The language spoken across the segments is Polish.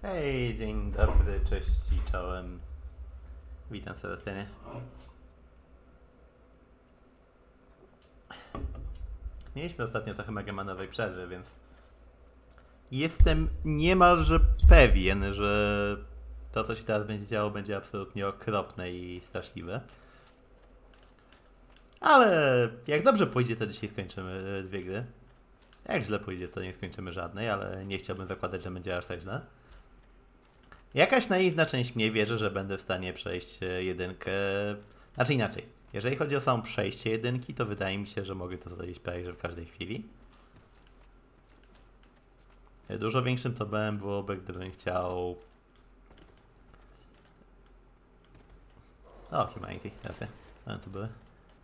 Hej, dzień dobry, cześć i czołem. Witam Sebastianie. Mieliśmy ostatnio trochę megamanowej przerwy, więc jestem niemalże pewien, że to, co się teraz będzie działo, będzie absolutnie okropne i straszliwe. Ale jak dobrze pójdzie, to dzisiaj skończymy dwie gry. Jak źle pójdzie, to nie skończymy żadnej, ale nie chciałbym zakładać, że będzie aż tak źle. Jakaś naiwna część mnie wierzy, że będę w stanie przejść jedynkę. Znaczy inaczej. Jeżeli chodzi o samo przejście jedynki, to wydaje mi się, że mogę to zrobić prawie że w każdej chwili. Dużo większym problemem byłoby, gdybym chciał... O, Humanity, racja. One tu były.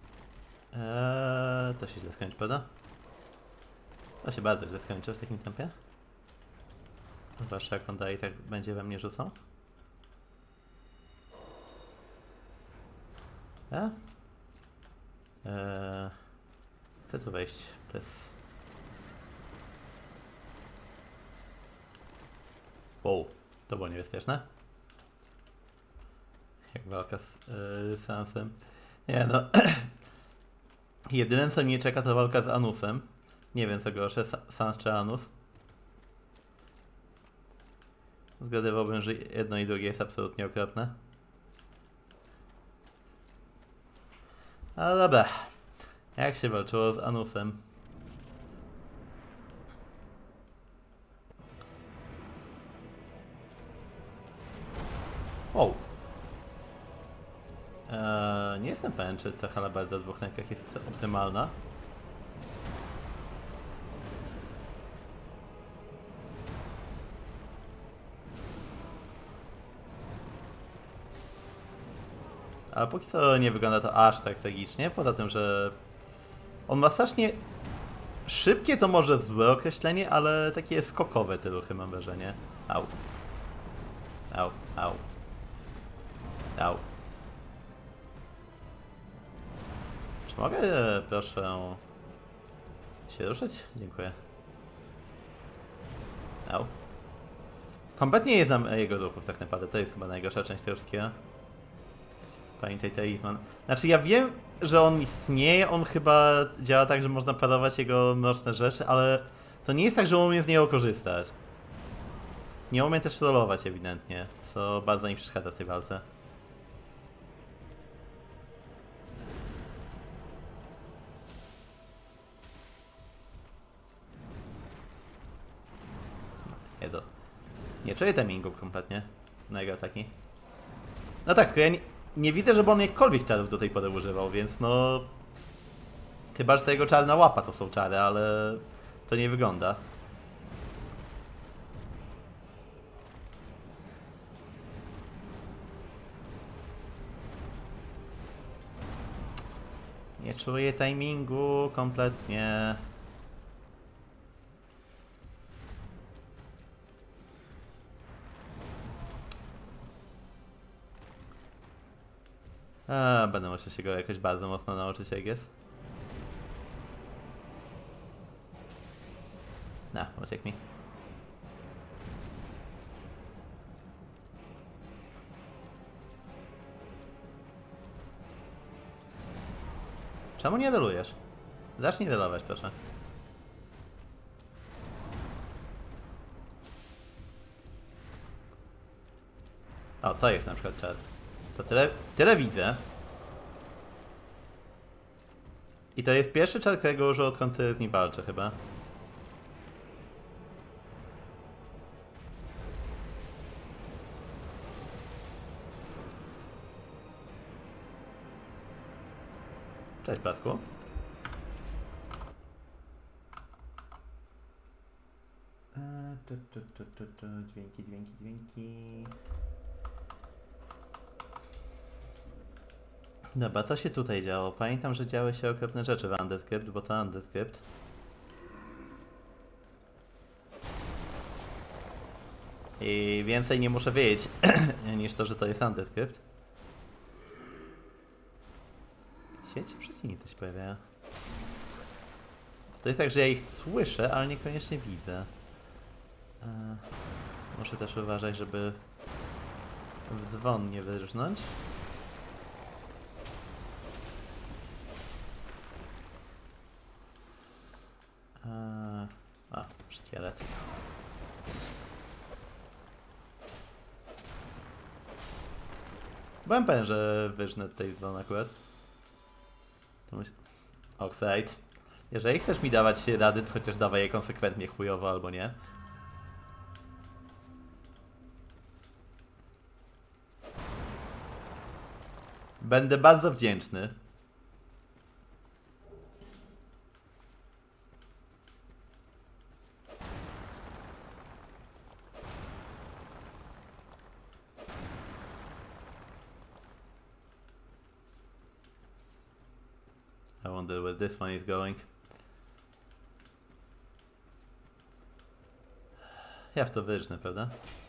To się źle skończy, prawda? To się bardzo źle skończy w takim tempie. Zwłaszcza jak on dalej tak będzie we mnie rzucał. Chcę tu wejść bez... Wow, to było niebezpieczne. Jak walka z Sansem. Nie no. Jedyne co mnie czeka to walka z Anusem. Nie wiem co gorsze, Sans czy Anus. Zgadywałbym, że jedno i drugie jest absolutnie okropne. Ale dobra. Jak się walczyło z Anusem? O! Nie jestem pewien, czy ta halabarda w dwóch rękach jest optymalna. Ale póki co nie wygląda to aż tak tragicznie, poza tym, że on ma strasznie szybkie, to może złe określenie, ale takie skokowe te ruchy mam wrażenie. Au. Au, au. Au. Czy mogę, proszę, się ruszyć? Dziękuję. Au. Kompletnie nie znam jego ruchów tak naprawdę, to jest chyba najgorsza część tego wszystkiego. Pamiętaj talizman. Znaczy ja wiem, że on istnieje, on chyba działa tak, że można parować jego mroczne rzeczy, ale to nie jest tak, że umie z niego korzystać. Nie umie też rolować ewidentnie, co bardzo mi przeszkadza w tej walce. Jezu. Nie czuję timingu kompletnie na jego ataki. No tak, tylko ja nie widzę, żeby on jakkolwiek czarów do tej pory używał, więc no... Chyba, że ta jego czarna łapa to są czary, ale to nie wygląda. Nie czuję timingu kompletnie. Będę musiał się go jakoś bardzo mocno nauczyć, I guess. No, uciekł mi. Czemu nie delujesz? Zacznij delować, proszę. O, to jest na przykład czar. To tyle widzę. I to jest pierwszy czar, którego użył, odkąd z nim walczę chyba. Cześć, Pasku. Dźwięki. Dobra, co się tutaj działo? Pamiętam, że działy się okropne rzeczy w Undercrypt, bo to Undercrypt. I więcej nie muszę wiedzieć niż to, że to jest Undercrypt. Gdzie ci przeciwnicy się pojawiają? To jest tak, że ja ich słyszę, ale niekoniecznie widzę. Muszę też uważać, żeby w dzwon nie wyrżnąć. O, szkielet. Byłem pewien, że wyrżnę tutaj dzwon akurat. Oxide. Jeżeli chcesz mi dawać rady, to chociaż dawaj je konsekwentnie chujowo albo nie. Będę bardzo wdzięczny. I wonder where this one is going. Ja w to wyrżnę, prawda?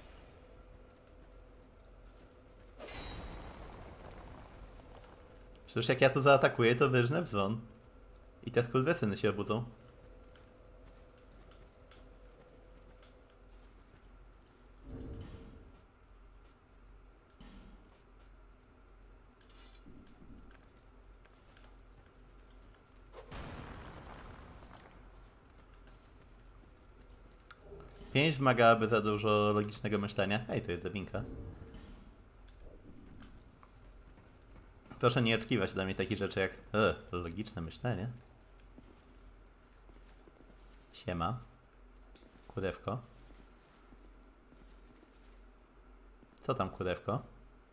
Przecież jak ja tu zaatakuję, to wyrżnę w dzwon. I te skurwysyny się obudzą. Pięć wymagałaby za dużo logicznego myślenia. Ej, to jest drabinka. Proszę nie oczekiwać ode mnie takich rzeczy jak logiczne myślenie. Siema. Kurewko. Co tam, kurewko?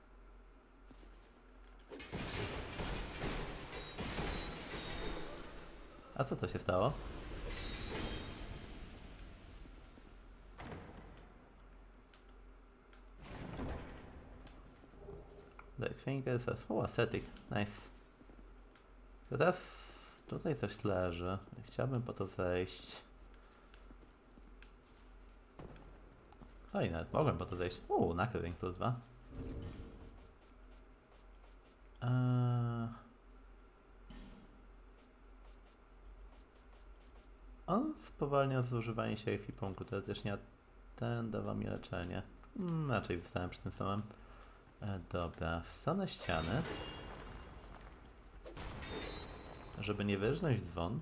A co to się stało? Light fingers, ascetic, nice. To teraz tutaj coś leży. Chciałbym po to zejść. O i nawet mogłem po to zejść. Nakryting plus 2. On spowalnia zużywanie się ekwipunku. Teoretycznie ten dawa mi leczenie. Raczej zostałem przy tym samym. Dobra, w stronę ściany. Żeby nie wyrżnąć dzwon.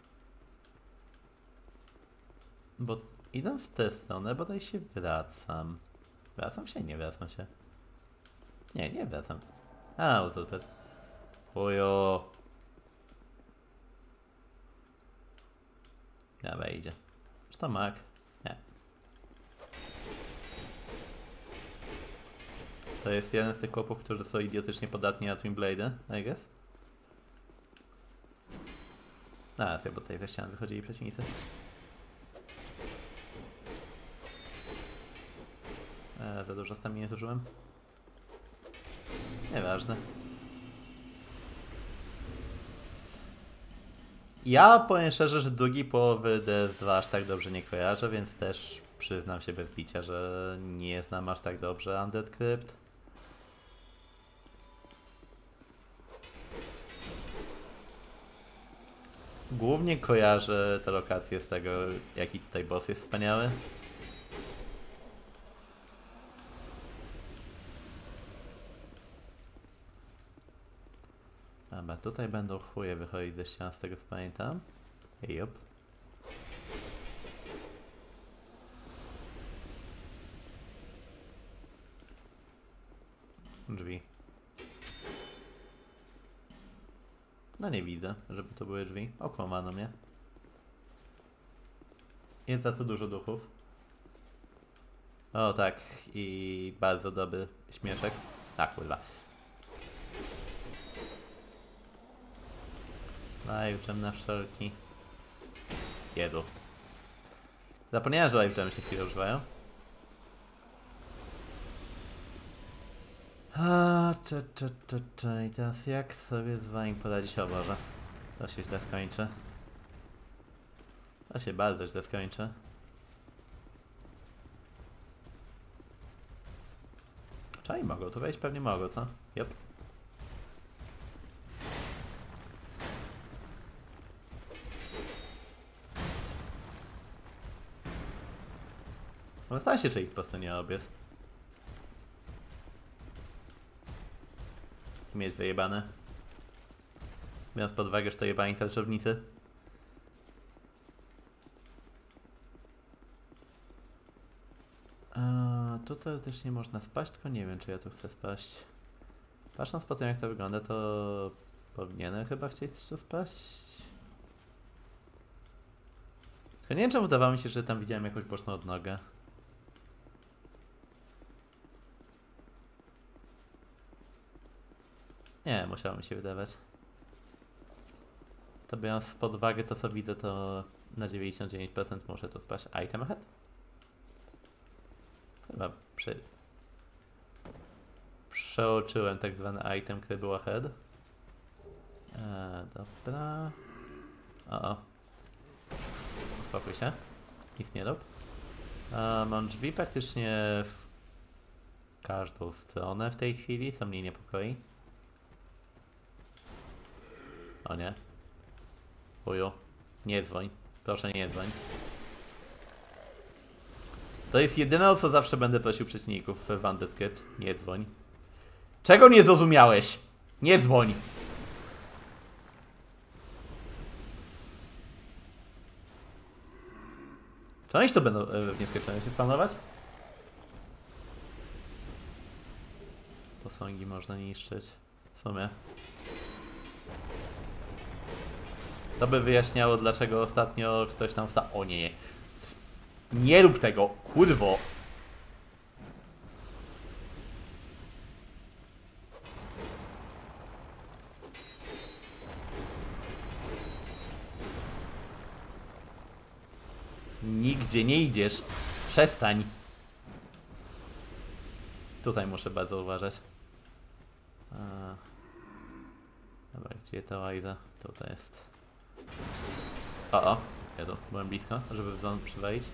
Bo idąc w tę stronę, bodaj się wracam. Wracam się? Nie wracam się. Nie wracam. Autopet. Ojo. Dobra, idzie. Czy to Mac? Nie. To jest jeden z tych chłopów, którzy są idiotycznie podatni na Twin Blade, I guess. Racja, bo tutaj ze ścian wychodzili przeciwnicy. Za dużo staminy zużyłem. Nieważne. Ja powiem szczerze, że drugiej połowy DS2 aż tak dobrze nie kojarzę, więc też przyznam się bez bicia, że nie znam aż tak dobrze Undead Crypt. Głównie kojarzę te lokacje z tego, jaki tutaj boss jest wspaniały. Dobra, tutaj będą chuje wychodzić ze ścian, z tego co pamiętam. Jup. Drzwi. No nie widzę, żeby to były drzwi. Okłamano mnie. Jest za to dużo duchów. O tak, i bardzo dobry śmieszek. Tak, kurwa. Live jam na wszelki. Jedu. Zapomniałem, że live jam się chwilę używają. I teraz jak sobie z wami poradzić? O Boże. To się źle skończy. To się bardzo źle skończy. Czaj mogą, tu wejść pewnie mogą, co? Jop. Zastanawiam się, czy ich po prostu nie obiec. Mieć wyjebane. Biorąc pod uwagę, że to jebani tarczownicy. Tutaj też nie można spaść, tylko nie wiem, czy ja tu chcę spaść. Patrząc po tym, jak to wygląda, to powinienem chyba chcieć tu spaść. Tylko nie wiem, czemu wydawało mi się, że tam widziałem jakąś boczną odnogę. Nie, musiało mi się wydawać. To biorąc pod uwagę to, co widzę, to na 99% muszę tu spaść. Item ahead? Chyba przeoczyłem tak zwany item, który był ahead. Dobra. O. Uspokój się. Nic nie rób. Mam drzwi praktycznie w każdą stronę w tej chwili, co mnie niepokoi. O nie. Uju. Nie dzwoń. Proszę, nie dzwoń. To jest jedyne, o co zawsze będę prosił przeciwników w Undead Kit. Nie dzwoń. Czego nie zrozumiałeś? Nie dzwoń. Czy oni to będą w nieskończoności spawnować? Posągi można niszczyć. W sumie. To by wyjaśniało, dlaczego ostatnio ktoś tam wstał. O nie. Nie rób tego, kurwo. Nigdzie nie idziesz. Przestań. Tutaj muszę bardzo uważać. Dobra, gdzie to łajza? Tutaj jest. O, ja tu byłem blisko, żeby w zon przywalić.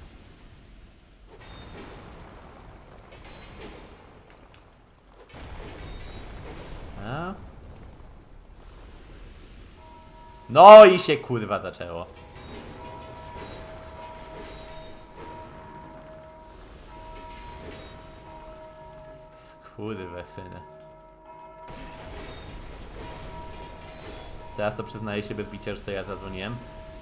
No i się kurwa zaczęło. Skurwysyny. Teraz to przyznaję się bez bicia, że to ja zadzwoniłem.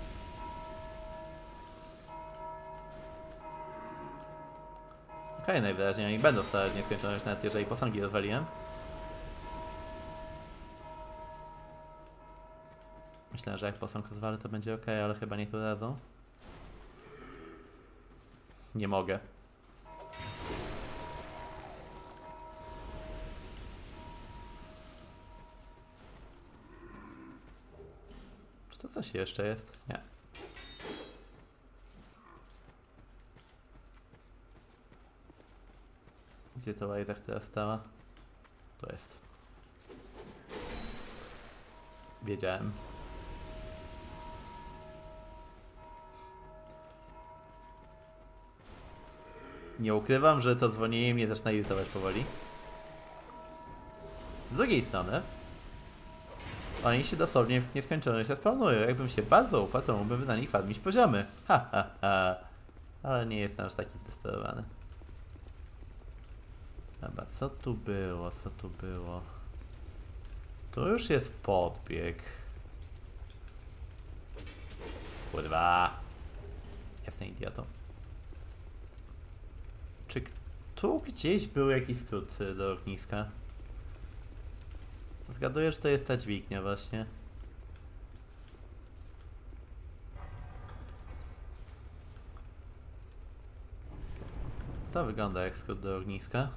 Okej, najwyraźniej oni będą starać nieskończoność, nawet jeżeli posągi rozwaliłem. Myślę, że jak posąg rozwalę, to będzie ok, ale chyba nie tym razem. Nie mogę. Czy to coś jeszcze jest? Nie. Gdzie to łajza, która stała? To jest. Wiedziałem. Nie ukrywam, że to dzwonienie mnie zaczyna irytować powoli. Z drugiej strony oni się dosłownie w nieskończoność spawnują. Jakbym się bardzo upadł, to mógłbym na nich farmić poziomy. Ale nie jestem aż taki desperowany. Dobra, co tu było? Co tu było? Tu już jest podbieg. Kurwa. Jestem idiotą. Czy tu gdzieś był jakiś skrót do ogniska? Zgaduję, że to jest ta dźwignia właśnie. To wygląda jak skrót do ogniska.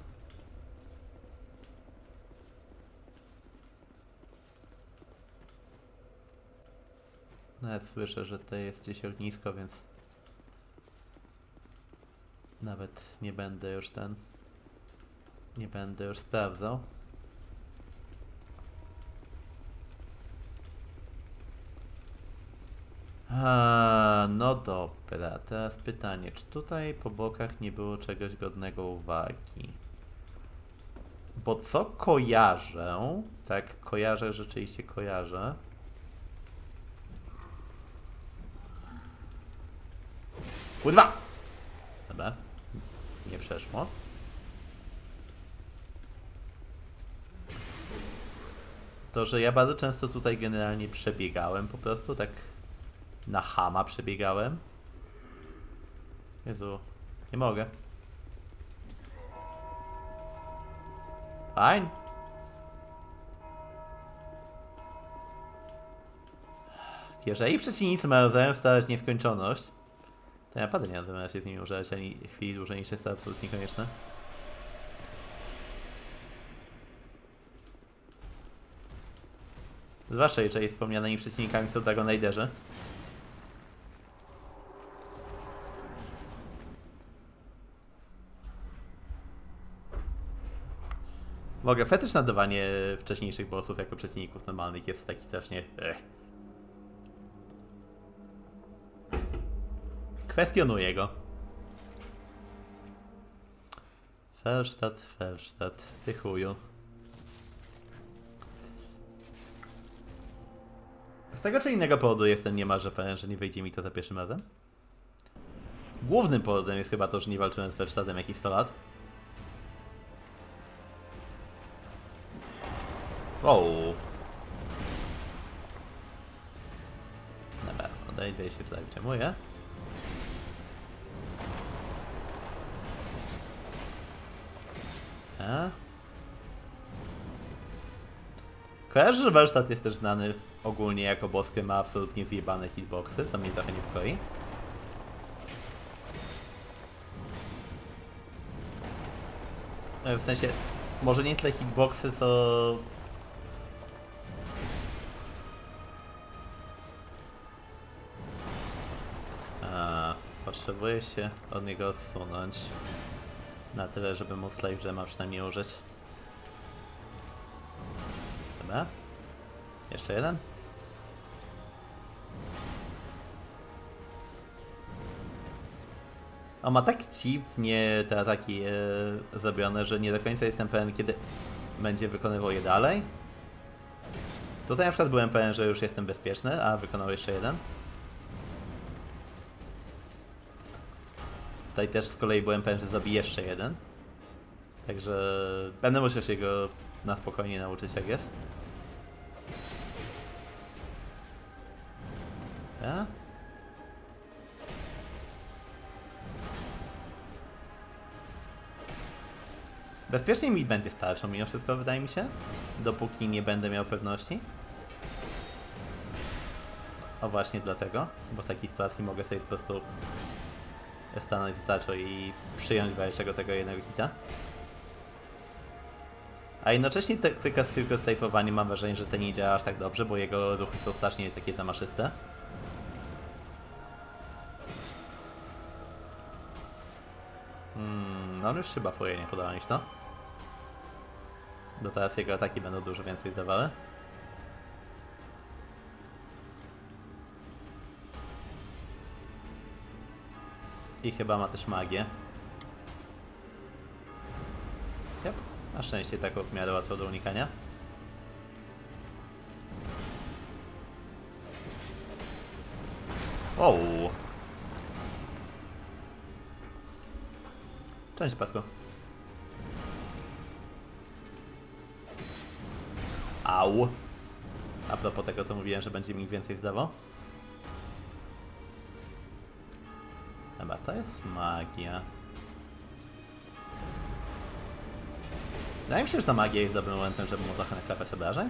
Nawet słyszę, że to jest gdzieś ognisko, więc nawet nie będę już nie będę już sprawdzał. No dobra, teraz pytanie, czy tutaj po bokach nie było czegoś godnego uwagi? Bo co kojarzę, tak, kojarzę, rzeczywiście kojarzę. Kurwa! Dobra. nie przeszło. To, że ja bardzo często tutaj generalnie przebiegałem po prostu, tak na chama przebiegałem. Jezu, nie mogę. Fajnie. Jeżeli przeciwnicy mają zamiar wstawać nieskończoność, to ja naprawdę nie mam zamiaru się z nimi używać ani chwili dłużej niż jest to absolutnie konieczne. Zwłaszcza jeżeli wspomnianymi przeciwnikami są Dragon Raiderzy. W ogóle fetysz nadawanie wcześniejszych bossów jako przeciwników normalnych jest taki strasznie... Kwestionuję go. Felstadt, ty chuju. Z tego czy innego powodu jestem niemalże pewien, że nie wyjdzie mi to za pierwszym razem. Głównym powodem jest chyba to, że nie walczyłem z Felstadtem jakieś 100 lat. Wow. Dobra, odejdę się tutaj wyciąguję. Kojarzę, że warsztat jest też znany ogólnie jako boss, który ma absolutnie zjebane hitboxy, co mnie trochę niepokoi. W sensie, może nie tyle hitboxy, co... Potrzebuję się od niego odsunąć. Na tyle, żeby móc Slave Gem'a przynajmniej użyć. Dobra. Jeszcze jeden. On ma tak dziwnie te ataki zrobione, że nie do końca jestem pewien, kiedy będzie wykonywał je dalej. Tutaj na przykład byłem pewien, że już jestem bezpieczny, a wykonał jeszcze jeden. Tutaj też z kolei byłem pewien, że zrobi jeszcze jeden. Także będę musiał się go na spokojnie nauczyć, jak jest. Ja? Bezpiecznie mi będzie starczą mimo wszystko, wydaje mi się. Dopóki nie będę miał pewności. O właśnie dlatego, bo w takiej sytuacji mogę sobie po prostu stanąć z tarczą i przyjąć jeszcze tego jednego hita. A jednocześnie taktyka z Circle Safe'owaniem mam wrażenie, że to nie działa aż tak dobrze, bo jego ruchy są strasznie takie zamaszyste. No on już się buffuje, nie podoba mi się to. Bo teraz jego ataki będą dużo więcej dawały. I chyba ma też magię. Yep. Na szczęście taką w miarę łatwo do unikania. Wow. Cześć, Pasko. Au. A propos tego, co mówiłem, że będzie mi więcej zdawał. Chyba to jest magia. Wydaje mi się, że ta magia jest dobrym momentem, żeby mu trochę naklepać obrażeń.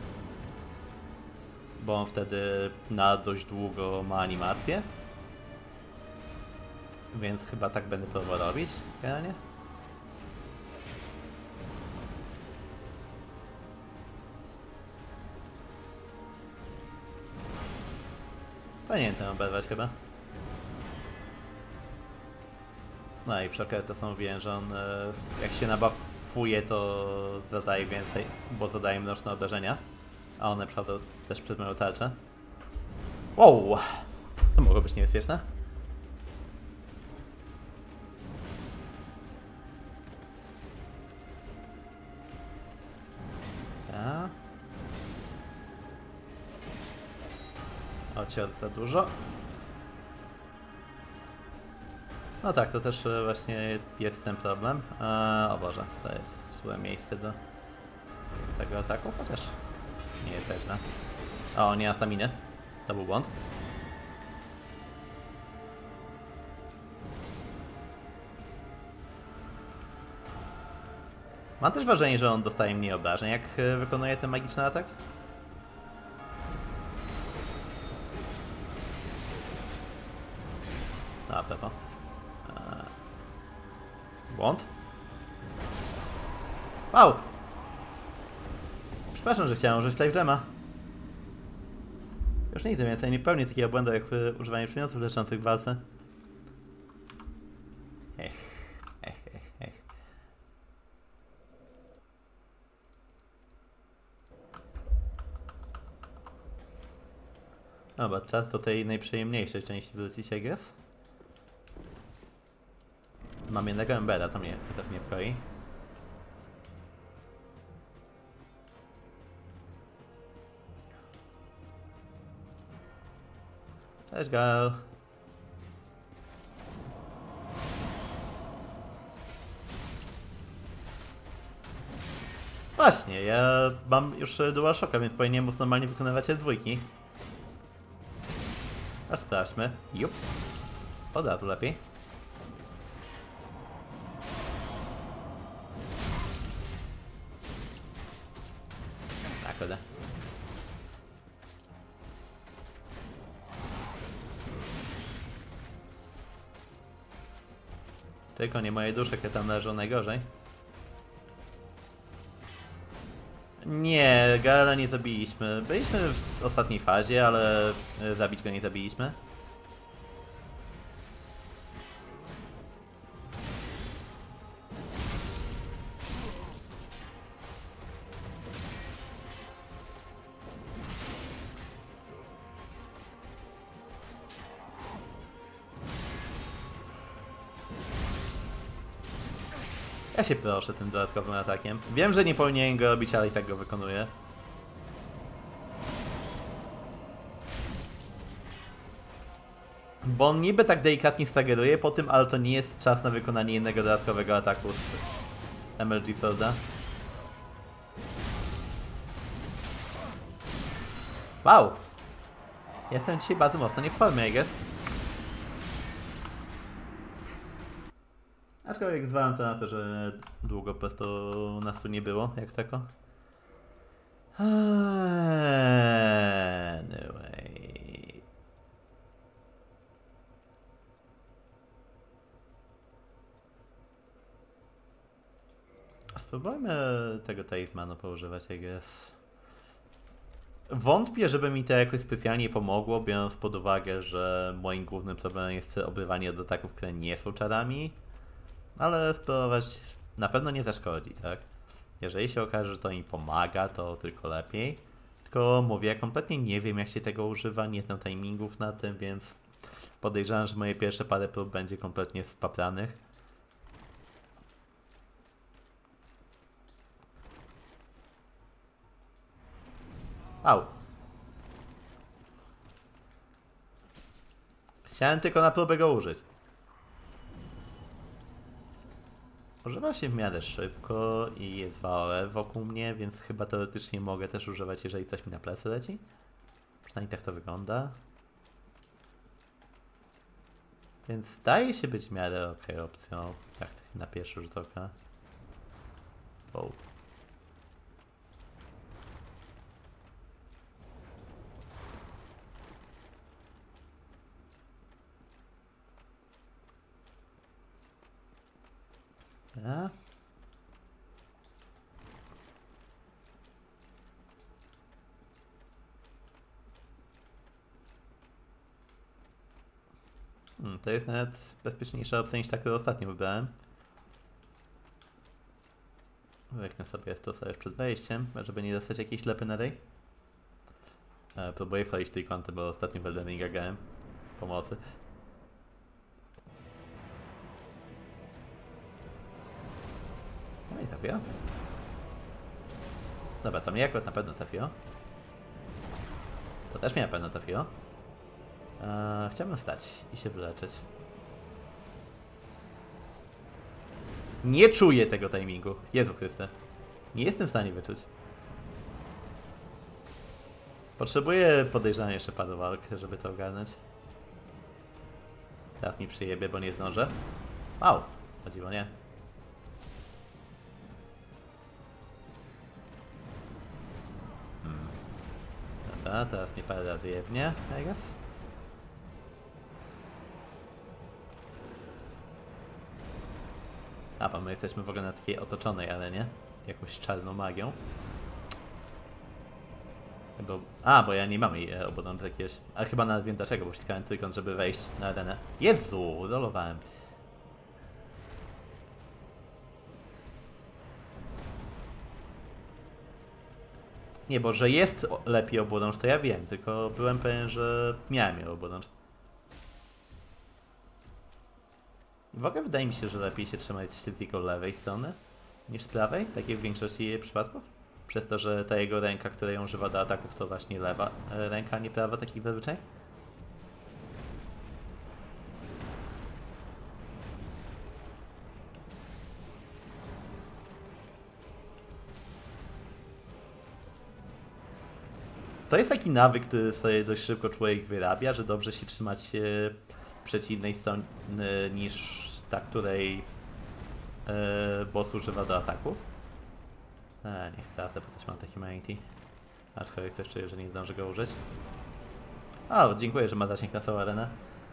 Bo on wtedy na dość długo ma animację. Więc chyba tak będę próbował robić, generalnie. Powinienem oberwać chyba. No i przy okazji to co mówiłem, że on jak się nabuffuje, to zadaje więcej, bo zadaje mnożne obrażenia. A one przechodzą też przez moją tarczę. Wow! To mogło być niebezpieczne. Ja. O, ciot za dużo. No tak, to też właśnie jest ten problem. O Boże, to jest złe miejsce do tego ataku, chociaż nie jest tak źle. O, nie ma staminy. To był błąd. Mam też wrażenie, że on dostaje mniej obrażeń, jak wykonuje ten magiczny atak. A, Pepo. Błąd? Wow! Przepraszam, że chciałem użyć Life Gem'a. Już nigdy więcej nie pełni takiego błędu jak używanie przedmiotów leczących w walce. Ech. Dobra, czas do tej najprzyjemniejszej części wylecić, I guess. Mam jednego embeda, to mnie trochę niepokoi. Cześć, Gal. Właśnie, ja mam już DualShocka, więc powinienem móc normalnie wykonywać dwójki. Aż sprawdźmy. Jup. Od razu lepiej. Tak, kurde. Tylko nie moje dusze, które tam leżą najgorzej. Nie, Gaela nie zabiliśmy. Byliśmy w ostatniej fazie, ale zabić go nie zabiliśmy. Ja się proszę tym dodatkowym atakiem. Wiem, że nie powinienem go robić, ale i tak go wykonuję. Bo on niby tak delikatnie staggeruje po tym, ale to nie jest czas na wykonanie jednego dodatkowego ataku z MLG Sworda. Wow! Jestem dzisiaj bardzo mocno nie w formie, I guess. Aczkolwiek zwałem to na to, że długo po prostu nas tu nie było, jak tako. Anyway. Spróbujmy tego Talismanu poużywać, I guess. Wątpię, żeby mi to jakoś specjalnie pomogło, biorąc pod uwagę, że moim głównym problemem jest obrywanie od ataków, które nie są czarami. Ale spróbować na pewno nie zaszkodzi, tak? Jeżeli się okaże, że to mi pomaga, to tylko lepiej. Tylko mówię, ja kompletnie nie wiem, jak się tego używa, nie znam timingów na tym, więc podejrzewam, że moje pierwsze parę prób będzie kompletnie spapranych. Au. Chciałem tylko na próbę go użyć. Używa się w miarę szybko i jest WoE wokół mnie, więc chyba teoretycznie mogę też używać, jeżeli coś mi na plecy leci. Przynajmniej tak to wygląda. Więc zdaje się być w miarę okej opcją. Tak, na pierwszy rzut oka. Wow. Ja. To jest nawet bezpieczniejsza opcja niż ta, którą ostatnio wybrałem. Wyknę sobie to sobie przed wejściem, żeby nie dostać jakiejś lepy na rej. Próbuję wchodzić trójkątem, bo ostatnio w Elden Ringa grałem pomocy. No i trafiło. Dobra, to mnie akurat na pewno trafiło. To też mnie na pewno trafiło. Chciałbym stać i się wyleczyć. Nie czuję tego timingu. Jezu Chryste. Nie jestem w stanie wyczuć. Potrzebuję, podejrzewam, jeszcze paru walk, żeby to ogarnąć. Teraz mi przyjebie, bo nie zdążę. Au! Chodziło, nie? Dobra, teraz mnie parę razy jebnie, I guess. A, bo my jesteśmy w ogóle na takiej otoczonej arenie. Jakąś czarną magią. Bo ja nie mam jej obowiązku jakiegoś. Ale chyba nawet wiem dlaczego, bo wciskałem trójkąt, żeby wejść na arenę. Jezu, zolowałem. Nie, bo że jest lepiej obłącz, to ja wiem, tylko byłem pewien, że miałem ją obłącz. W ogóle wydaje mi się, że lepiej się trzymać z jego lewej strony niż z prawej, tak jak w większości jej przypadków. Przez to, że ta jego ręka, która ją używa do ataków, to właśnie lewa ręka, nie prawa, takich zazwyczaj. To jest taki nawyk, który sobie dość szybko człowiek wyrabia, że dobrze się trzymać przeciwnej strony niż ta, której boss używa do ataków. Nie chcę, po coś mam te humanity. Aczkolwiek też czuję, że nie zdążę go użyć. O, dziękuję, że ma zasięg na całą arenę.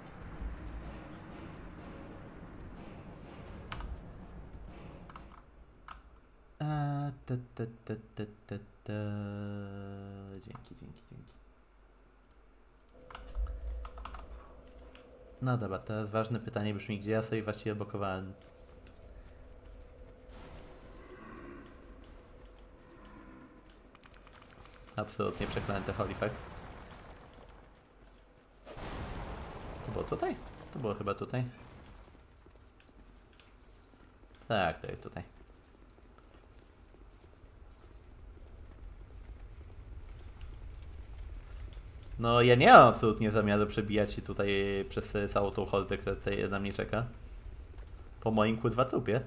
Dzięki. No dobra, teraz ważne pytanie brzmi, gdzie ja sobie właściwie blokowałem. Absolutnie przeklęte holy fuck. To było tutaj? To było chyba tutaj. Tak, to jest tutaj. No ja nie mam absolutnie zamiaru przebijać się tutaj przez całą tą hordę, która tutaj na mnie czeka. Po moim kurwa trupie.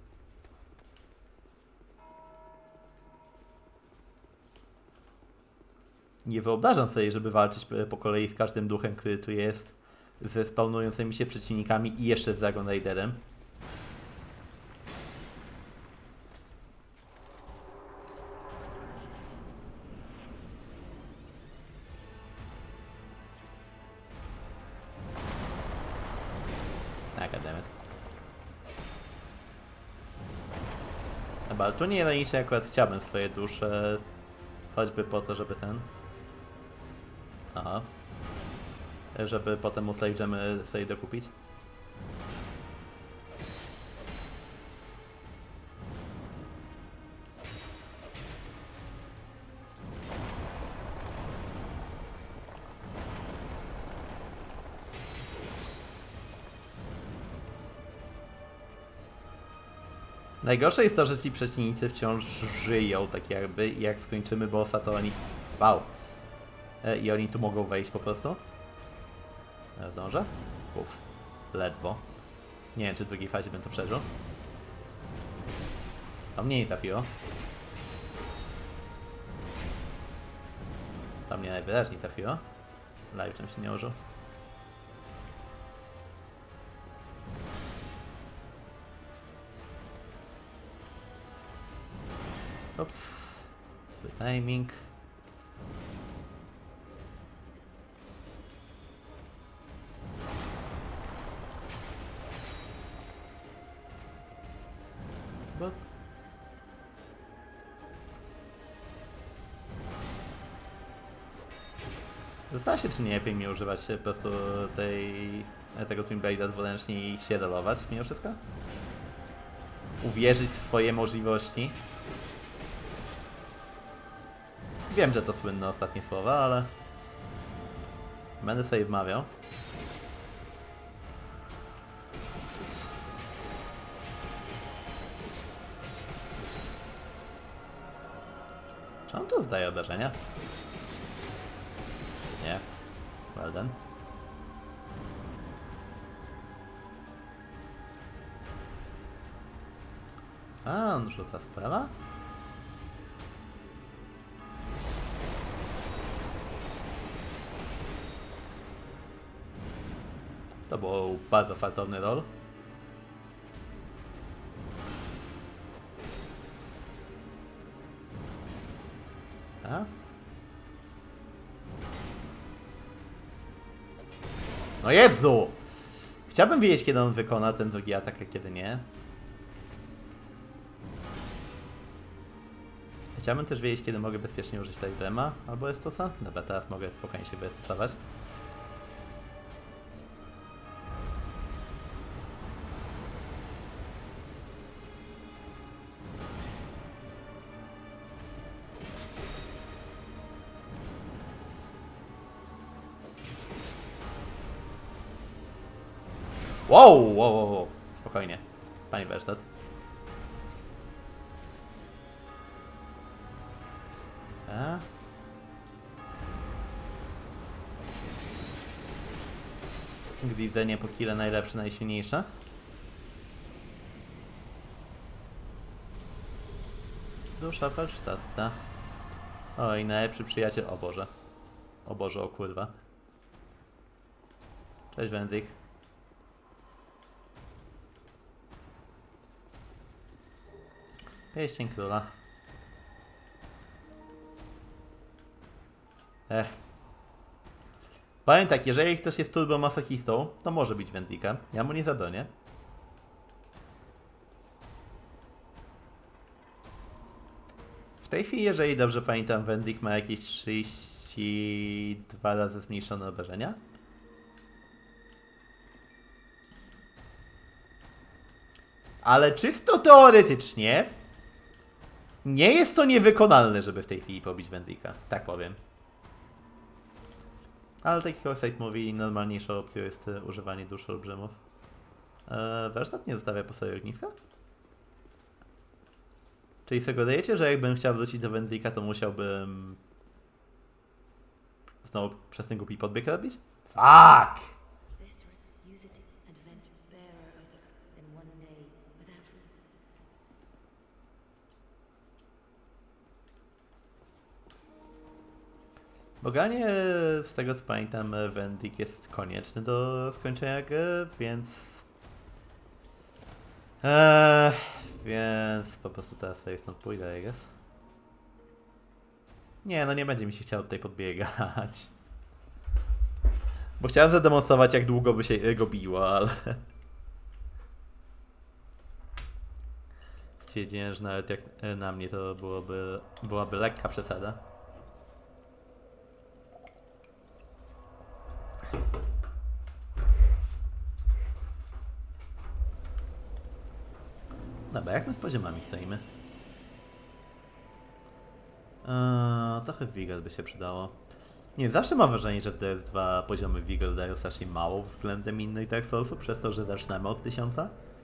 Nie wyobrażam sobie, żeby walczyć po kolei z każdym duchem, który tu jest, ze spawnującymi się przeciwnikami i jeszcze z Dragon Raiderem. Goddammit. Dobra, ale tu nie ironicznie akurat chciałbym swoje dusze, choćby po to, żeby ten... Aha. Żeby potem u Slave Gemy sobie dokupić. Najgorsze jest to, że ci przeciwnicy wciąż żyją, tak jakby, i jak skończymy bossa, to oni... Wow! I oni tu mogą wejść po prostu. Zdążę? Uff. Ledwo. Nie wiem, czy w drugiej fazie bym to przeżył. To mnie nie trafiło. To mnie najwyraźniej trafiło. Live czym się nie użył. Ups. Zły timing. But... Zastanawiam się, czy nie lepiej mi używać po prostu tego Twin Blade'a dwuręcznie i się rolować mimo wszystko? Uwierzyć w swoje możliwości. Wiem, że to słynne ostatnie słowa, ale będę sobie wmawiał. Czy on tu zdaje obrażenia? Nie. Well done. A, on rzuca spela? To był bardzo fartowny roll. A? No Jezu! Chciałbym wiedzieć, kiedy on wykona ten drugi atak, a kiedy nie. Chciałbym też wiedzieć, kiedy mogę bezpiecznie użyć tej Gema albo Estusa. Dobra, teraz mogę spokojnie się wyestusować. Wow. Spokojnie, panie warsztat. A? Widzenie po kile najlepsze, najsilniejsze. Dusza warsztata. Oj, najlepszy przyjaciel. O Boże. O Boże, o kurwa. Cześć Wędzik. Pieścień króla. Powiem tak, jeżeli ktoś jest turbomasochistą, to może być Wędzika. Ja mu nie zabronię. W tej chwili, jeżeli dobrze pamiętam, Wędzik ma jakieś 32 razy zmniejszone obrażenia. Ale czysto teoretycznie nie jest to niewykonalne, żeby w tej chwili pobić Wędzika. Tak powiem. Ale tak jak Site mówi, normalniejszą opcją jest używanie duszy olbrzymów. Warsztat nie zostawia po sobie ogniska? Czyli sugerujecie, że jakbym chciał wrócić do Wędzika, to musiałbym znowu przez ten głupi podbieg robić? Fuck! Boganie, z tego co pamiętam, Wędzik jest konieczny do skończenia gry, więc... Więc po prostu teraz sobie stąd pójdę, I guess. Nie, no nie będzie mi się chciało tutaj podbiegać. Bo chciałem zademonstrować, jak długo by się go biło, ale... Stwierdziłem, że nawet jak na mnie to byłaby lekka przesada. Dobra, jak my z poziomami stoimy? Trochę Vigor by się przydało. Nie, zawsze mam wrażenie, że w DS2 poziomy Vigor dają strasznie mało względem innych Dark Soulsów, przez to, że zaczynamy od 1000.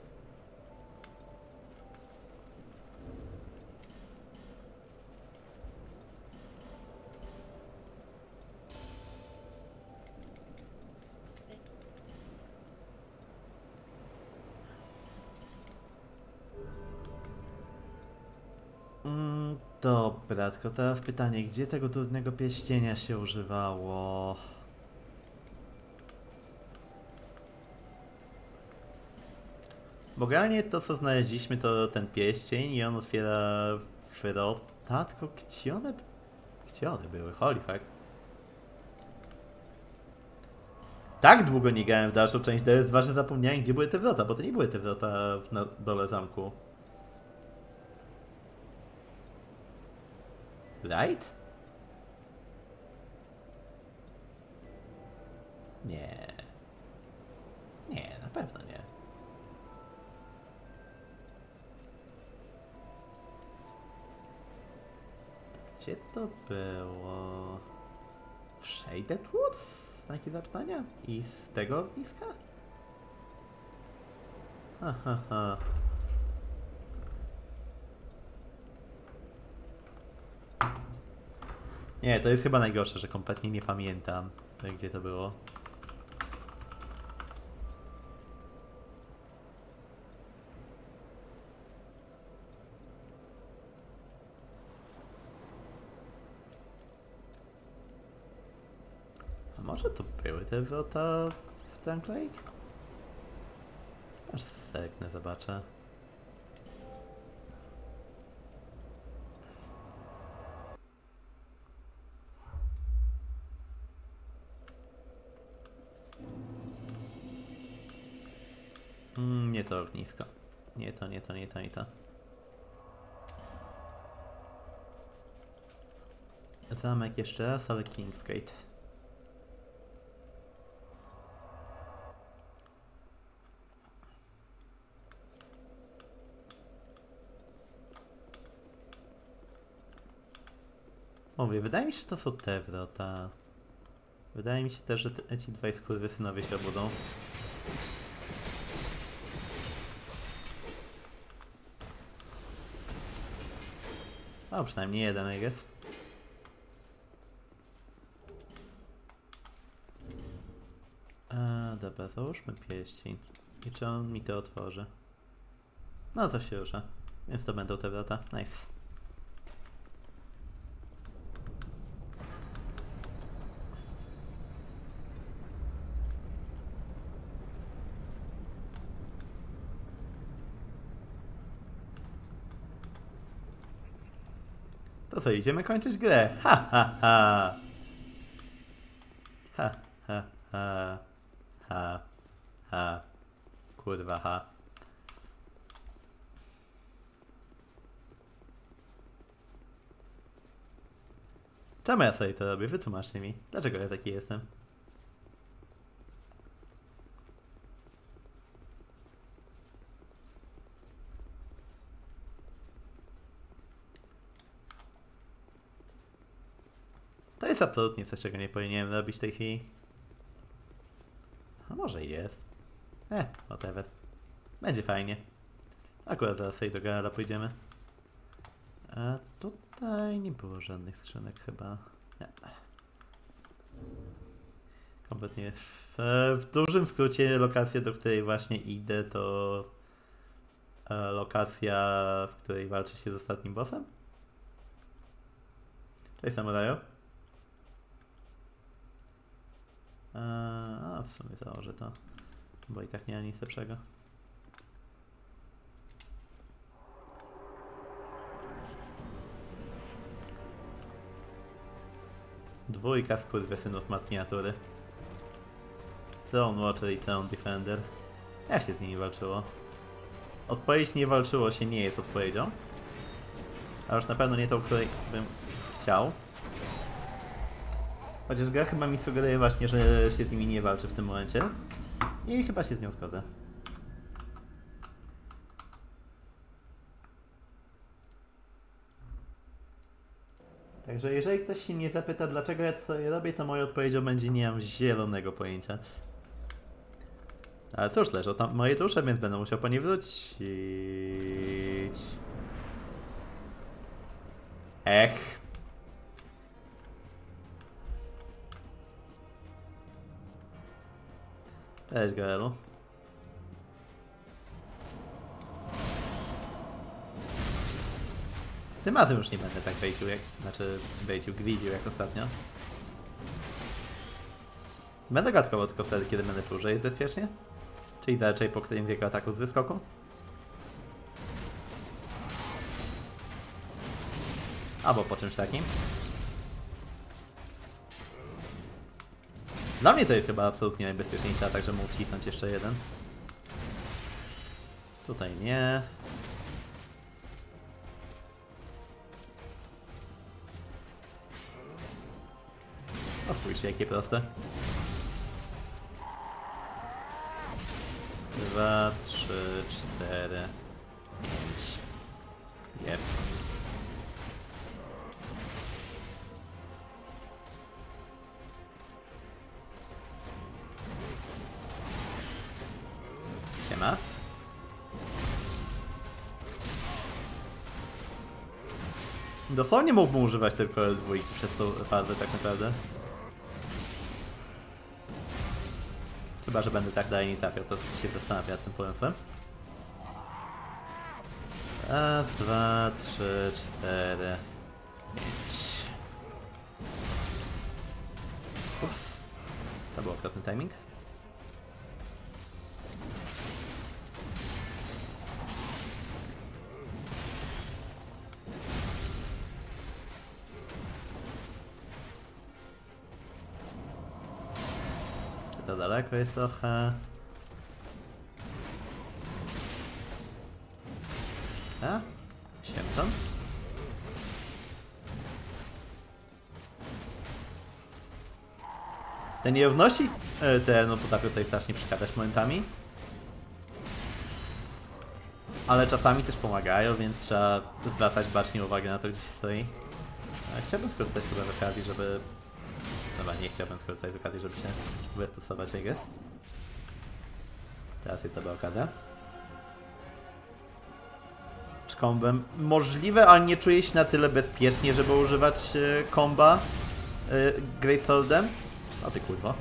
Dobra, tylko teraz pytanie, gdzie tego trudnego pieścienia się używało? Bo generalnie to, co znaleźliśmy, to ten pieścień i on otwiera wrota, tylko gdzie one były? Holy fuck. Tak długo nie grałem w dalszą część DS2, że zapomniałem, gdzie były te wrota, bo to nie były te wrota na dole zamku. Right? Nie. Nie, na pewno nie. Gdzie to było? W Shaded Woods? Znaki zapytania? I z tego ogniska? Aha. Nie, to jest chyba najgorsze, że kompletnie nie pamiętam, gdzie to było. może to były te wrota w Drunk Lake? Aż seknę, zobaczę. Nie to ognisko. Nie to. Zamek jeszcze raz, ale Kingsgate. Mówię, wydaje mi się, że to są te wrota. Wydaje mi się też, że ci dwaj skurwysynowie się obudzą. O, przynajmniej jeden, I guess. Dobra, załóżmy pierścień. I czy on mi to otworzy? No to się rusza. Więc to będą te wrota. Nice. To co, idziemy kończyć grę? Ha, ha, ha. Ha, ha, ha. Ha, ha. Kurwa, ha. Czemu ja sobie to robię? Wytłumaczcie mi. Dlaczego ja taki jestem? To jest absolutnie coś, czego nie powinienem robić w tej chwili. A może i jest. Whatever. Będzie fajnie. Akurat zaraz sobie do Gerala pójdziemy. A tutaj nie było żadnych skrzynek chyba. Nie. Kompletnie. W dużym skrócie lokacja, do której właśnie idę, to lokacja, w której walczy się z ostatnim bossem. Cześć samuraju. A w sumie założę to, bo i tak nie ma nic lepszego. Dwójka skurwysynów matki natury. Throne Watcher i Throne Defender. Jak się z nimi walczyło? Odpowiedź nie walczyło się nie jest odpowiedzią. A już na pewno nie tą, której bym chciał. Chociaż gra chyba mi sugeruje właśnie, że się z nimi nie walczy w tym momencie. I chyba się z nią zgodzę. Także jeżeli ktoś się nie zapyta, dlaczego ja to sobie robię, to moją odpowiedzią będzie: nie mam zielonego pojęcia. Ale cóż, leżą tam moje dusze, więc będę musiał po nie wrócić. Ech. Cześć, Gaelu. Tym razem już nie będę tak bejcił jak... gridził jak ostatnio. Będę gadkował tylko wtedy, kiedy będę czuł, że jest bezpiecznie. Czyli raczej po którymś jego ataku z wyskoku. Albo po czymś takim. Dla mnie to jest chyba absolutnie najbezpieczniejszy atak, że mógł wcisnąć jeszcze jeden. Tutaj nie. O, spójrzcie, jakie proste. 2, 3, 4, 5. Jep. Siema. Dosłownie mógłbym używać tylko L2 przez tą fazę tak naprawdę. Chyba że będę tak dalej nie trafiał, to się zastanawiam nad tym pomysłem. Raz, 2, 3, 4, 5. Ups. To był okropny timing. To daleko jest trochę. A? Siemson? Te nierówności terenu potrafią tutaj strasznie przeszkadzać momentami. Ale czasami też pomagają, więc trzeba zwracać bacznie uwagę na to, gdzie się stoi. Chciałbym skorzystać chyba z okazji, żeby... Dobra, nie chciałbym skorzystać z okazji, żeby się wystosować, I guess. Teraz jest dobra okazja. Z kombem. Możliwe, ale nie czuję się na tyle bezpiecznie, żeby używać komba Great Swordem. A ty kurwa.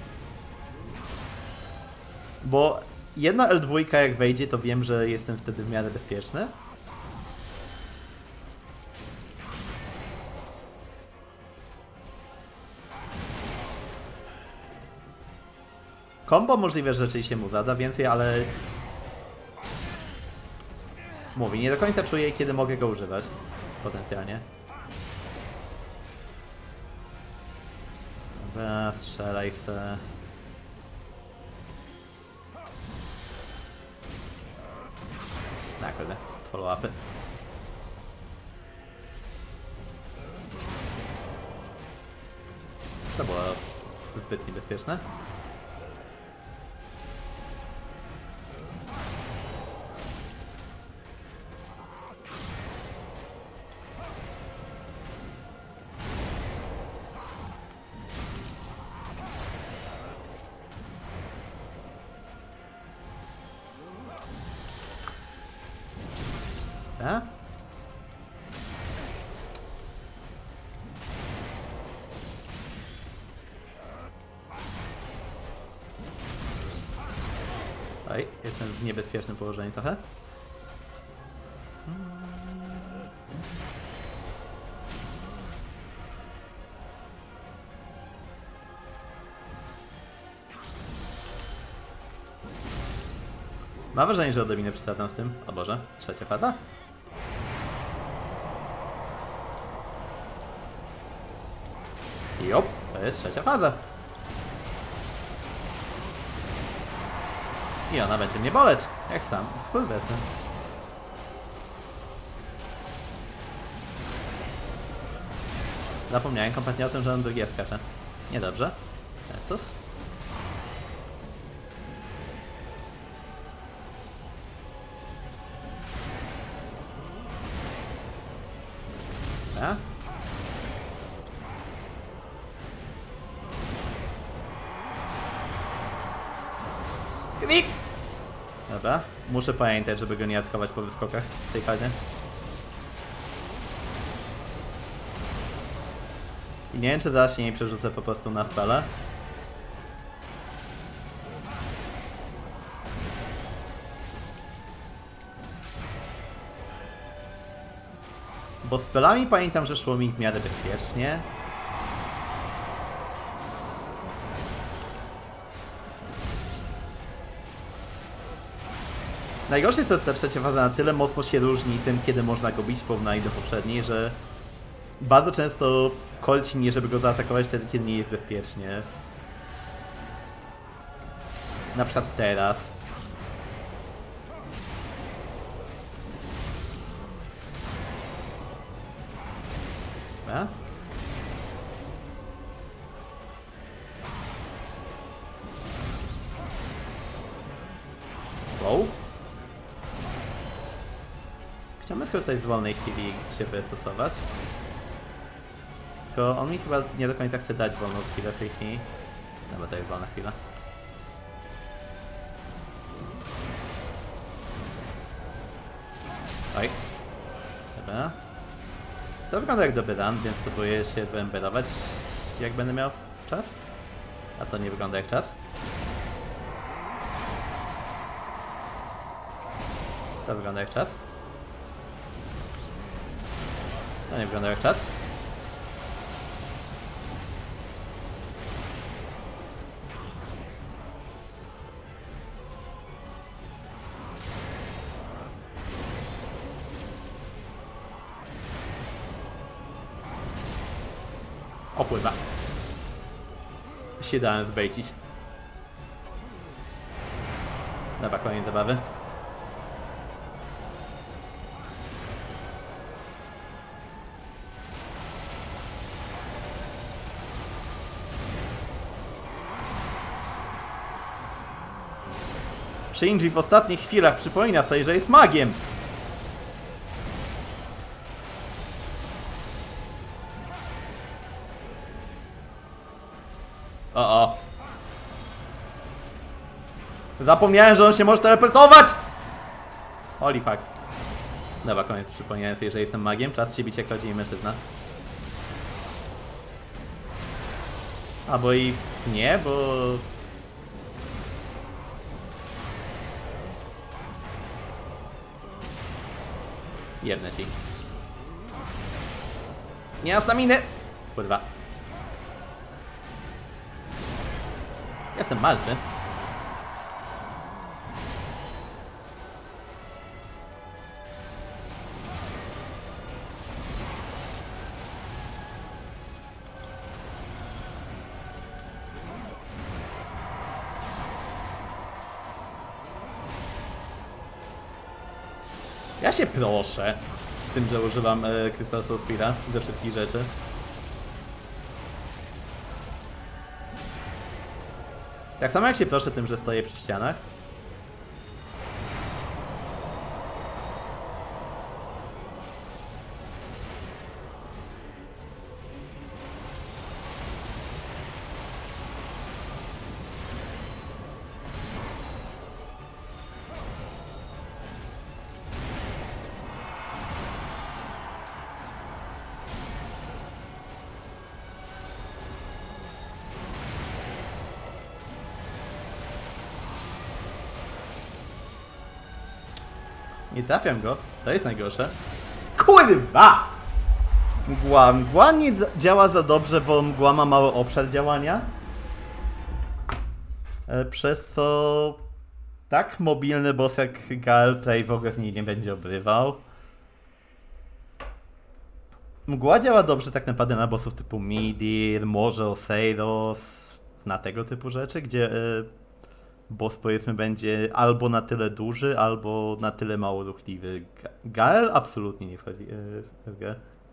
Bo jedna L2 jak wejdzie, to wiem, że jestem wtedy w miarę bezpieczny. Combo możliwe, że rzeczywiście mu zada więcej, ale... Mówię, nie do końca czuję, kiedy mogę go używać. Potencjalnie. Dobra, strzelaj se. Tak, kurde. Follow-upy. To było zbyt niebezpieczne. A? Oj, jestem w niebezpiecznym położeniu trochę. Mam wrażenie, że odrobinę przesadzam z tym. O Boże, trzecia faza? Jop, to jest trzecia faza. I ona będzie mnie boleć, jak sam skurwesy. Zapomniałem kompletnie o tym, że on drugi skacze. Niedobrze. Estus. A? Kwik! Dobra, muszę pamiętać, żeby go nie atakować po wyskokach w tej fazie. I nie wiem, czy zaraz się nie przerzucę po prostu na spele. Bo z spelami pamiętam, że szło mi w miarę bezpiecznie. Najgorsze jest to, że ta trzecia faza na tyle mocno się różni tym, kiedy można go bić w porównaniu do poprzedniej, że bardzo często kolci mnie, żeby go zaatakować wtedy, kiedy nie jest bezpiecznie. Na przykład teraz. A? Wow. Chciałbym skorzystać z wolnej chwili i się wystosować. Tylko on mi chyba nie do końca chce dać wolną chwilę w tej chwili. No bo to jest wolna chwila. Oj. Dobra. To wygląda jak dobry run, więc próbuję się wyemberować, jak będę miał czas. A to nie wygląda jak czas. To wygląda jak czas. To nie wygląda jak czas. Opływa. Się dałem zbejcić. Dobra, koniec zabawy. Shinji w ostatnich chwilach przypomina sobie, że jest magiem. O. Zapomniałem, że on się może teleportować! Holy fuck. Dobra, koniec. Przypomniałem sobie, że jestem magiem. Czas się bić jak rodziny mężczyzna. Albo i nie, bo... Jebnę ci. Nie mam staminy! Kurwa. Jestem martwy. Ja się proszę tym, że używam Crystal Soul Speeda ze wszystkich rzeczy. Tak samo jak się proszę tym, że stoję przy ścianach. Nie trafiam go, to jest najgorsze. Kurwa! Mgła nie działa za dobrze, bo mgła ma mały obszar działania. Przez co tak mobilny boss jak Gael tutaj w ogóle z niej nie będzie obrywał. Mgła działa dobrze tak naprawdę na bossów typu Midir, może Oseiros, na tego typu rzeczy, gdzie boss powiedzmy będzie albo na tyle duży, albo na tyle mało ruchliwy. Gael absolutnie nie wchodzi w grę.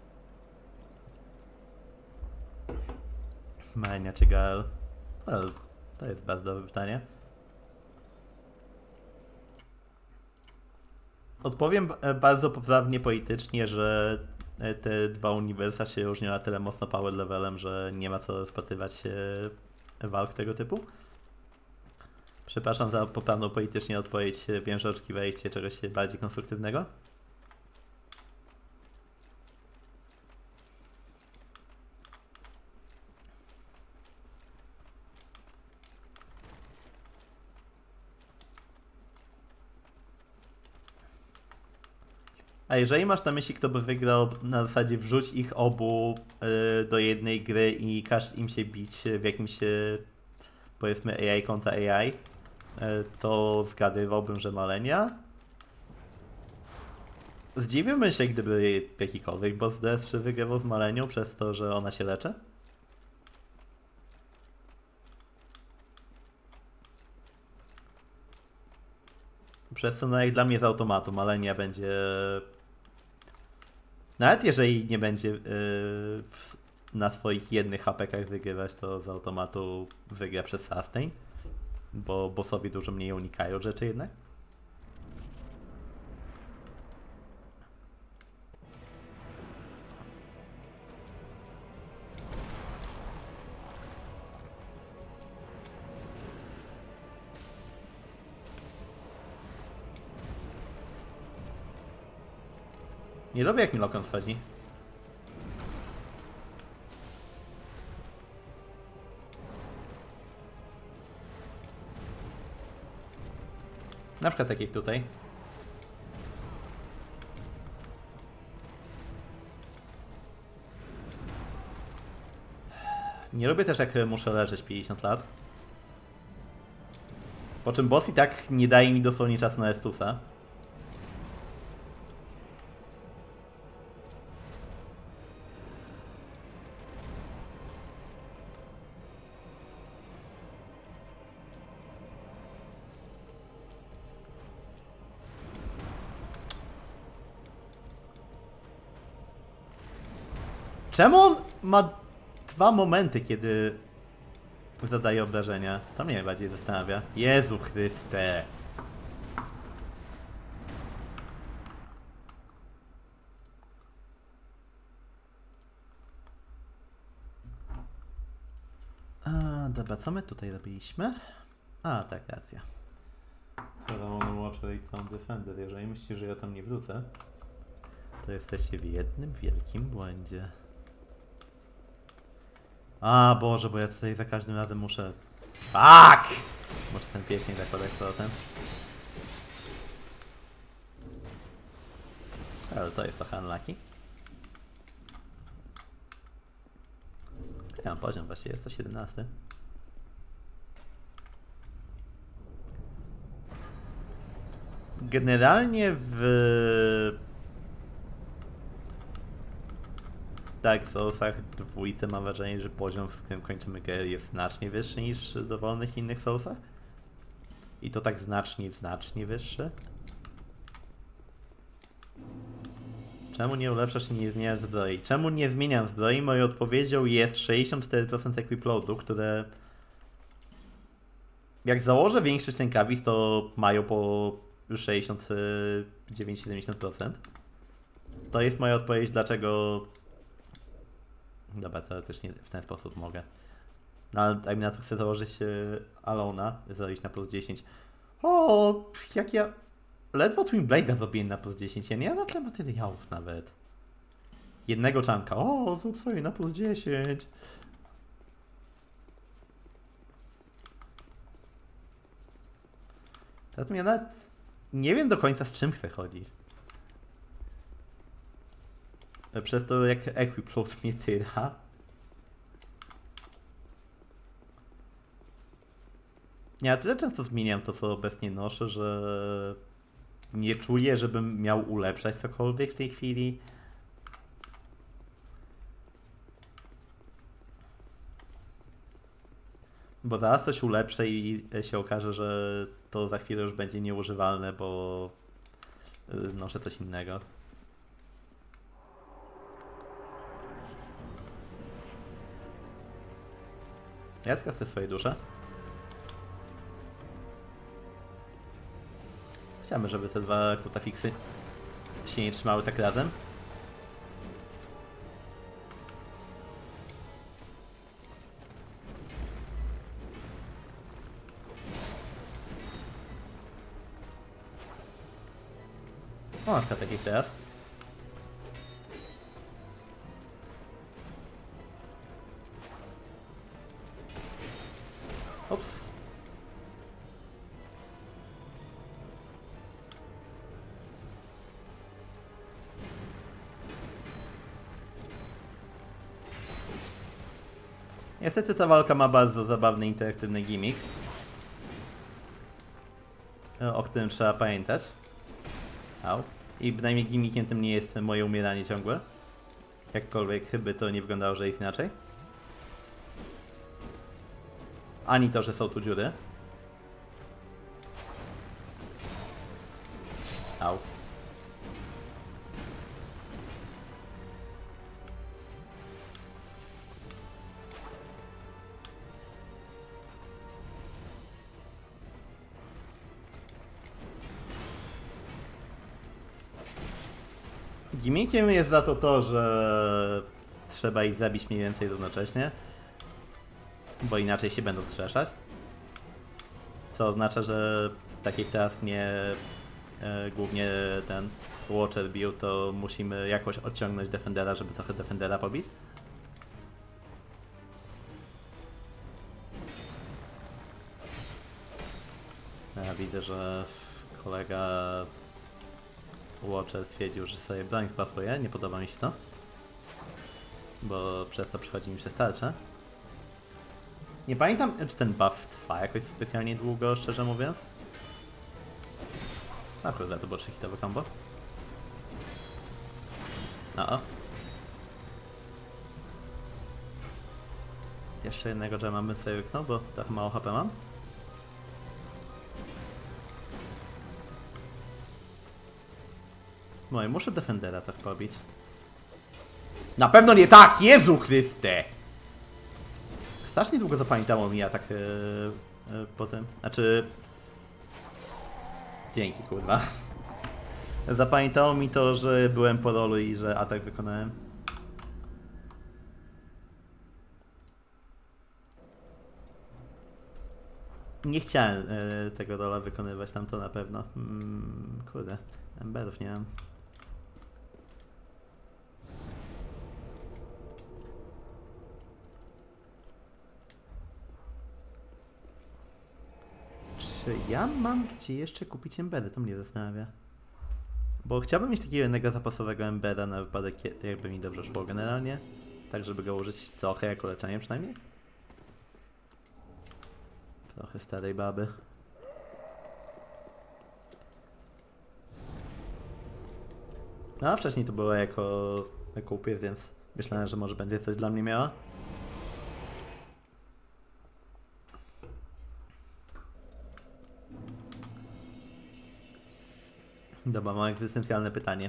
Malenia czy Gael? Well, to jest bardzo dobre pytanie. Odpowiem bardzo poprawnie politycznie, że te dwa uniwersa się różnią na tyle mocno power levelem, że nie ma co rozpatrywać walk tego typu. Przepraszam za poprawną politycznie odpowiedź. Wiem, że oczekiwaliście czegoś bardziej konstruktywnego. A jeżeli masz na myśli, kto by wygrał, na zasadzie wrzuć ich obu do jednej gry i każ im się bić w jakimś powiedzmy AI kontra AI, to zgadywałbym, że Malenia. Zdziwiłbym się, gdyby jakikolwiek boss DS3 wygrywał z Malenią przez to, że ona się leczy. Przez co, no jak dla mnie z automatu Malenia będzie... Nawet jeżeli nie będzie na swoich jednych HP-kach wygrywać, to z automatu wygra przez sustain. Bo bossowie dużo mniej unikają rzeczy jednak. Nie lubię, jak mi Lokon schodzi. Na przykład tak jak tutaj. Nie lubię też, jak muszę leżeć 50 lat. Po czym boss i tak nie daje mi dosłownie czasu na Estusa. Czemu on ma 2 momenty, kiedy zadaje obrażenia? To mnie bardziej zastanawia. Jezu Chryste! Dobra, co my tutaj robiliśmy? A, tak, racja. Pharaon Watcher i Sound Defender. Jeżeli myślicie, że ja tam nie wrócę, to jesteście w jednym wielkim błędzie. A Boże, bo ja tutaj za każdym razem muszę... Fuck! Muszę ten pieśń zakładać z powrotem. Ale to jest trochę unlucky. Ja mam poziom właściwie, jest to 17. Generalnie w Dark Soulsach dwójce mam wrażenie, że poziom, w którym kończymy grę, jest znacznie wyższy niż w dowolnych innych Soulsach. I to tak znacznie wyższy. Czemu nie ulepszasz i nie zmieniasz zbroi? Czemu nie zmieniam zbroi? Moją odpowiedzią jest 64% equip loadu, które... Jak założę większość rękawic, to mają po 69-70%. To jest moja odpowiedź, dlaczego... Dobra, teoretycznie w ten sposób mogę. No ale jak na to chcę założyć Alona, zrobić na plus 10. O, jak ja... Ledwo Twin Blade'a zrobiłem na plus 10, ja nie mam na tyle materiałów nawet. Jednego czanka. O, zrób sobie na plus 10. Teraz ja nawet nie wiem do końca, z czym chcę chodzić. Przez to, jak equip load mnie tyra. Ja tyle często zmieniam to, co obecnie noszę, że nie czuję, żebym miał ulepszać cokolwiek w tej chwili. Bo zaraz coś ulepszę i się okaże, że to za chwilę już będzie nieużywalne, bo noszę coś innego. Ja tylko chcę swoje dusze. Chciałbym, żeby te dwa kutafiksy się nie trzymały tak razem. O, na przykład takich teraz. Ups. Niestety ta walka ma bardzo zabawny, interaktywny gimmick, o którym trzeba pamiętać. Au. I bynajmniej gimmickiem tym nie jest moje umieranie ciągłe. Jakkolwiek by to nie wyglądało, że jest inaczej. Ani to, że są tu dziury. Au. Gimmickiem jest za to, że trzeba ich zabić mniej więcej równocześnie, bo inaczej się będą wskrzeszać. Co oznacza, że tak jak teraz mnie głównie ten Watcher bił, to musimy jakoś odciągnąć Defendera, żeby trochę Defendera pobić. Ja widzę, że kolega Watcher stwierdził, że sobie broń zbuffuje, nie podoba mi się to, bo przez to przychodzi mi przez tarczę. Nie pamiętam, czy ten buff trwa jakoś specjalnie długo, szczerze mówiąc. No kurde, to było 3-hitowe combo. O. Jeszcze jednego dżema bym sobie wyknął, bo trochę mało HP mam. No i muszę Defendera tak pobić. Na pewno nie tak! Jezu Chryste! Strasznie długo zapamiętało mi atak potem. Znaczy... Dzięki, kurwa. Zapamiętało mi to, że byłem po rolu i że atak wykonałem. Nie chciałem tego rola wykonywać, tam to na pewno. Kurde, emberów nie mam. Czy ja mam gdzie jeszcze kupić embery? To mnie zastanawia. Bo chciałbym mieć takiego jednego zapasowego embera na wypadek, jakby mi dobrze szło generalnie. Tak, żeby go użyć trochę jako leczenie przynajmniej. Trochę starej baby. No, a wcześniej to było jako upiec, więc myślałem, że może będzie coś dla mnie miała. Dobra, mam egzystencjalne pytanie.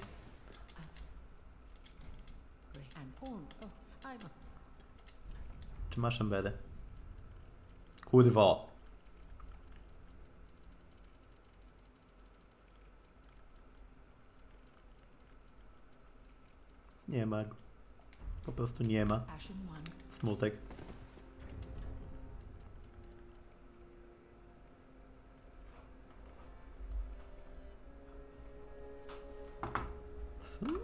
Czy masz embery? Kurwo! Nie ma. Po prostu nie ma. Smutek. W sumie...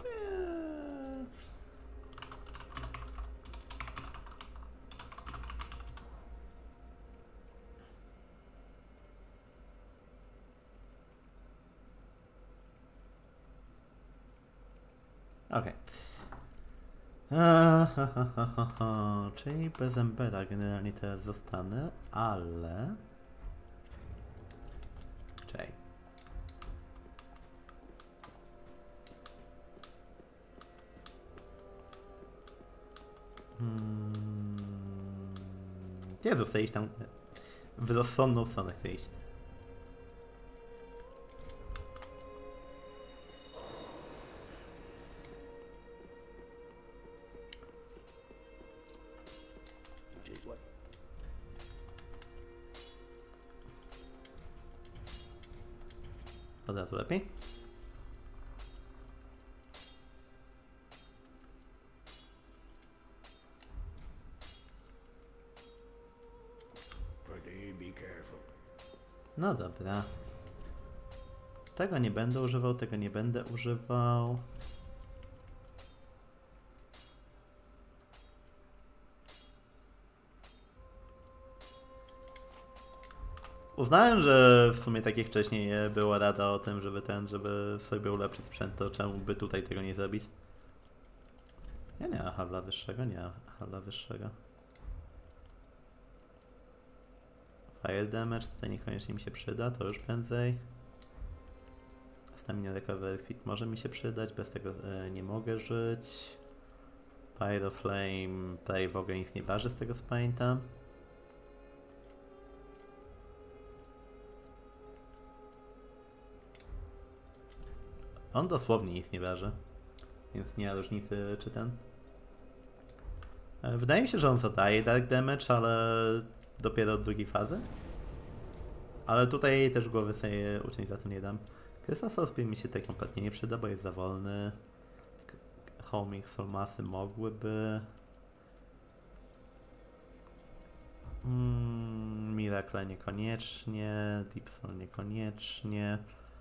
Okej. Czyli bez embera generalnie teraz zostanę, ale... Czekaj. Jezu, chcę iść tam... W rozsądną stronę chcę iść. Od razu lepiej. No dobra. Tego nie będę używał, tego nie będę używał. Uznałem, że w sumie tak jak wcześniej była rada o tym, żeby sobie ulepszyć sprzęt, to czemu by tutaj tego nie zrobić? Ja nie mam habla wyższego, nie mam habla wyższego. Fire damage tutaj niekoniecznie mi się przyda, to już prędzej. Stamina recovery speed może mi się przydać, bez tego nie mogę żyć. Pyro flame prawie w ogóle nic nie waży z tego co pamiętam. On dosłownie nic nie waży, więc nie ma różnicy czy ten. Wydaje mi się, że on zadaje dark damage, ale dopiero od drugiej fazy. Ale tutaj też głowy sobie uczynić za to nie dam. Crystal Soul Spear mi się tutaj kompletnie nie przyda, bo jest za wolny. Homing Soul Massy mogłyby. Miracle niekoniecznie, Deep Soul niekoniecznie.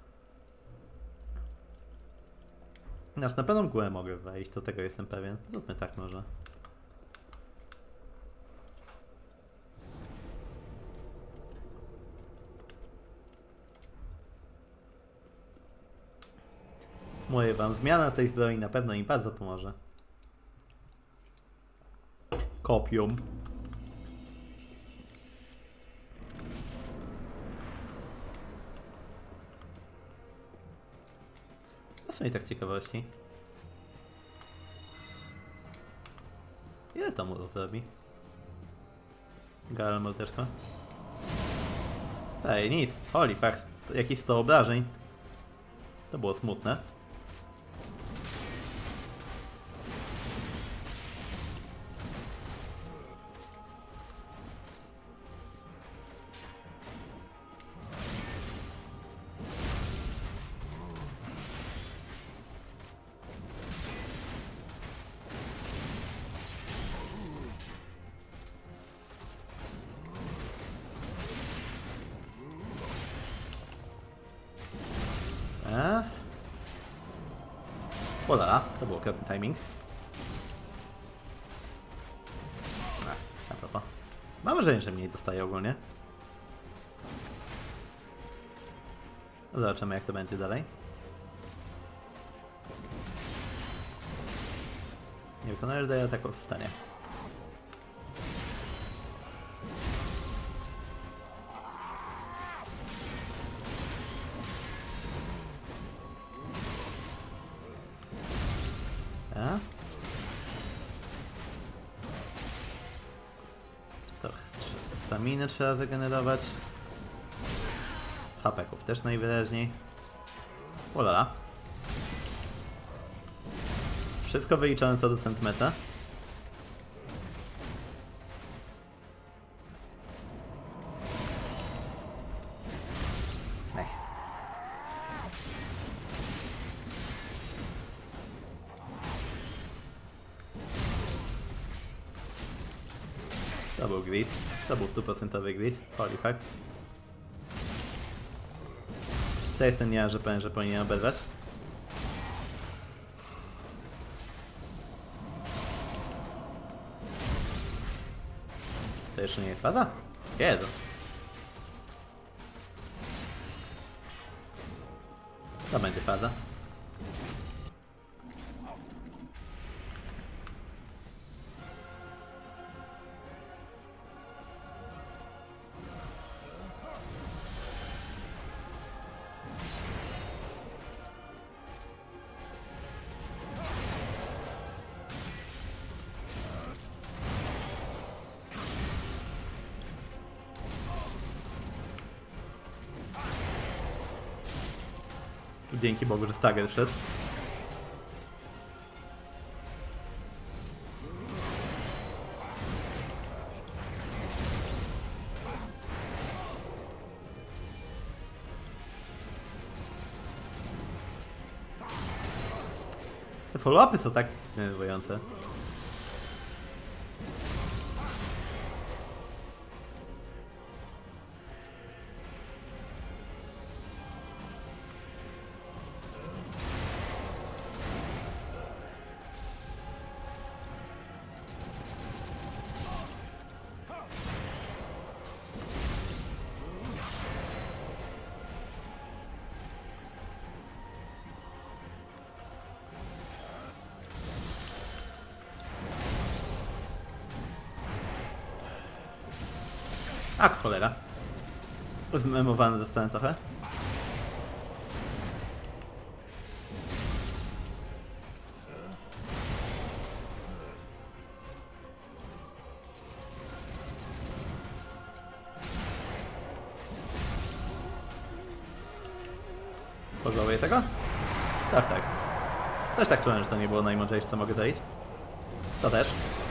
Znaczy na pewno mgłę mogę wejść, do tego jestem pewien. Zróbmy tak może. Mówię wam, zmiana tej zbroi na pewno im bardzo pomoże. Kopium. To są i tak ciekawości. Ile to mu zrobi? Gal mordeczko. Ej, nic. Holy fuck. Jakieś 100 obrażeń. To było smutne. Olala, to był okropny timing. A propos. Mam wrażenie, że mniej dostaje ogólnie. Zobaczymy, jak to będzie dalej. Nie wykonujesz daje ataków? To nie. To staminy trzeba zregenerować. Hapeków też najwyraźniej. Ulala. Wszystko wyliczone co do centymetra. Ech. To był grid. To był 100% grid. Holy fuck. To jest ten ja, że powiem, że powinien oberwać. To jeszcze nie jest faza? Jezu. To będzie faza. Dzięki Bogu, że Stagger wszedł. Te follow-upy są tak denerwujące. A cholera. Zmemowany zostałem trochę. Pożałuję tego? Tak, tak. Też tak czułem, że to nie było najmądrzejsze, co mogę zrobić. To też.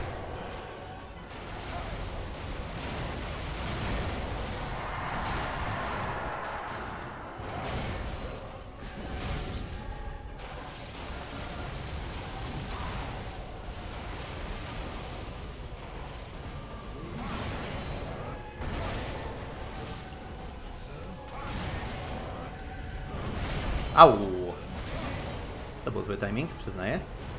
Au! To był zły timing, przyznaję.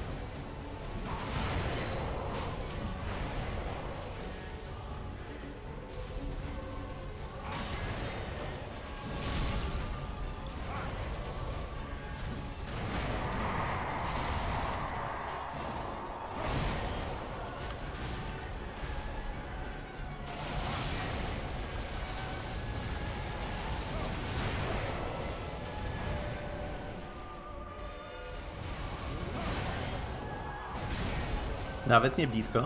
Nawet nie blisko.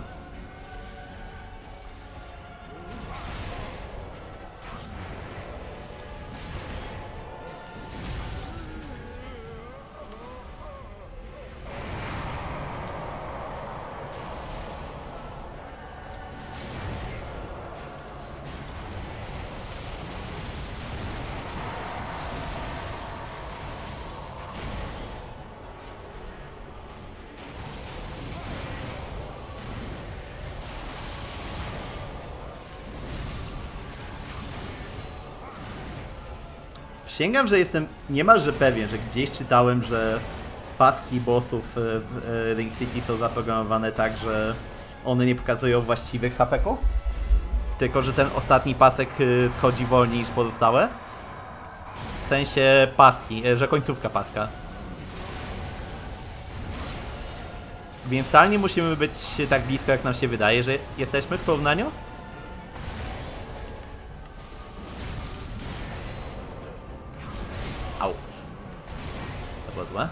Przysięgam, że jestem niemalże pewien, że gdzieś czytałem, że paski bossów w Ring City są zaprogramowane tak, że one nie pokazują właściwych HP-ków, tylko że ten ostatni pasek schodzi wolniej niż pozostałe. W sensie paski, że końcówka paska. Więc wcale nie musimy być tak blisko, jak nam się wydaje, że jesteśmy w porównaniu. Au. To było złe.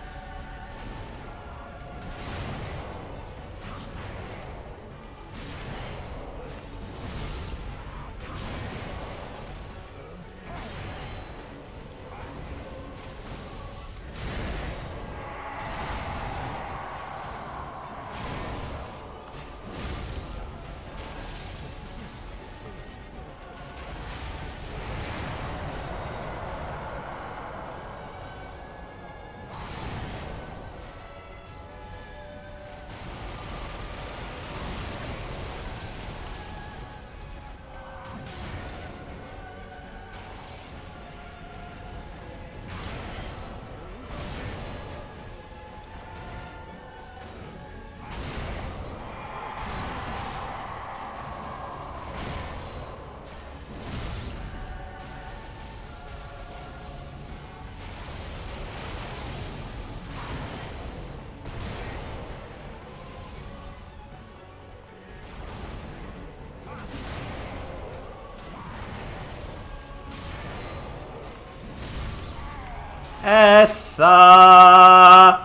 Essa!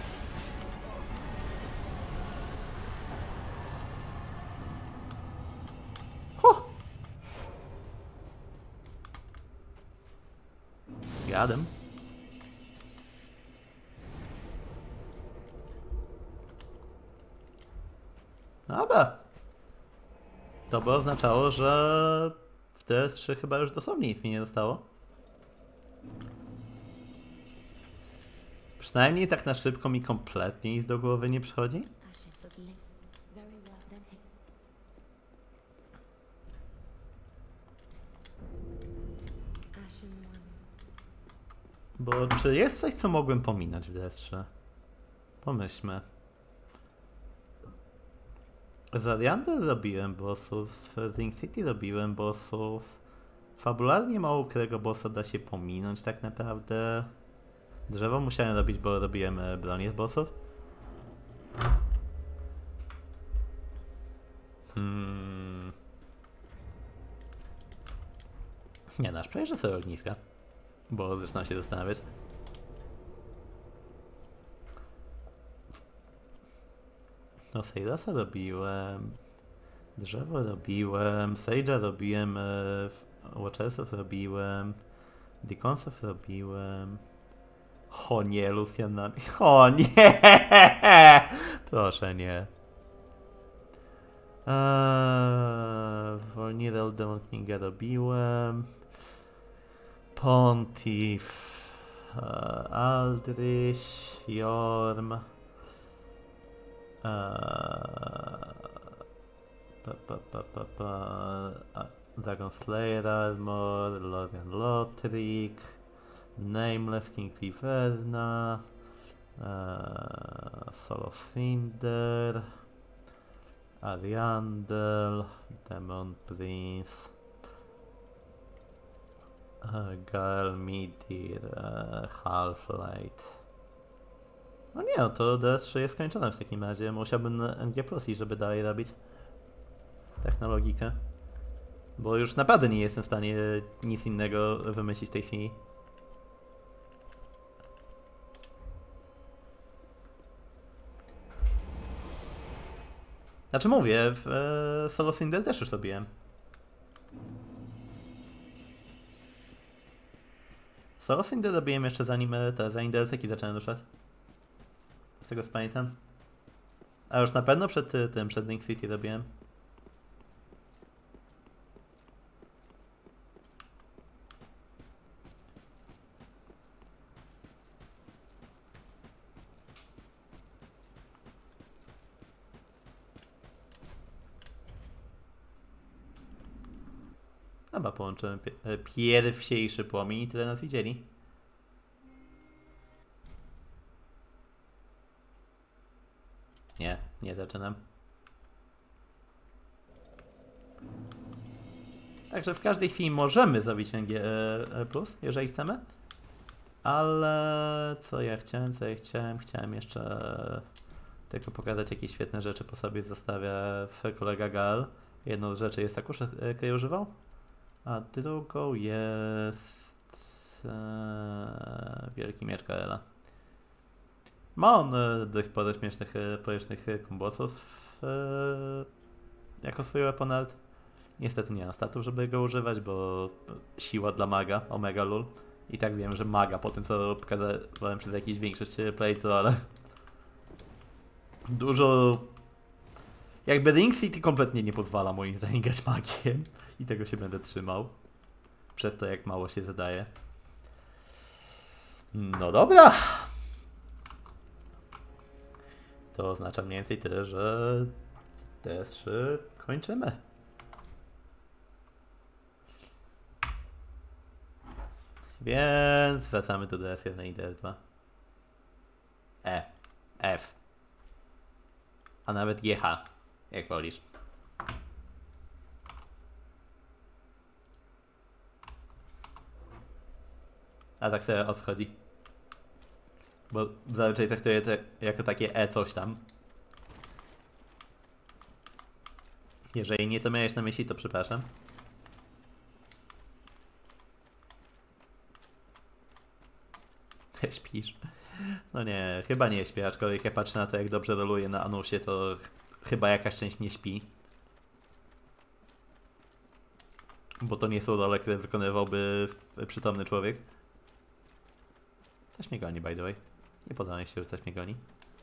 Jadem. Dobra. To by oznaczało, że w TS3 chyba już dosłownie nic mi nie zostało. Przynajmniej tak na szybko mi kompletnie nic do głowy nie przychodzi. Bo czy jest coś, co mogłem pominąć w DS3? Pomyślmy. Z Ariandel robiłem bossów, w Ring City robiłem bossów. Fabularnie mało którego bossa da się pominąć tak naprawdę. Drzewo musiałem robić, bo robiłem bronię z bossów. Nie, nasz przejeżdżę sobie ogniska, bo zaczynam się zastanawiać. No, Seirasa robiłem, drzewo robiłem, Sage'a robiłem, Watchersów robiłem, Deaconsów robiłem. O nie, Lucianami. O nie! Proszę nie. Volnirel Demon Kinga robiłem. Pontiff, Aldrich, Jorm, Dragon Slayer Armor, Lorian Lothric, Nameless, King Viverna, Soul of Cinder, Ariandel, Demon Prince, Girl, Midir, Half-Light. No nie, no to DS3 jest skończone w takim razie. Musiałbym NG Plus iść, żeby dalej robić technologikę. Bo już naprawdę nie jestem w stanie nic innego wymyślić w tej chwili. Znaczy mówię, w Solo Cinder też już robiłem. Solo Cinder robiłem jeszcze zanim DLC-ki zacząłem ruszać. Z tego co pamiętam. A już na pewno przed tym, przed Ring City robiłem. Chyba połączyłem pierwsiejszy płomień i tyle nas widzieli. Nie, nie zaczynam. Także w każdej chwili możemy zrobić NG+, jeżeli chcemy. Ale co ja chciałem, Chciałem jeszcze tylko pokazać, jakie świetne rzeczy po sobie zostawia kolega Gal. Jedną z rzeczy jest Akusz, której używał, a drugą jest wielki miecz Gaela. Ma on dość sporo śmiesznych, porycznych kombosów jako swój weapon art. Niestety nie mam statów, żeby go używać, bo siła dla maga, Omega Lul. I tak wiem, że maga po tym, co pokazałem przez jakieś większość playthrough, ale dużo... Jakby Ring City kompletnie nie pozwala moim zdaniem grać magiem i tego się będę trzymał. Przez to, jak mało się zadaje. No dobra. To oznacza mniej więcej tyle, że DS3 kończymy. Więc wracamy do DS1 i DS2. F. A nawet GH, jak wolisz. A tak sobie odchodzi. Bo zazwyczaj traktuję to jako takie coś tam. Jeżeli nie to miałeś na myśli, to przepraszam. Śpisz? No nie, chyba nie śpię, aczkolwiek jak patrzę na to, jak dobrze roluje na Anusie, to chyba jakaś część mnie śpi. Bo to nie są role, które wykonywałby przytomny człowiek. Coś mnie goni, by the way. Nie podoba mi się, że coś mnie goni.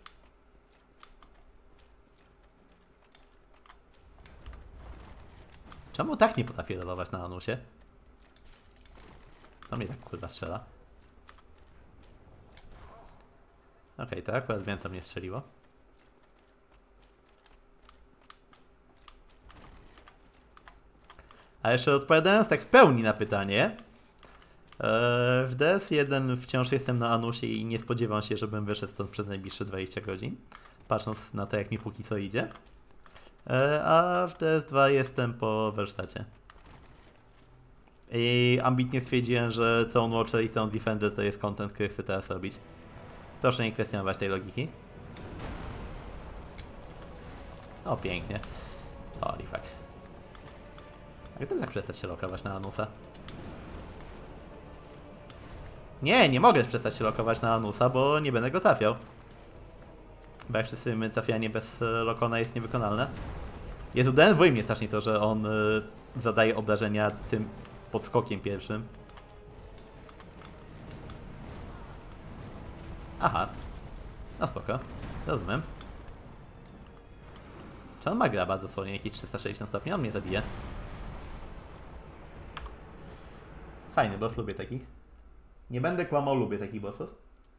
Czemu tak nie potrafię rolować na Anusie? Co mnie tak kurwa strzela? Okej, tak, akurat wiem, co mnie strzeliło. A jeszcze odpowiadając tak w pełni na pytanie. W DS1 wciąż jestem na Anusie i nie spodziewam się, żebym wyszedł stąd przez najbliższe 20 godzin. Patrząc na to, jak mi póki co idzie. A w DS2 jestem po warsztacie. I ambitnie stwierdziłem, że Throne Watcher i Throne Defender to jest content, który chcę teraz robić. Proszę nie kwestionować tej logiki. O, pięknie. Holy fuck. Jak to tak przestać się lokować na Anusa? Nie mogę przestać się lokować na Anusa, bo nie będę go trafiał. Bo jak wszyscy trafianie bez lokona jest niewykonalne. Jezu, denerwuje mnie strasznie to, że on zadaje obrażenia tym podskokiem pierwszym. Aha. No spoko. Rozumiem. Czy on ma graba dosłownie jakieś 360 stopni? On mnie zabije. Fajny boss, lubię takich. Nie będę kłamał, lubię takich bossów.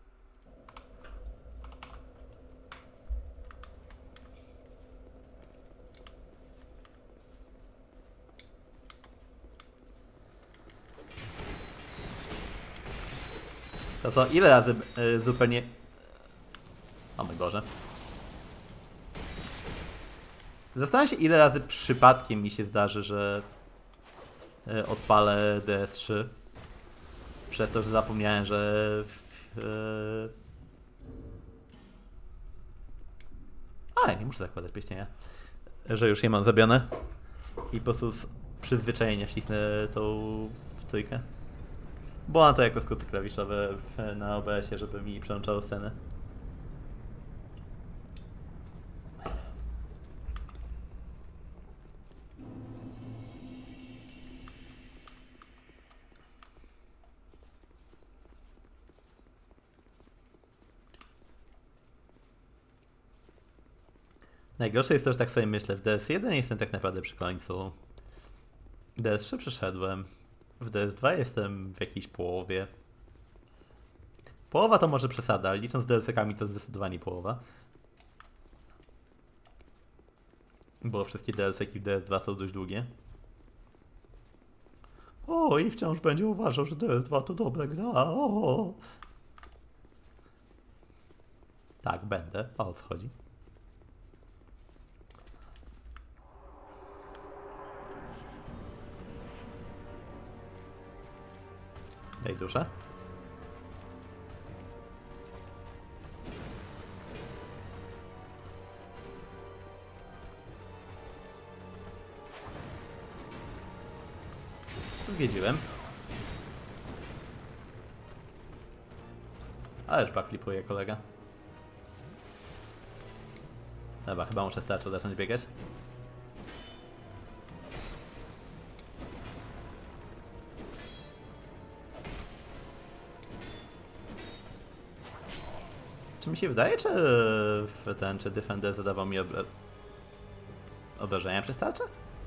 To co, ile razy zupełnie... O mój Boże. Zastanawiam się, ile razy przypadkiem mi się zdarzy, że odpalę DS3. Przez to, że zapomniałem, że... nie muszę zakładać pierścienia. Że już je mam zrobione. I po prostu z przyzwyczajenia wcisnę tą w trójkę. Bo mam to jako skróty klawiszowe na OBS-ie, żeby mi przełączało scenę. Najgorsze jest to, że tak sobie myślę, w DS1 jestem tak naprawdę przy końcu. DS3 przeszedłem. W DS2 jestem w jakiejś połowie. Połowa to może przesada, ale licząc z DLC-kami to zdecydowanie połowa. Bo wszystkie DLC-ki w DS2 są dość długie. O, i wciąż będzie uważał, że DS2 to dobra gra. O. Tak, będę. A o co chodzi? Daj duszę. Zwiedziłem. Ależ backflipuje kolega. Dobra, chyba muszę starczo zacząć biegać. Czy mi się wydaje, czy Defender zadawał mi obrażenia przez tarczę?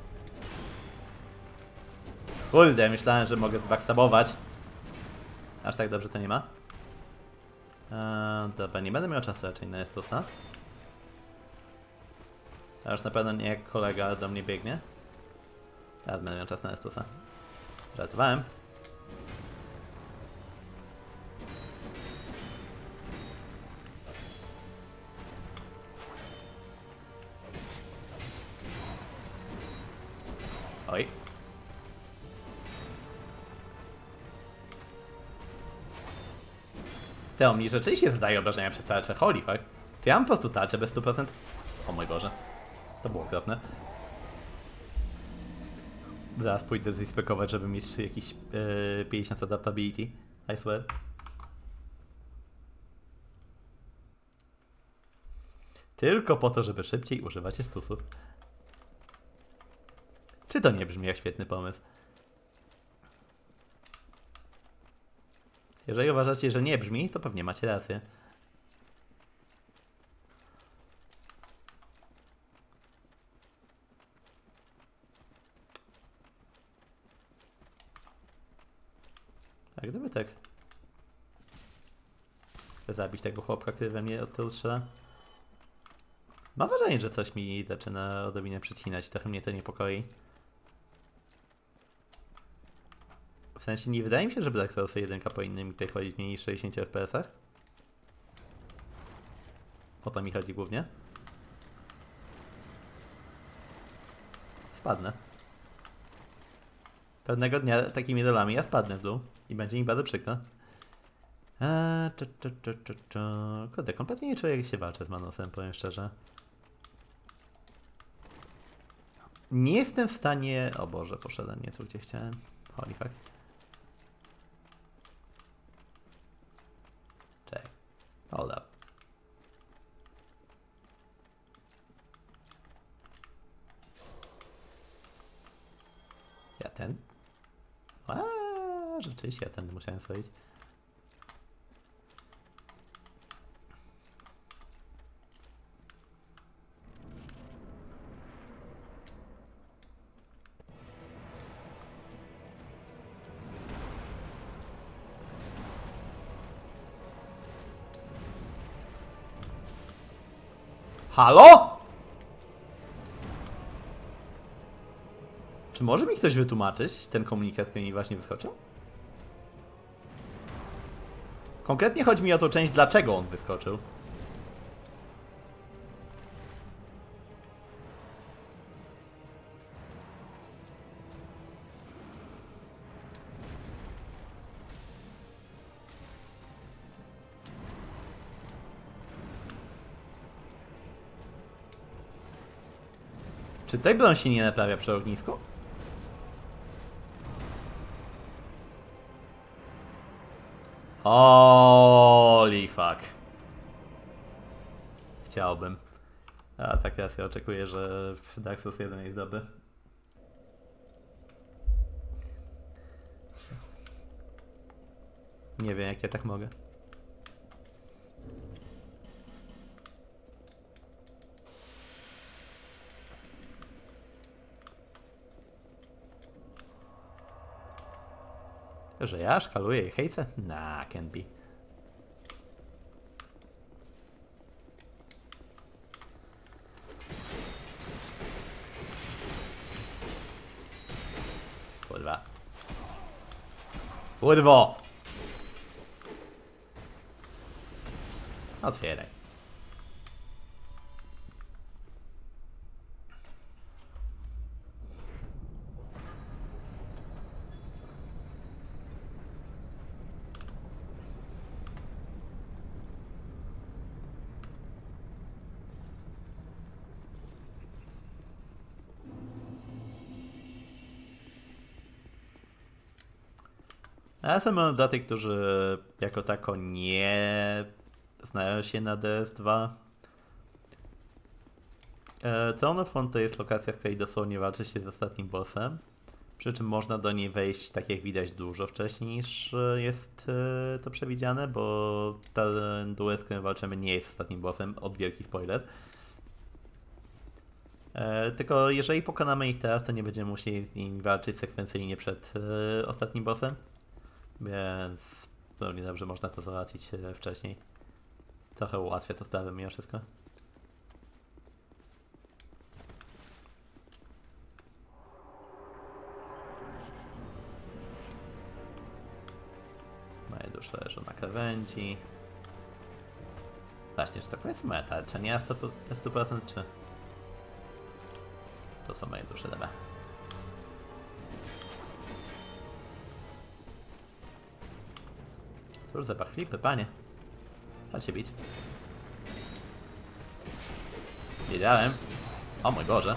Kurde, myślałem, że mogę zbackstabować. Aż tak dobrze to nie ma. Dobra, nie będę miał czasu raczej na Estusa. A już na pewno nie jak kolega do mnie biegnie. Teraz będę miał czas na Estusa. Żartowałem. Oj. To mi rzeczywiście zdaje obrażenia przez tarczę. Holy fuck. Czy ja mam po prostu tarczę bez 100%? O mój Boże. To było okropne. Zaraz pójdę zinspekować, żeby mieć jakiś 50 adaptability. I swear. Tylko po to, żeby szybciej używać Estusów. Czy to nie brzmi jak świetny pomysł? Jeżeli uważacie, że nie brzmi, to pewnie macie rację. A gdyby tak... Chcę zabić tego chłopka, który we mnie od tyłu strzela? Mam wrażenie, że coś mi zaczyna odrobinę przycinać, trochę mnie to niepokoi. W sensie nie wydaje mi się, że Black Souls 1 powinny mi tutaj chodzić mniej niż 60 FPS-ach. O to mi chodzi głównie. Spadnę. Pewnego dnia takimi rolami ja spadnę w dół i będzie mi bardzo przykro. Kurde, kompletnie nie czuję, jak się walczę z Manusem, powiem szczerze. Nie jestem w stanie... O Boże, poszedłem nie tu, gdzie chciałem. Holy fuck. Czekaj. Hold up. Ja ten? Rzeczywiście ja ten musiałem swoić. Halo? Czy może mi ktoś wytłumaczyć ten komunikat, który mi właśnie wyskoczył? Konkretnie chodzi mi o tą część, dlaczego on wyskoczył. Czy tej broń się nie naprawia przy ognisku? Holy fuck. Chciałbym. A tak teraz ja oczekuję, że w Dark Souls 1 jest dobry. Nie wiem, jak ja tak mogę. Że ja szkaluję i hejcę? Nah, can't be. Kurwa. Kurwo! Otwieraj. Ja są dodatek, którzy jako tako nie znają się na DS2. Throne of Front to jest lokacja, w której dosłownie walczy się z ostatnim bossem. Przy czym można do niej wejść, tak jak widać, dużo wcześniej niż jest to przewidziane, bo ten duel, z którym walczymy, nie jest ostatnim bossem. Od wielki spoiler. Tylko jeżeli pokonamy ich teraz, to nie będziemy musieli z nimi walczyć sekwencyjnie przed ostatnim bossem. Więc pewnie dobrze można to załatwić wcześniej. Trochę ułatwia to sprawę mimo wszystko. Moje dusze leżą na krawędzi. Właśnie, czy to jest moja tarcza? Nie na 100% czy... To są moje dusze, dobra. Cóż za pachlipy, panie. Chodź się bić. Wiedziałem. O mój Boże.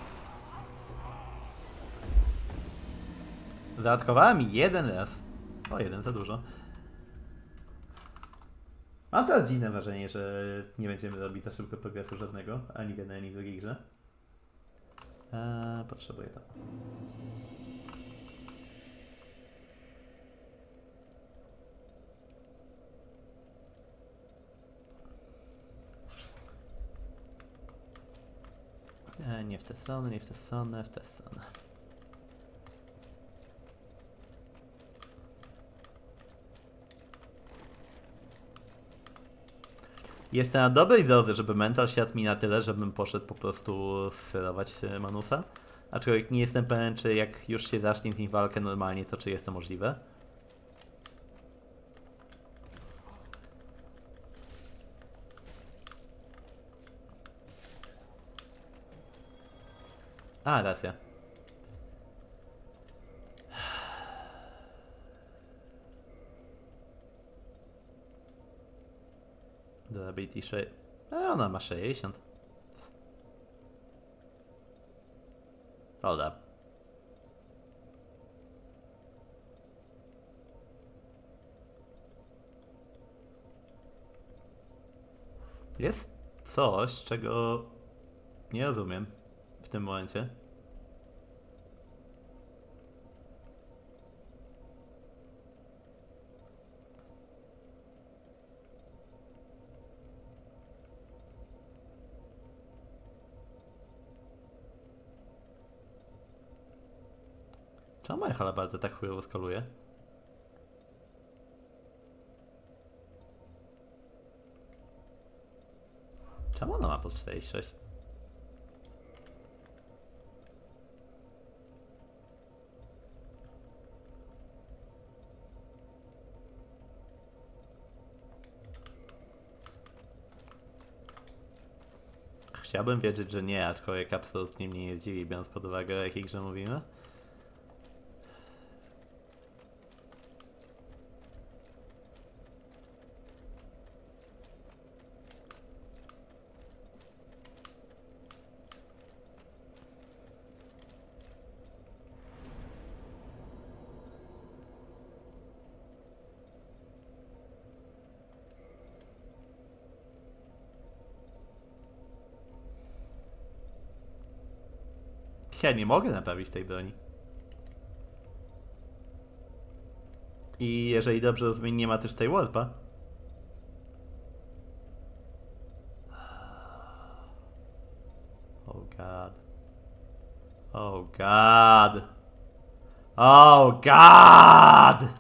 Zaatakowała mi jeden raz. O, jeden za dużo. Mam teraz dziwne wrażenie, że nie będziemy robić za szybko progresu żadnego. Ani w jednej, ani w drugiej grze. Potrzebuję to. Nie w tę stronę, nie w tę stronę, w tę stronę. Jestem na dobrej drodze, żeby mental siadł mi na tyle, żebym poszedł po prostu sterować Manusa. Aczkolwiek nie jestem pewien, czy jak już się zacznie z nim walkę normalnie, to czy jest to możliwe. A, racja. Do ability 6. Ona ma 60. Hold up. Jest coś, czego nie rozumiem w tym momencie. Czemu moja halabarda tak chujowo skaluje? Czemu ona ma plus 46? Chciałbym wiedzieć, że nie, aczkolwiek absolutnie mnie nie zdziwi, biorąc pod uwagę, o jakiej grze mówimy. Ja nie mogę naprawić tej broni. I jeżeli dobrze rozumiem, nie ma też tej warpa. Oh god. Oh god. Oh god!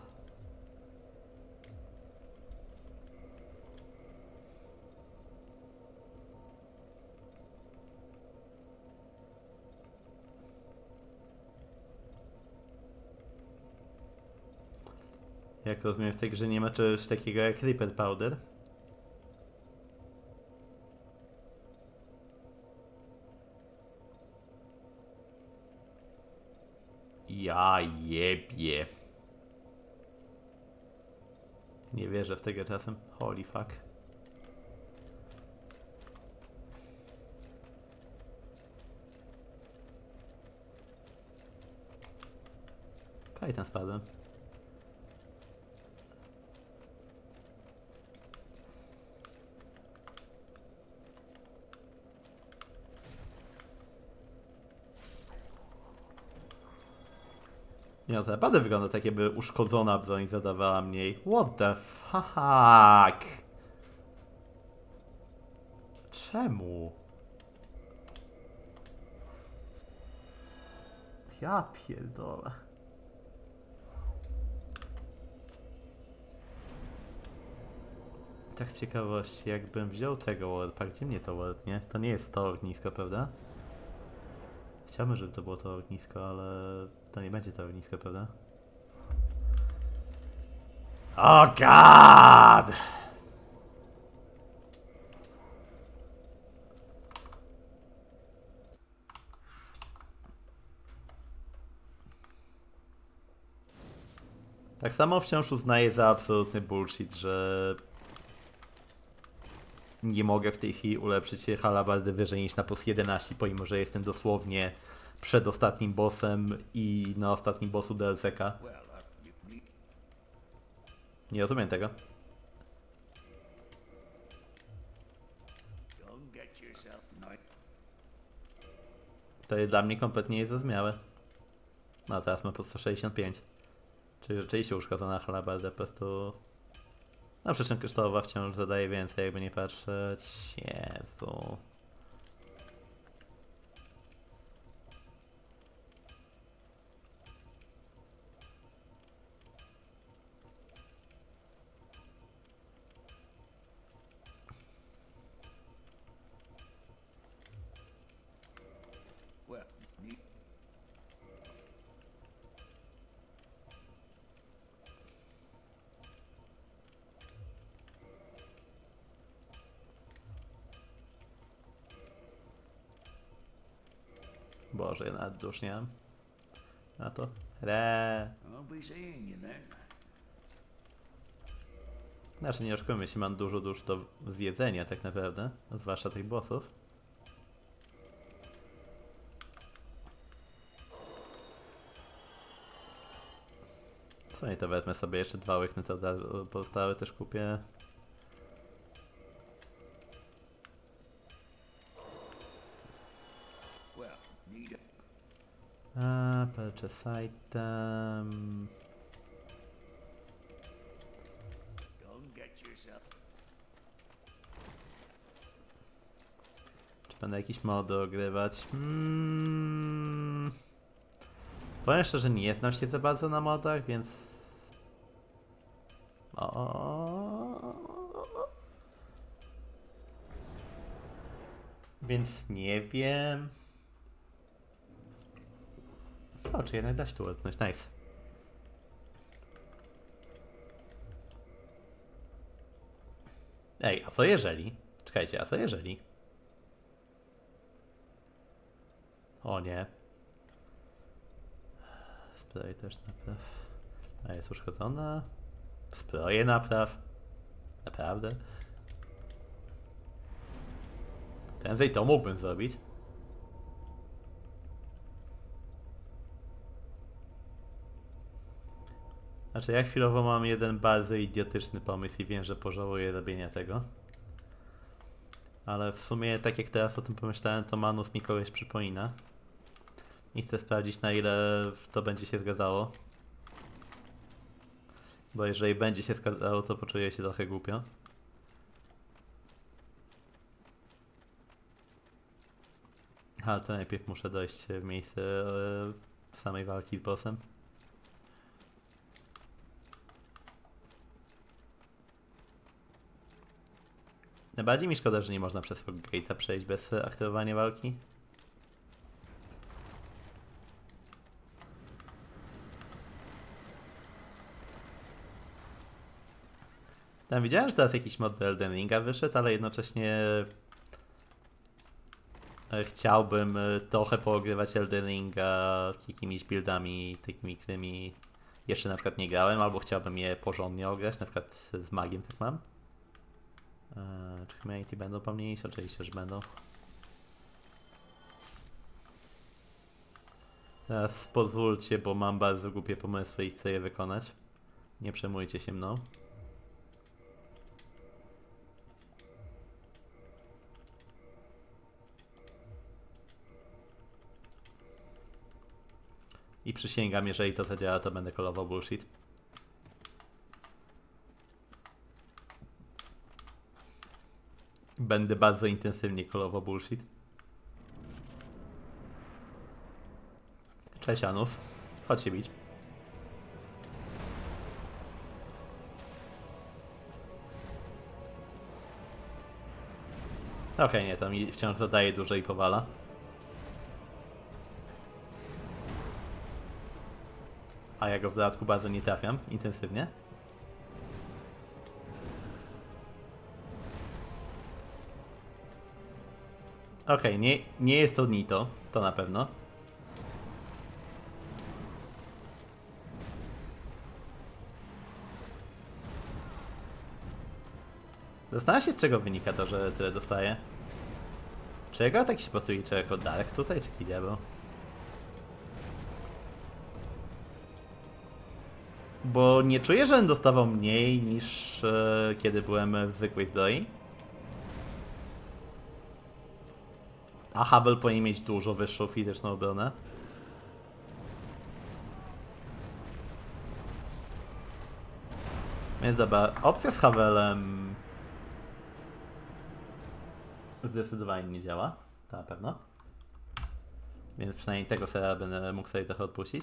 Jak rozumiem, w tej grze nie ma czegoś takiego jak Reaper Powder. Ja jebie. Nie wierzę w tego czasem. Holy fuck. Kaj tam spadłem. Nie no, to naprawdę wygląda tak, jakby uszkodzona broń zadawała mniej. What the fuck? Czemu? Ja pierdolę. Tak z ciekawości, jakbym wziął tego warpa, gdzie mnie to warpnie? To nie jest to ognisko, prawda? Chciałbym, żeby to było to ognisko, ale to nie będzie to ognisko, prawda? Oh god! Tak samo wciąż uznaję za absolutny bullshit, że nie mogę w tej chwili ulepszyć się halabardy wyżej niż na plus 11, pomimo że jestem dosłownie przed ostatnim bossem i na ostatnim bossu DLC-ka. Nie rozumiem tego. To jest dla mnie kompletnie niezrozumiałe. No teraz mam po 165. Czyli rzeczywiście uszkodzona halabarda po prostu... No przyczyn kryształowa wciąż zadaje więcej, jakby nie patrzeć. Jezu. Boże, ja nawet dusz nie mam. Na to. Znaczy nie oszukujmy się, mam dużo dusz do zjedzenia tak naprawdę. Zwłaszcza tych bossów. Co nie, to wezmę sobie jeszcze 2 łykny, to pozostałe też kupię. Purchase item. Czy będę jakiś mod ogrywać? Powiem szczerze, nie znam się za bardzo na modach, więc... Więc nie wiem... O, czy jednak da się tu odpnąć, nice. Ej, a co jeżeli? Czekajcie, a co jeżeli? O nie. Spray też napraw. A jest uszkodzona. Sproje napraw. Naprawdę? Prędzej to mógłbym zrobić. Znaczy ja chwilowo mam jeden bardzo idiotyczny pomysł i wiem, że pożałuję robienia tego. Ale w sumie tak jak teraz o tym pomyślałem, to Manus mi kogoś przypomina. I chcę sprawdzić, na ile to będzie się zgadzało. Bo jeżeli będzie się zgadzało, to poczuję się trochę głupio. Ale to najpierw muszę dojść w miejsce samej walki z bossem. Najbardziej mi szkoda, że nie można przez Fog Gate'a przejść bez aktywowania walki. Tam widziałem, że teraz jakiś mod do Elden Ringa wyszedł, ale jednocześnie chciałbym trochę poogrywać Elden Ringa jakimiś buildami takimi, którymi jeszcze na przykład nie grałem, albo chciałbym je porządnie ograć, na przykład z magiem tak mam. Czy humanity będą pomniejsze? Oczywiście, że będą. Teraz pozwólcie, bo mam bardzo głupie pomysły i chcę je wykonać. Nie przejmujcie się mną. I przysięgam, jeżeli to zadziała, to będę kolował bullshit. Będę bardzo intensywnie kolował bullshit. Cześć Anus. Chodź się bić. Okej, nie, to mi wciąż zadaje dużo i powala. A ja go w dodatku bardzo nie trafiam intensywnie. Okej, nie jest to Nito, to na pewno. Zastanawiam się, z czego wynika to, że tyle dostaję. Czy jego tak się po prostu liczy jako Dark tutaj, czy Diabeł? Bo nie czuję, że on dostawał mniej niż kiedy byłem w zwykłej zbroi. A Hubble powinien mieć dużo wyższą fizyczną obronę. Więc dobra, opcja z Hubblem zdecydowanie nie działa, to na pewno. Więc przynajmniej tego sera będę mógł sobie trochę odpuścić.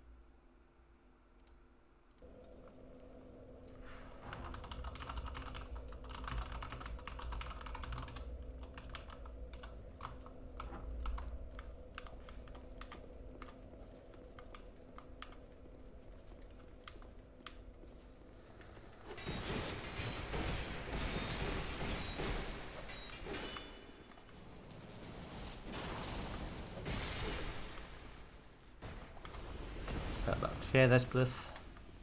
Dobra, otwierać plus.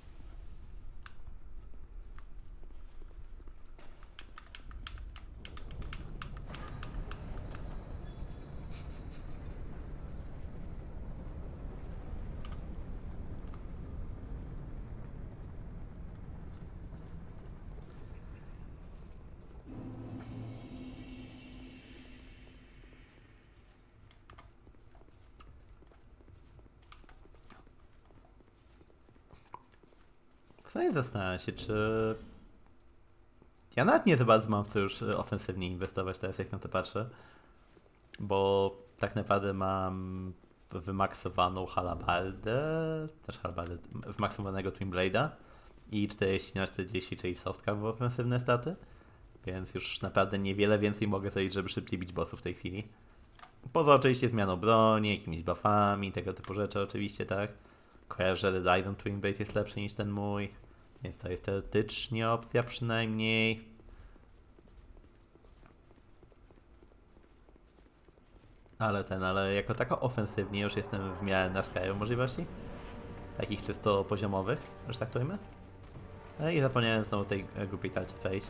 Wcale zastanawiam się, czy... Ja nawet nie za bardzo mam w co już ofensywnie inwestować teraz, jak na to patrzę. Bo tak naprawdę mam wymaksowaną halabardę, też halabardę, wymaksowanego Twin Blade'a i 40/40, czyli softka w ofensywne staty. Więc już naprawdę niewiele więcej mogę zrobić, żeby szybciej bić bossów w tej chwili. Poza oczywiście zmianą broni, jakimiś buffami, tego typu rzeczy oczywiście, tak. Kojarzę, że Red Iron Twin Blade jest lepszy niż ten mój, więc to jest teoretycznie opcja przynajmniej. Ale jako tako ofensywnie już jestem w miarę na skraju możliwości. Takich czysto poziomowych, że tak to ujmę. I zapomniałem znowu tej głupiej tarczy trafić.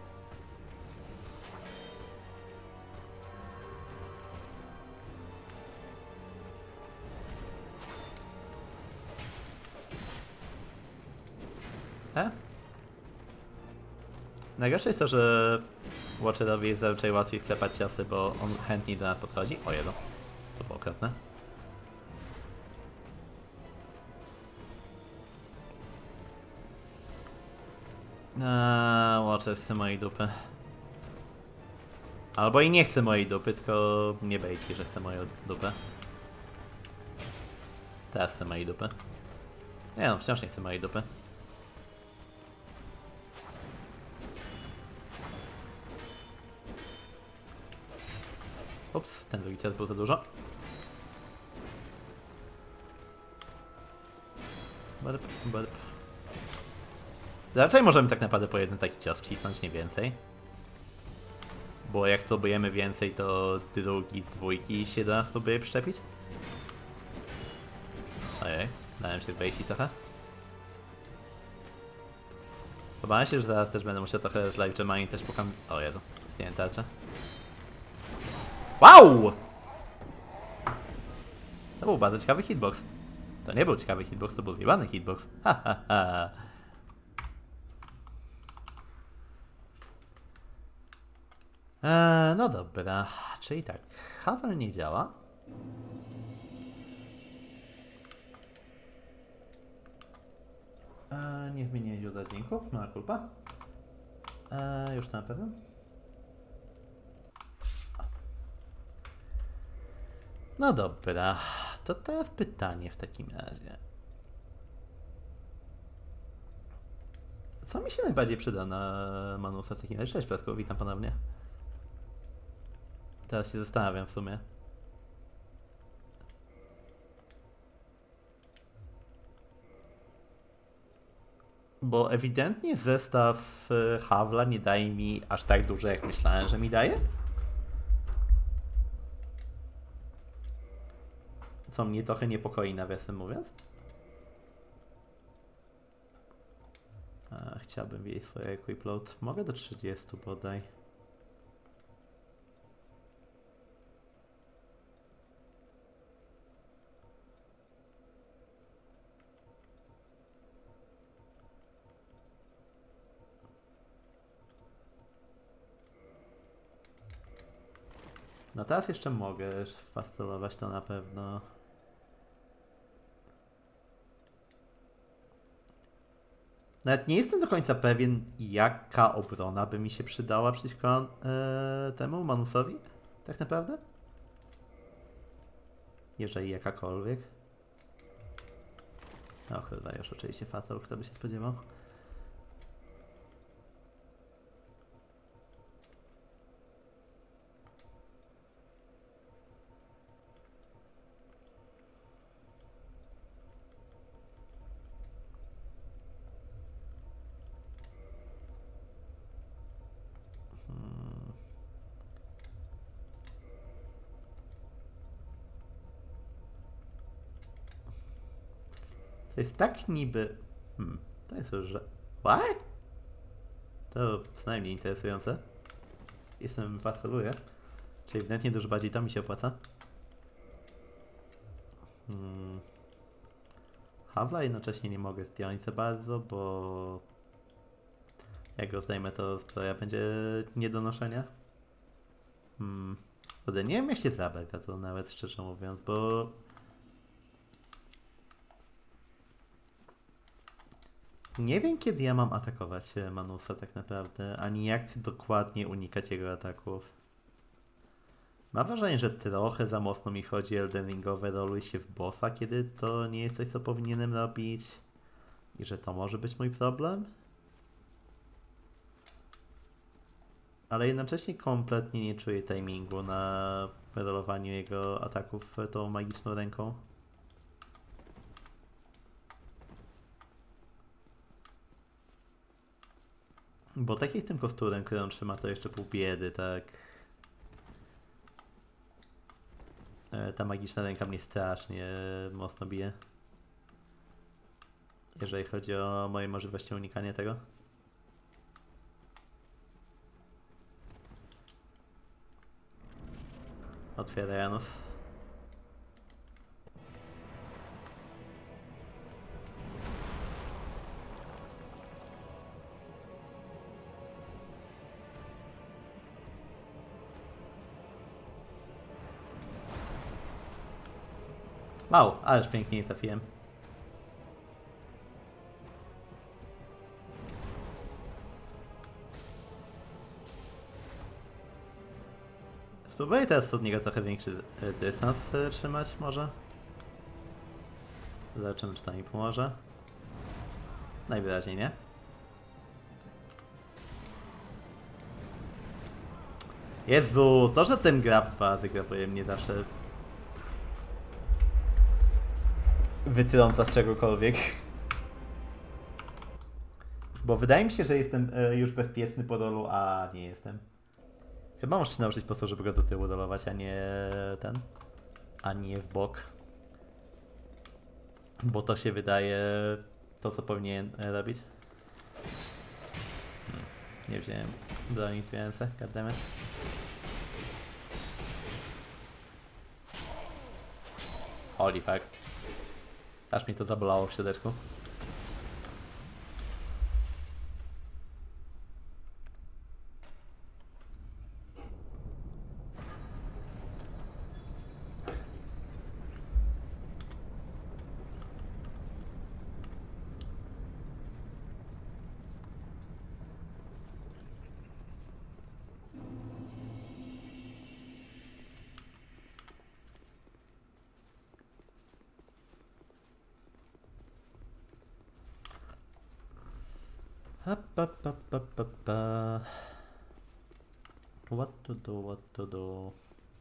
Najgorsze jest to, że Watcherowi jest zazwyczaj łatwiej wklepać ciosy, bo on chętniej do nas podchodzi. O jedno. To było okropne. Watcher chce mojej dupy. Albo i nie chce mojej dupy, tylko nie bejci, że chce moją dupę. Teraz chce mojej dupy. Nie no, wciąż nie chce mojej dupy. Ups, ten drugi cios był za dużo. Burp, burp. Raczej możemy tak naprawdę po jeden taki cios wcisnąć, nie więcej. Bo jak spróbujemy więcej, to drugi z dwójki się do nas próbuje przyczepić. Ojej, dałem się wejść trochę. Obawiam się, że zaraz też będę musiał trochę z live gemami też pokam... O Jezu, zdjąłem tarczę. Wow! To był bardzo ciekawy hitbox. To nie był ciekawy hitbox, to był zjebany hitbox. Ha ha ha. No dobra, czyli tak, Havel nie działa. Nie zmieniłem źródła dźwięku, mała kulpa. Już to na pewno. No dobra, to teraz pytanie w takim razie. Co mi się najbardziej przyda na Manusa w takim razie? Cześć Piotrku, witam ponownie. Teraz się zastanawiam w sumie. Bo ewidentnie zestaw Havla nie daje mi aż tak dużo, jak myślałem, że mi daje. Co mnie trochę niepokoi, nawiasem mówiąc. Chciałbym wiedzieć swoje equip load. Mogę do 30 bodaj. No teraz jeszcze mogę fastelować to na pewno. Nawet nie jestem do końca pewien, jaka obrona by mi się przydała przeciwko temu Manusowi, tak naprawdę. Jeżeli jakakolwiek. O chyba już oczywiście fatal, kto by się spodziewał. To jest tak niby... to jest już, że... What? To co najmniej interesujące. Jestem fasteluję. Czyli ewidentnie dużo bardziej to mi się opłaca. Havla jednocześnie nie mogę zdjąć za bardzo, bo... Jak go zdejmę, to zbroja będzie nie do noszenia. Nie wiem jak się zabrać za to nawet, szczerze mówiąc, bo... Nie wiem, kiedy ja mam atakować Manusa tak naprawdę, ani jak dokładnie unikać jego ataków. Mam wrażenie, że trochę za mocno mi chodzi Elden Ringowe, roluj się w bossa, kiedy to nie jest coś, co powinienem robić. I że to może być mój problem. Ale jednocześnie kompletnie nie czuję timingu na rolowaniu jego ataków tą magiczną ręką. Bo tak jak tym kosturem, który on trzyma, to jeszcze pół biedy, tak. Ta magiczna ręka mnie strasznie mocno bije. Jeżeli chodzi o moje możliwości unikania tego. Otwiera Janus. Wow, ależ pięknie nie trafiłem. Spróbuję teraz od niego trochę większy dystans trzymać może. Zobaczymy, czy to mi pomoże. Najwyraźniej nie. Jezu, to, że ten grab 2 zagrabuje mnie zawsze wytrąca z czegokolwiek. Bo wydaje mi się, że jestem już bezpieczny po rolu, a nie jestem. Chyba muszę się nauczyć po to, żeby go do tyłu rolować, a nie a nie w bok. Bo to się wydaje to, co powinien robić. Nie wziąłem broni w ręce, goddammit. Holy fuck. Aż mi to zabolało w środeczku. What to do, what to do.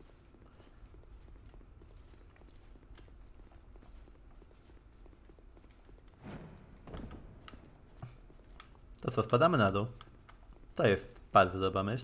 To co, spadamy na dół? To jest bardzo dobra myśl.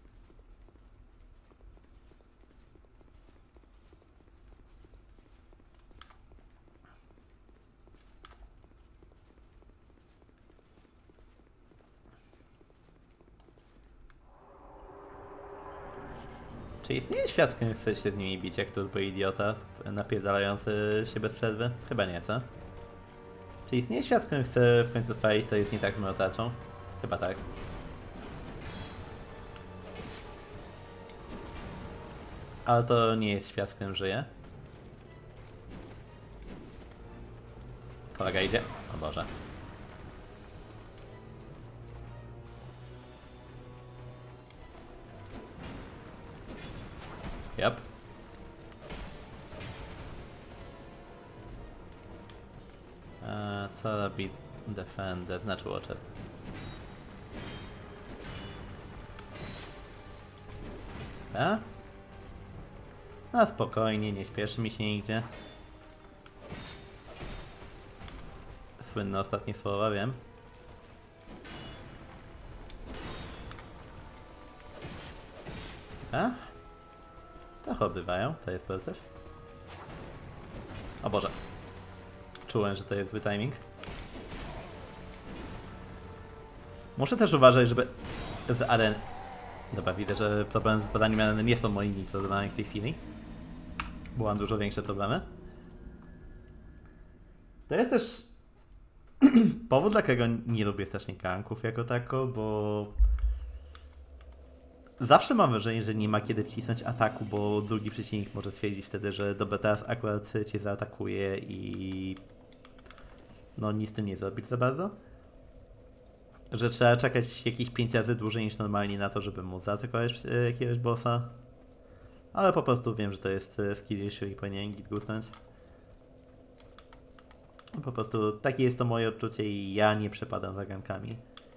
Czy istnieje świat, w którym chce się z nimi bić jak turbo idiota napierdalający się bez przerwy? Chyba nie, co? Czy istnieje świat, w którym chcę w końcu spalić, co jest nie tak z moją tarczą? Chyba tak. Ale to nie jest świat, w którym żyję. Kolega idzie. O Boże. Yep. Co robi Defender? Znaczy Watcher. A? No spokojnie, nie śpieszy mi się nigdzie. Słynne ostatnie słowa, wiem. A? To bywają, to jest też. O Boże. Czułem, że to jest zły timing. Muszę też uważać, żeby z areny... Dobra, widzę, że problem z badaniem areny nie są moimi problemami w tej chwili. Bo mam dużo większe problemy. To jest też powód, dla którego nie lubię strasznie ganków jako tako, bo zawsze mam wrażenie, że nie ma kiedy wcisnąć ataku, bo drugi przeciwnik może stwierdzić wtedy, że dobra, teraz akurat cię zaatakuje i no nic z tym nie zrobić za bardzo. Że trzeba czekać jakieś 5 razy dłużej niż normalnie na to, żeby móc zaatakować jakiegoś bossa. Ale po prostu wiem, że to jest skill issue i powinien git gutnąć. Po prostu takie jest to moje odczucie i ja nie przepadam za gankami.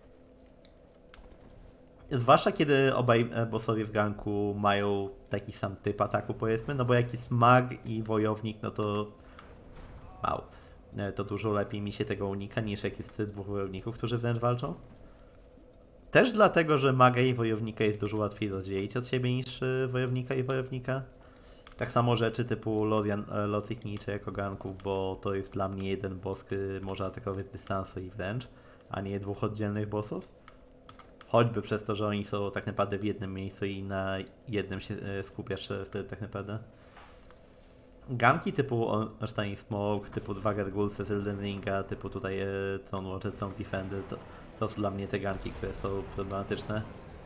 Zwłaszcza kiedy obaj bossowie w ganku mają taki sam typ ataku, powiedzmy, no bo jak jest mag i wojownik, no to wow, to dużo lepiej mi się tego unika niż jak jest dwóch wojowników, którzy wręcz walczą. Też dlatego, że maga i wojownika jest dużo łatwiej rozdzielić od siebie niż wojownika i wojownika. Tak samo rzeczy typu Loth nicze jako ganków, bo to jest dla mnie jeden boss, który może atakować z dystansu i wręcz, a nie dwóch oddzielnych bossów. Choćby przez to, że oni są tak naprawdę w jednym miejscu i na jednym się skupiasz wtedy tak naprawdę. Ganki typu Ornstein Smoke, typu 2 Gargulce z Elden Ringa, typu tutaj Throne Watcher, Throne Defender, to są dla mnie te ganki, które są problematyczne.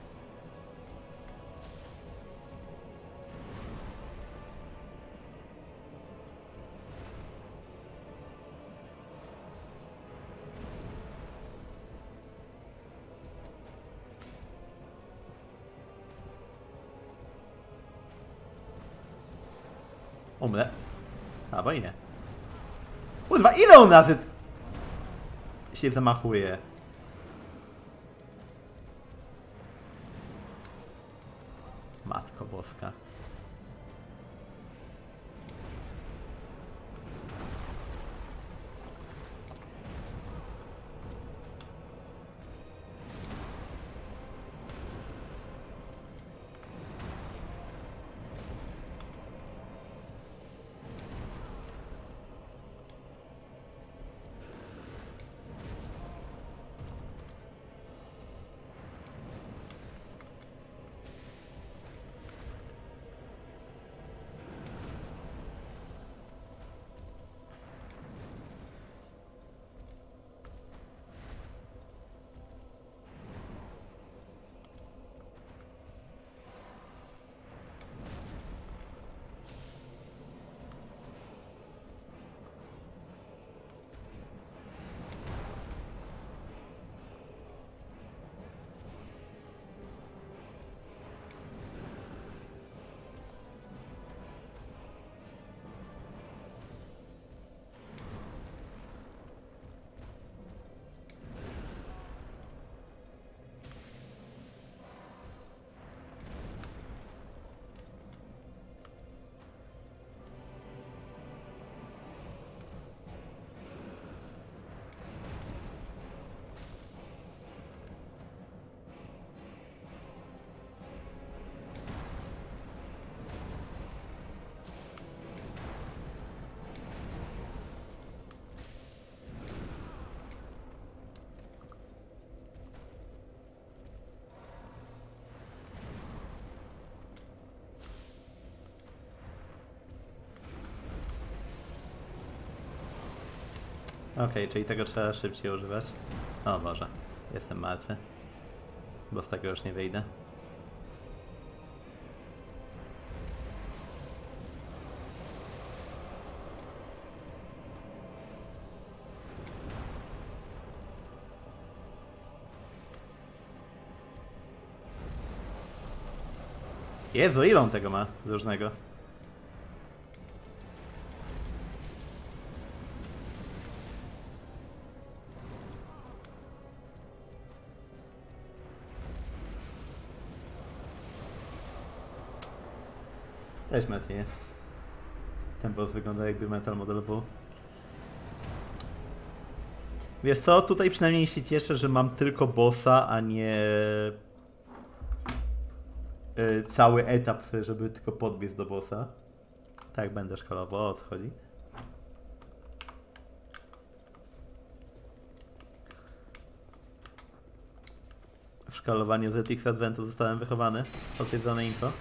Umrę. Albo i nie. Kurwa, ile on razy się zamachuje? Matko boska. Okej, czyli tego trzeba szybciej używać. O Boże, jestem martwy. Bo z tego już nie wyjdę. Jezu, ile on tego ma różnego? Cześć Maciej. Ten boss wygląda jakby Metal Model W. Wiesz co, tutaj przynajmniej się cieszę, że mam tylko bossa, a nie cały etap, żeby tylko podbiec do bossa. Tak, będę szkalował, o co chodzi? W szkalowaniu ZX Adventu zostałem wychowany. Potwierdzone info.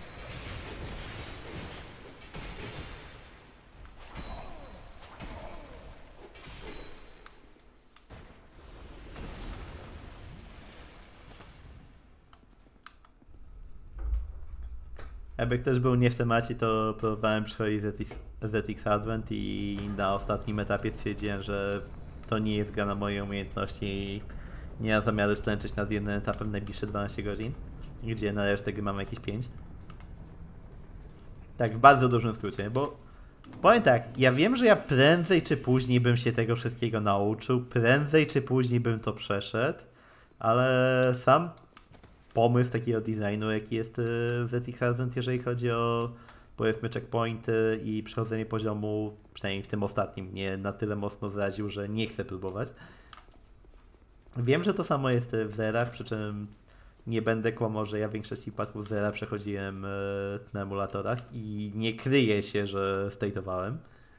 Jakby ktoś był nie w temacie, to próbowałem przechodzić ZX Advent i na ostatnim etapie stwierdziłem, że to nie jest gra na moje umiejętności i nie mam zamiaru tańczyć nad jednym etapem najbliższe 12 godzin, gdzie na resztę gry mam jakieś 5. Tak, w bardzo dużym skrócie, bo powiem tak, ja wiem, że ja prędzej czy później bym się tego wszystkiego nauczył, prędzej czy później bym to przeszedł, ale sam pomysł takiego designu, jaki jest w ZX Advent, jeżeli chodzi o, powiedzmy, checkpointy i przechodzenie poziomu, przynajmniej w tym ostatnim, mnie na tyle mocno zraził, że nie chcę próbować. Wiem, że to samo jest w zerach, przy czym nie będę kłamał, że ja w większości przypadków zera przechodziłem na emulatorach i nie kryję się, że state'owałem.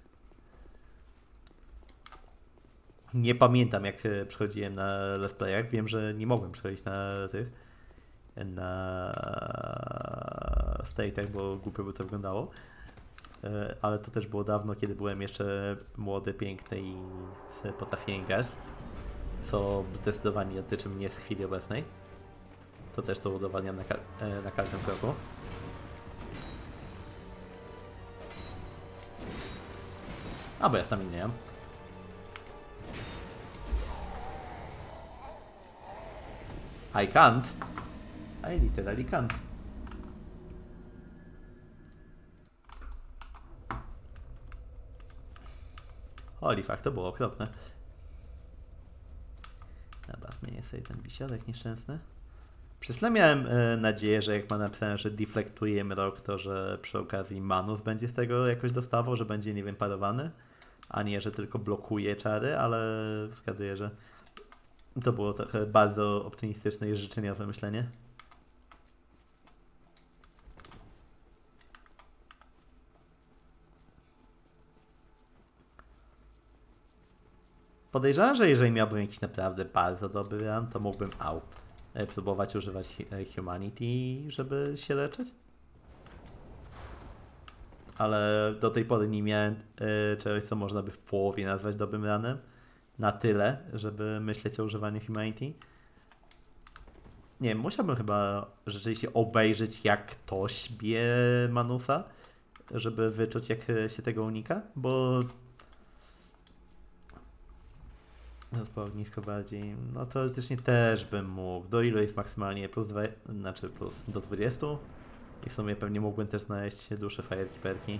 Nie pamiętam, jak przechodziłem na let's playach. Wiem, że nie mogłem przechodzić na state'ach, bo głupio by to wyglądało. Ale to też było dawno, kiedy byłem jeszcze młody, piękny i potrafiłem grać. Co zdecydowanie dotyczy mnie z chwili obecnej. To też to udowadniam na każdym kroku. A, bo ja tam nie mam. I can't. I literally can't. Holy fuck, to było okropne. Dobra, zmienię sobie ten wisiorek nieszczęsny. Przez chwilę miałem nadzieję, że jak ma napisane, że deflektuje mrok, to że przy okazji Manus będzie z tego jakoś dostawał, że będzie, nie wiem, parowany, a nie, że tylko blokuje czary, ale wskazuję, że to było trochę bardzo optymistyczne i życzeniowe myślenie. Podejrzewam, że jeżeli miałbym jakiś naprawdę bardzo dobry run, to mógłbym próbować używać Humanity, żeby się leczyć. Ale do tej pory nie miałem czegoś, co można by w połowie nazwać dobrym runem. Na tyle, żeby myśleć o używaniu Humanity. Nie wiem, musiałbym chyba rzeczywiście obejrzeć, jak ktoś bije Manusa, żeby wyczuć, jak się tego unika, bo nisko bardziej, no teoretycznie też bym mógł. Do ilu jest maksymalnie? Plus do 20? I w sumie pewnie mógłbym też znaleźć dłuższe firekeeperki.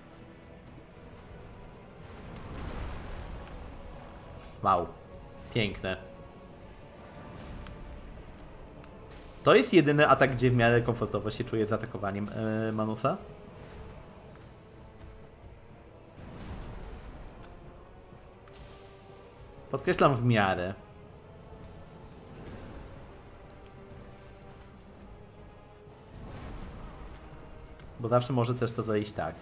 Wow, piękne. To jest jedyny atak, gdzie w miarę komfortowo się czuję z atakowaniem Manusa. Podkreślam w miarę. Bo zawsze może też to zajść tak.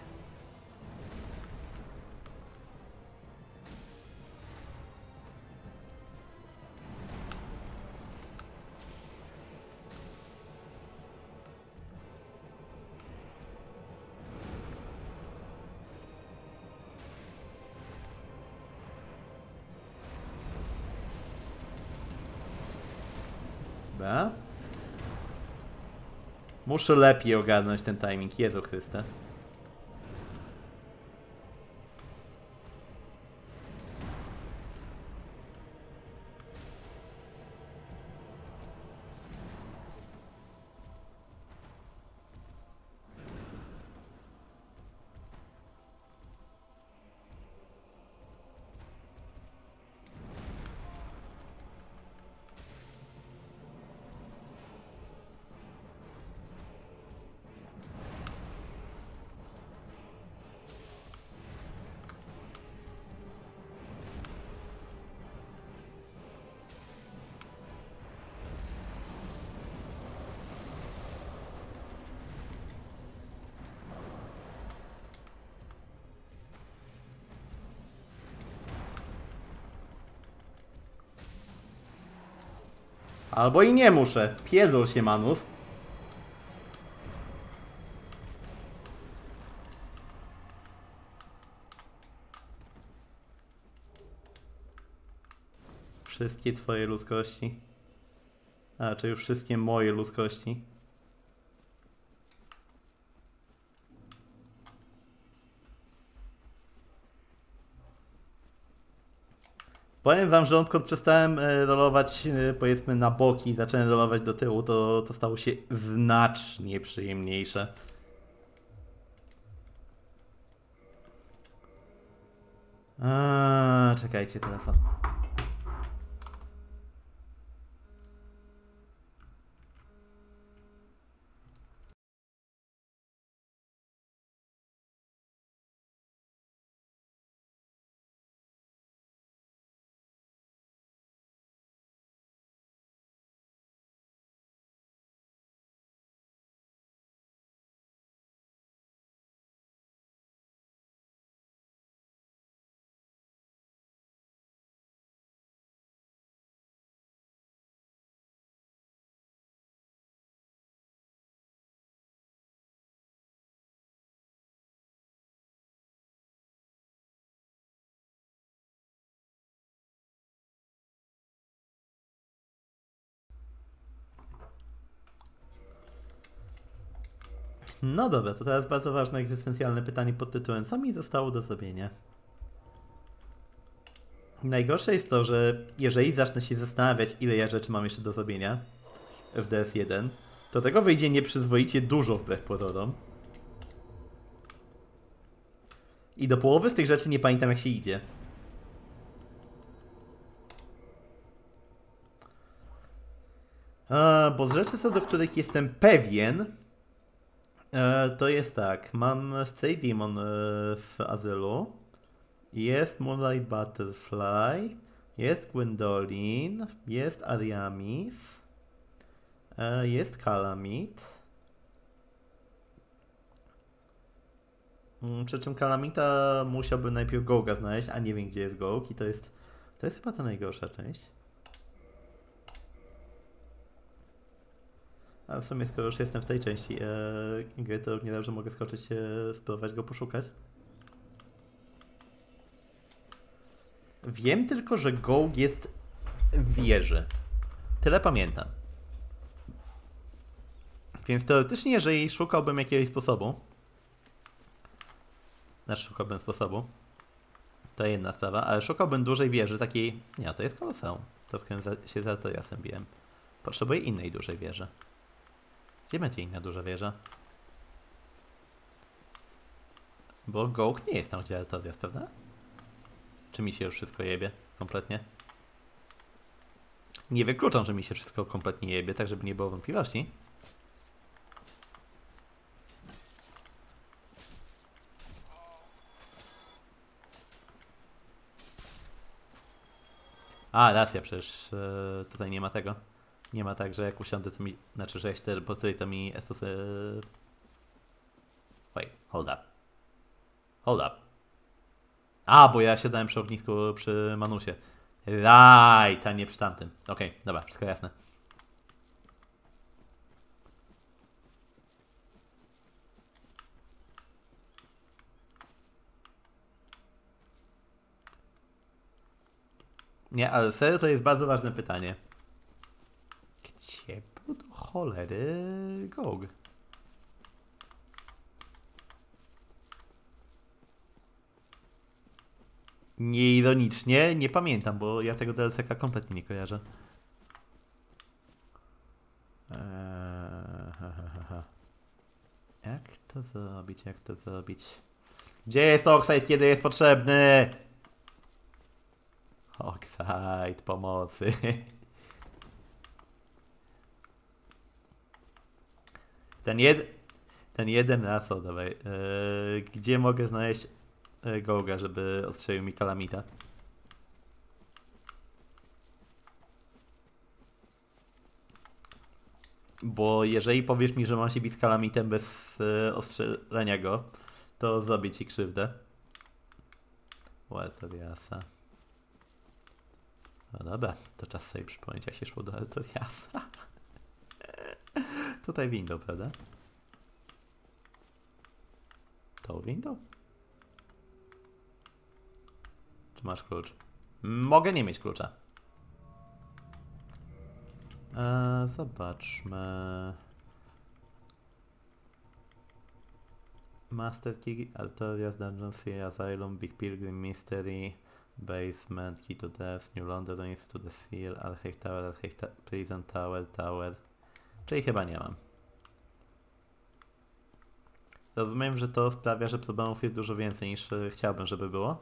Dobra. Muszę lepiej ogarnąć ten timing, Jezu Chryste. Albo i nie muszę. Pierdol się, Manus. Wszystkie twoje ludzkości. A, czy już wszystkie moje ludzkości. Powiem wam, że odkąd przestałem rolować powiedzmy na boki i zacząłem rolować do tyłu, to stało się znacznie przyjemniejsze. Czekajcie, telefon. No dobra, to teraz bardzo ważne egzystencjalne pytanie pod tytułem: co mi zostało do zrobienia? Najgorsze jest to, że jeżeli zacznę się zastanawiać, ile ja rzeczy mam jeszcze do zrobienia w DS1, to tego wyjdzie nieprzyzwoicie dużo wbrew pozorom. I do połowy z tych rzeczy nie pamiętam, jak się idzie. Bo z rzeczy, co do których jestem pewien, to jest tak. Mam Stray Demon w Azylu. Jest Moonlight Butterfly. Jest Gwendolyn. Jest Ariamis. Jest Calamit. Przy czym Calamita musiałbym najpierw Gołga znaleźć, a nie wiem, gdzie jest Gołg. I to jest chyba ta najgorsza część. A w sumie, skoro już jestem w tej części gry, to nie dobrze mogę skoczyć, spróbować go poszukać. Wiem tylko, że Gołg jest w wieży. Tyle pamiętam. Więc teoretycznie, jeżeli szukałbym jakiegoś sposobu, szukałbym sposobu, to jedna sprawa, ale szukałbym dużej wieży, takiej... Nie, to jest koloseum. To w którym się z Artoriasem biłem. Potrzebuję innej dużej wieży. Gdzie będzie inna duża wieża? Bo Gołg nie jest tam, gdzie Artorias, prawda? Czy mi się już wszystko jebie? Kompletnie? Nie wykluczam, że mi się wszystko kompletnie jebie, tak żeby nie było wątpliwości. A, racja, przecież tutaj nie ma tego. Nie ma tak, że jak usiądę, to mi... Znaczy, że jak się teleportuję, to mi Estus... Wait, hold up. Hold up. A, bo ja siadałem przy ognisku przy Manusie. Right, a nie przy tamtym. Okej, dobra, wszystko jasne. Nie, ale serio to jest bardzo ważne pytanie. Gdzie cholery GOG? Nieironicznie nie pamiętam, bo ja tego DLC-ka kompletnie nie kojarzę. Jak to zrobić? Jak to zrobić? Gdzie jest Oxide, kiedy jest potrzebny? Oxide, pomocy. Ten jeden raz, o dawaj. Gdzie mogę znaleźć Goga, żeby ostrzelił mi Kalamita? Bo jeżeli powiesz mi, że mam się bić z Kalamitem bez ostrzelenia go, to zrobię ci krzywdę. Eltoriasa. No dobra, to czas sobie przypomnieć, jak się szło do Eltoriasa. Tutaj window, prawda? To window? Czy masz klucz? Mogę nie mieć klucza. Zobaczmy. Master Key, Altorias, Dungeon Sea, Asylum, Big Pilgrim, Mystery, Basement, Key to Depths, New London, East to the Seal, Archive Tower, Archive Prison Tower, Tower. Czyli chyba nie mam. Rozumiem, że to sprawia, że problemów jest dużo więcej niż chciałbym, żeby było.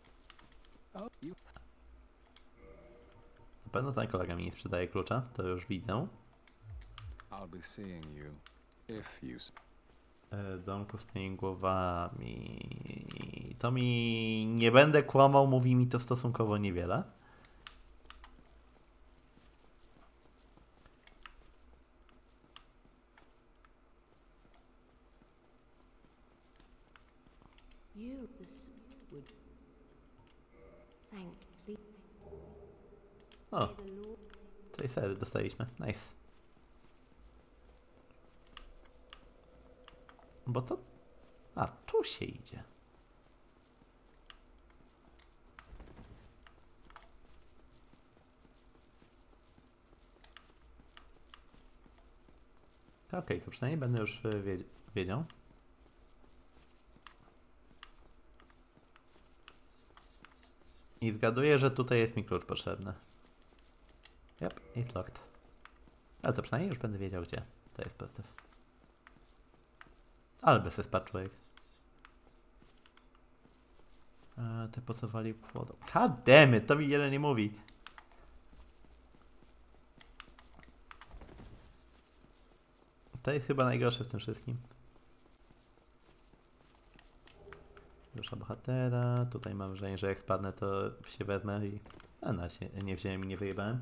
Na pewno ten kolega mi nie sprzedaje klucza, to już widzę. Domku z tymi głowami. To mi... Nie będę kłamał, mówi mi to stosunkowo niewiele. O, tutaj sery dostaliśmy. Nice. Bo to... A, tu się idzie. Okej, to przynajmniej będę już wiedział. I zgaduję, że tutaj jest mi klucz potrzebny. Yep, it's locked. Ale to przynajmniej już będę wiedział, gdzie to jest pozytyw. Ale bez człowiek. Te posowali płodą. God damn it, to mi wiele nie mówi. To jest chyba najgorsze w tym wszystkim. Dusza bohatera. Tutaj mam wrażenie, że jak spadnę, to się wezmę i... A no, nie wziąłem i nie wyjebałem.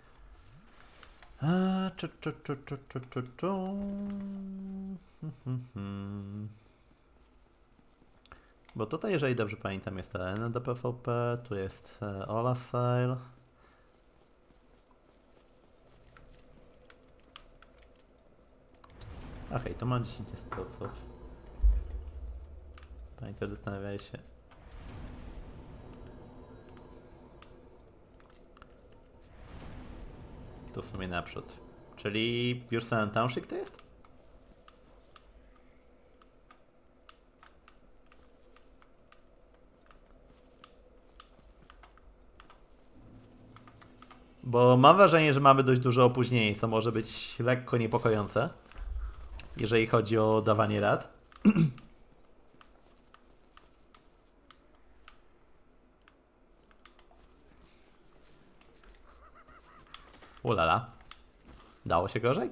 Bo tutaj, jeżeli dobrze pamiętam, jest arena do PvP, tu jest Olasile. Okej, to mam 10 sposób. Pamiętaj, zastanawiaj się. Tu w sumie naprzód. Czyli już San Township to jest? Bo mam wrażenie, że mamy dość duże opóźnienie, co może być lekko niepokojące, jeżeli chodzi o dawanie rad. Ulala. Dało się gorzej?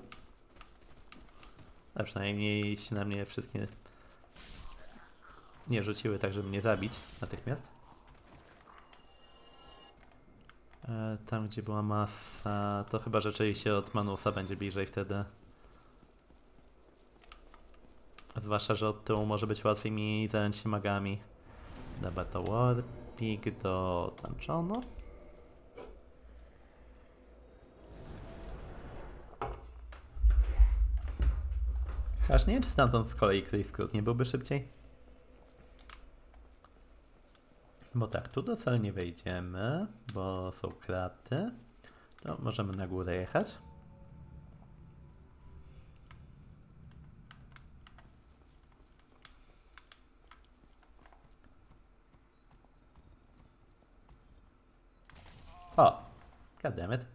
Ale przynajmniej się na mnie wszystkie nie rzuciły tak, żeby mnie zabić natychmiast. Tam, gdzie była masa, to chyba rzeczywiście od Manusa będzie bliżej wtedy. Zwłaszcza, że od tyłu może być łatwiej mi zająć się magami. Dobra, to Warpig do Dungeonu. Aż nie wiem, czy stamtąd z kolei któryś skrót nie byłby szybciej. Bo tak, tu do celu nie wejdziemy, bo są kraty. To możemy na górę jechać. God damn it.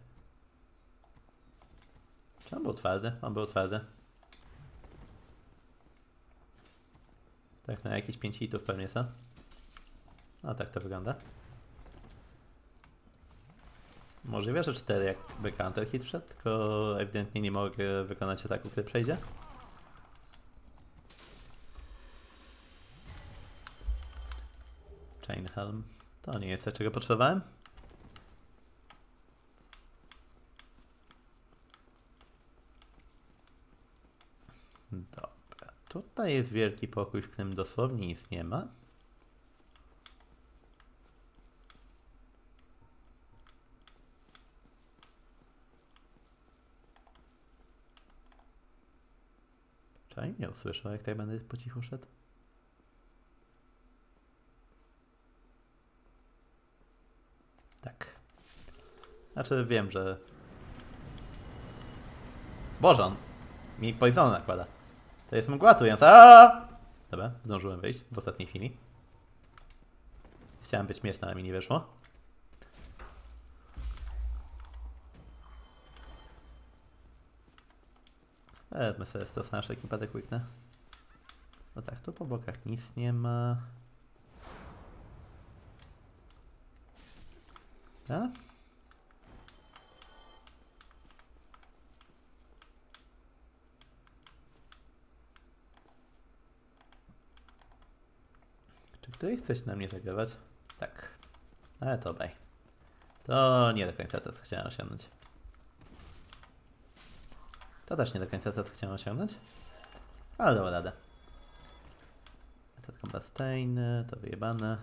Czy on był twardy? On był twardy. Tak, na jakieś 5 hitów pewnie co? No tak to wygląda. Możliwe, że 4 jakby counter hit wszedł, tylko ewidentnie nie mogę wykonać ataku, który przejdzie. Chain Helm. To nie jest to, czego potrzebowałem. Dobra. Tutaj jest wielki pokój, w którym dosłownie nic nie ma. Czaj, nie usłyszał, jak tak będę po cichu szedł. Tak. Znaczy wiem, że... Boże, on mi poison nakłada. To jest mgła trująca. Dobra, zdążyłem wyjść w ostatniej chwili. Chciałem być śmieszny, ale mi nie wyszło. Wezmę sobie stos na wszelki wypadek łyknę. No tak, tu po bokach nic nie ma. A? Czy ktoś chce się na mnie zagrywać? Tak. Ale to obaj. To nie do końca to, co chciałem osiągnąć. To też nie do końca to, co chciałem osiągnąć. Ale dała radę. To kombasteiny, to wyjebane.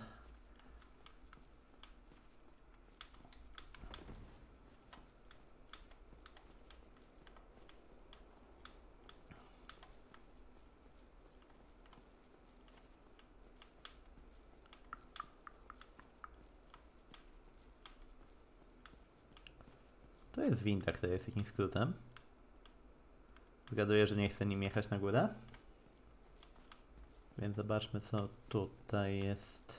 To jest winda, która jest jakimś skrótem. Zgaduję, że nie chcę nim jechać na górę. Więc zobaczmy, co tutaj jest.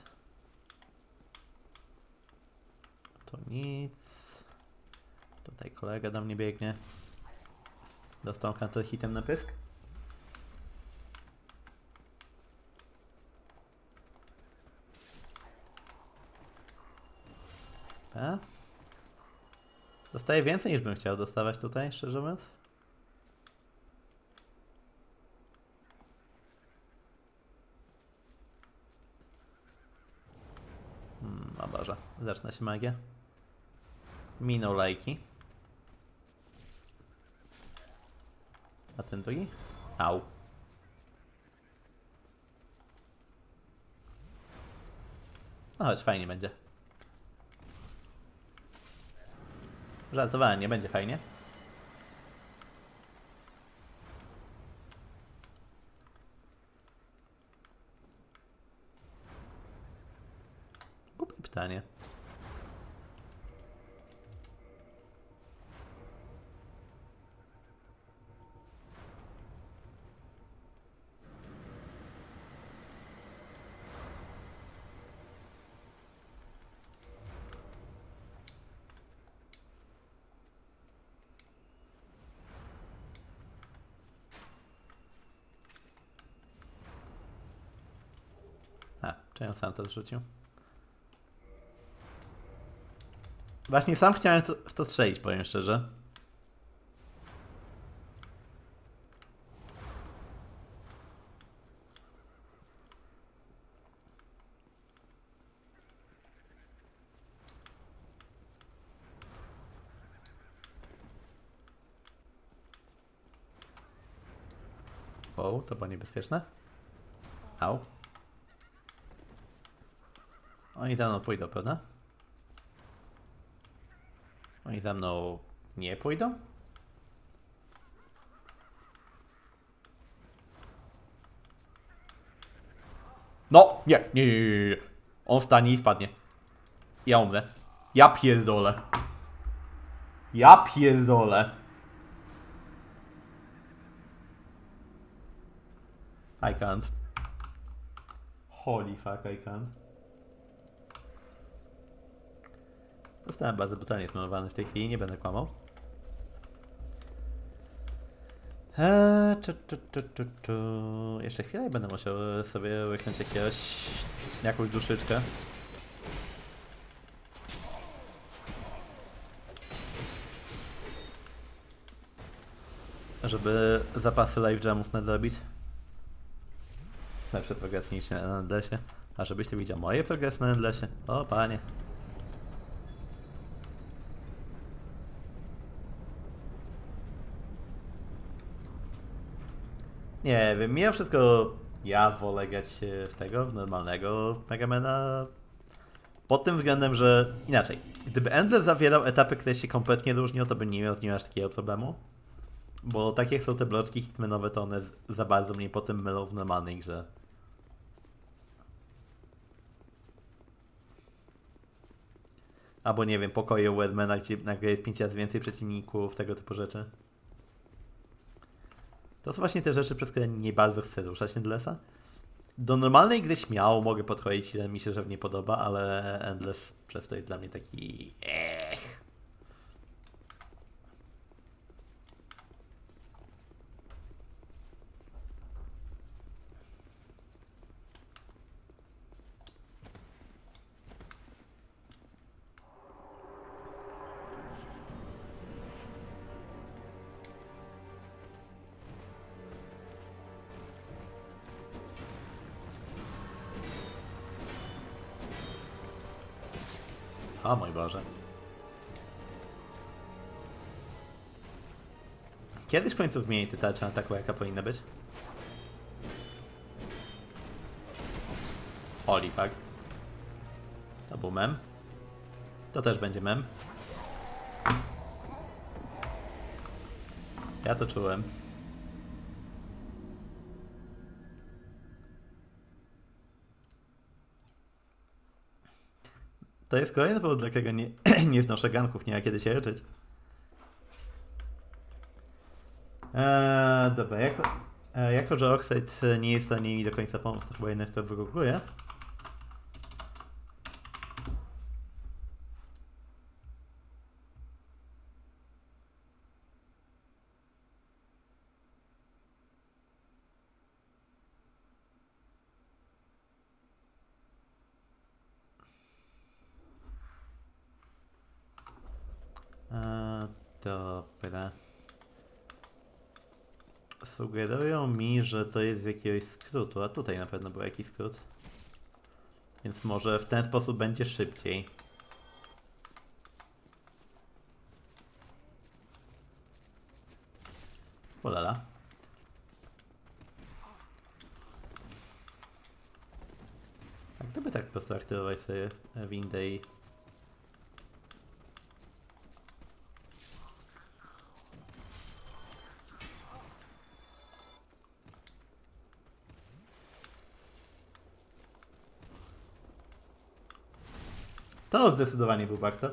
To nic. Tutaj kolega do mnie biegnie. Dostał counter hitem na pysk. A? Dostaję więcej niż bym chciał dostawać tutaj, szczerze mówiąc. O Boże, zaczyna się magia. Minął lajki. A ten drugi? Au. No chodź, fajnie będzie. Żartowałem, nie będzie fajnie. Głupie pytanie. A, czy ja sam to zrzucił? Właśnie sam chciałem w to strzelić, powiem szczerze. Wow, to było niebezpieczne. Au. Oni za mną pójdą, prawda? Oni za mną nie pójdą? No! Nie. On wstanie i spadnie. Ja umrę. Ja pierdolę. Ja pierdolę. I can't. Holy fuck, I can't. Zostałem bardzo brutalnie zmarnowany w tej chwili, nie będę kłamał. Jeszcze chwilę i będę musiał sobie łyknąć jakąś duszyczkę. Żeby zapasy live jamów nadrobić. Lepsze progresy niż na Endlessie. A żebyś ty widział moje progresy na Endlessie. O panie. Nie wiem, mimo wszystko ja wolę grać w normalnego Megamana. Pod tym względem, że inaczej. Gdyby Endless zawierał etapy, które się kompletnie różnią, to bym nie miał z nim aż takiego problemu. Bo tak jak są te bloczki hitmanowe, to one za bardzo mnie potem mylą w normalnej grze. Albo nie wiem, pokoje Wordmana, gdzie nagle jest 5 razy więcej przeciwników, tego typu rzeczy. To są właśnie te rzeczy, przez które nie bardzo chcę ruszać Endlessa. Do normalnej gry śmiało mogę podchodzić, ile mi się że nie podoba, ale Endless przez to jest dla mnie taki... O mój Boże. Kiedyś w końcu zmieni tę tarczę na taką, jaka powinna być? Holy fuck. To był mem. To też będzie mem. Ja to czułem. To jest kolejny powód, dla którego nie znoszę ganków, nie ma kiedy się leczyć. Dobra, jako że Oxide nie jest w stanie mi do końca pomóc, to chyba jednak to wygoogluję. Dobra. Sugerują mi, że to jest z jakiegoś skrótu, a tutaj na pewno był jakiś skrót. Więc może w ten sposób będzie szybciej. Olala. A gdyby tak po prostu aktywować sobie windę i... To zdecydowanie był backstab.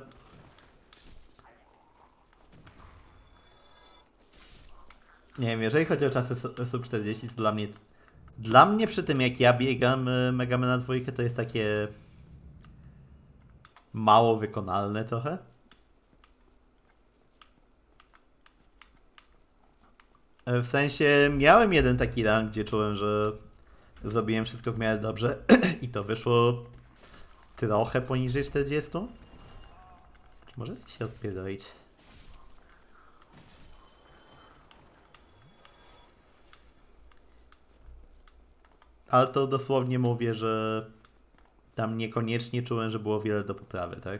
Nie wiem, jeżeli chodzi o czasy sub 40, to dla mnie przy tym jak ja biegam Megamana 2, to jest takie mało wykonalne trochę. W sensie miałem jeden taki run, gdzie czułem, że zrobiłem wszystko w miarę dobrze i to wyszło trochę poniżej 40. Czy możecie się odpierdolić? Ale to dosłownie mówię, że tam niekoniecznie czułem, że było wiele do poprawy, tak?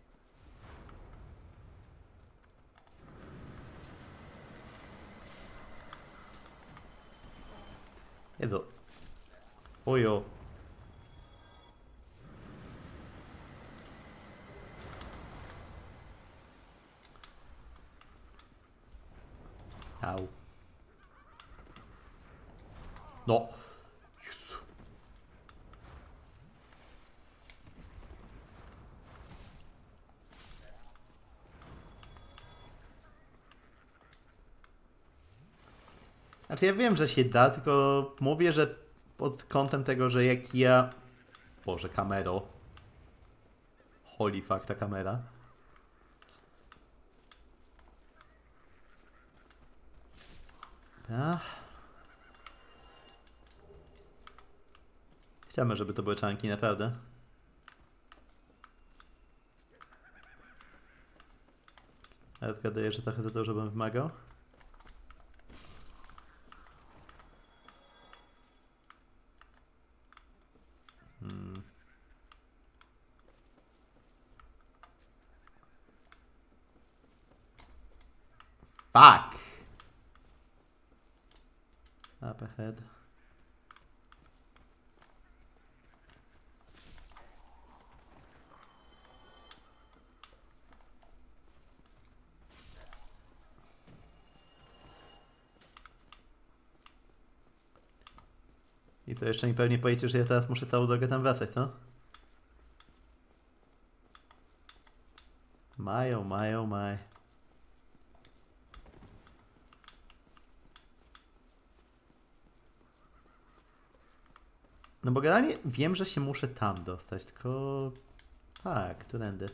Jezu. Ujo. Au. No. Jezu. Znaczy ja wiem, że się da, tylko mówię, że pod kątem tego, że jak ja... Boże, kamero. Holy fuck, ta kamera. Ach. Chciałbym, żeby to były czanki, naprawdę. Ja zgaduję, że trochę za dużo bym wymagał. Fuck! Up ahead. I co, jeszcze mi pewnie powiecie, że ja teraz muszę całą drogę tam wracać, co? Mają, mają, maj. No bo generalnie wiem, że się muszę tam dostać, tylko... Tak, którędy?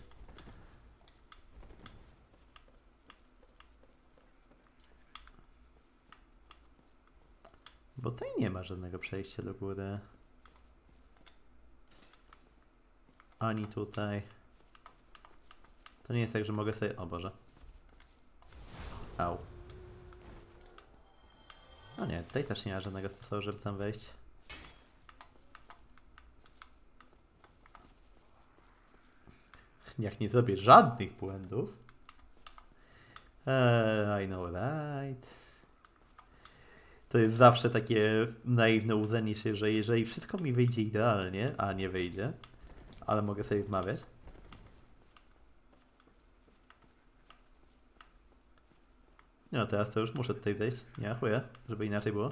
Bo tutaj nie ma żadnego przejścia do góry. Ani tutaj. To nie jest tak, że mogę sobie... O Boże. Au. No nie, tutaj też nie ma żadnego sposobu, żeby tam wejść. Jak nie zrobię żadnych błędów. I know right. To jest zawsze takie naiwne łudzenie się, że jeżeli wszystko mi wyjdzie idealnie, a nie wyjdzie, ale mogę sobie wmawiać. No teraz to już muszę tutaj zejść. Nie, chuję, żeby inaczej było.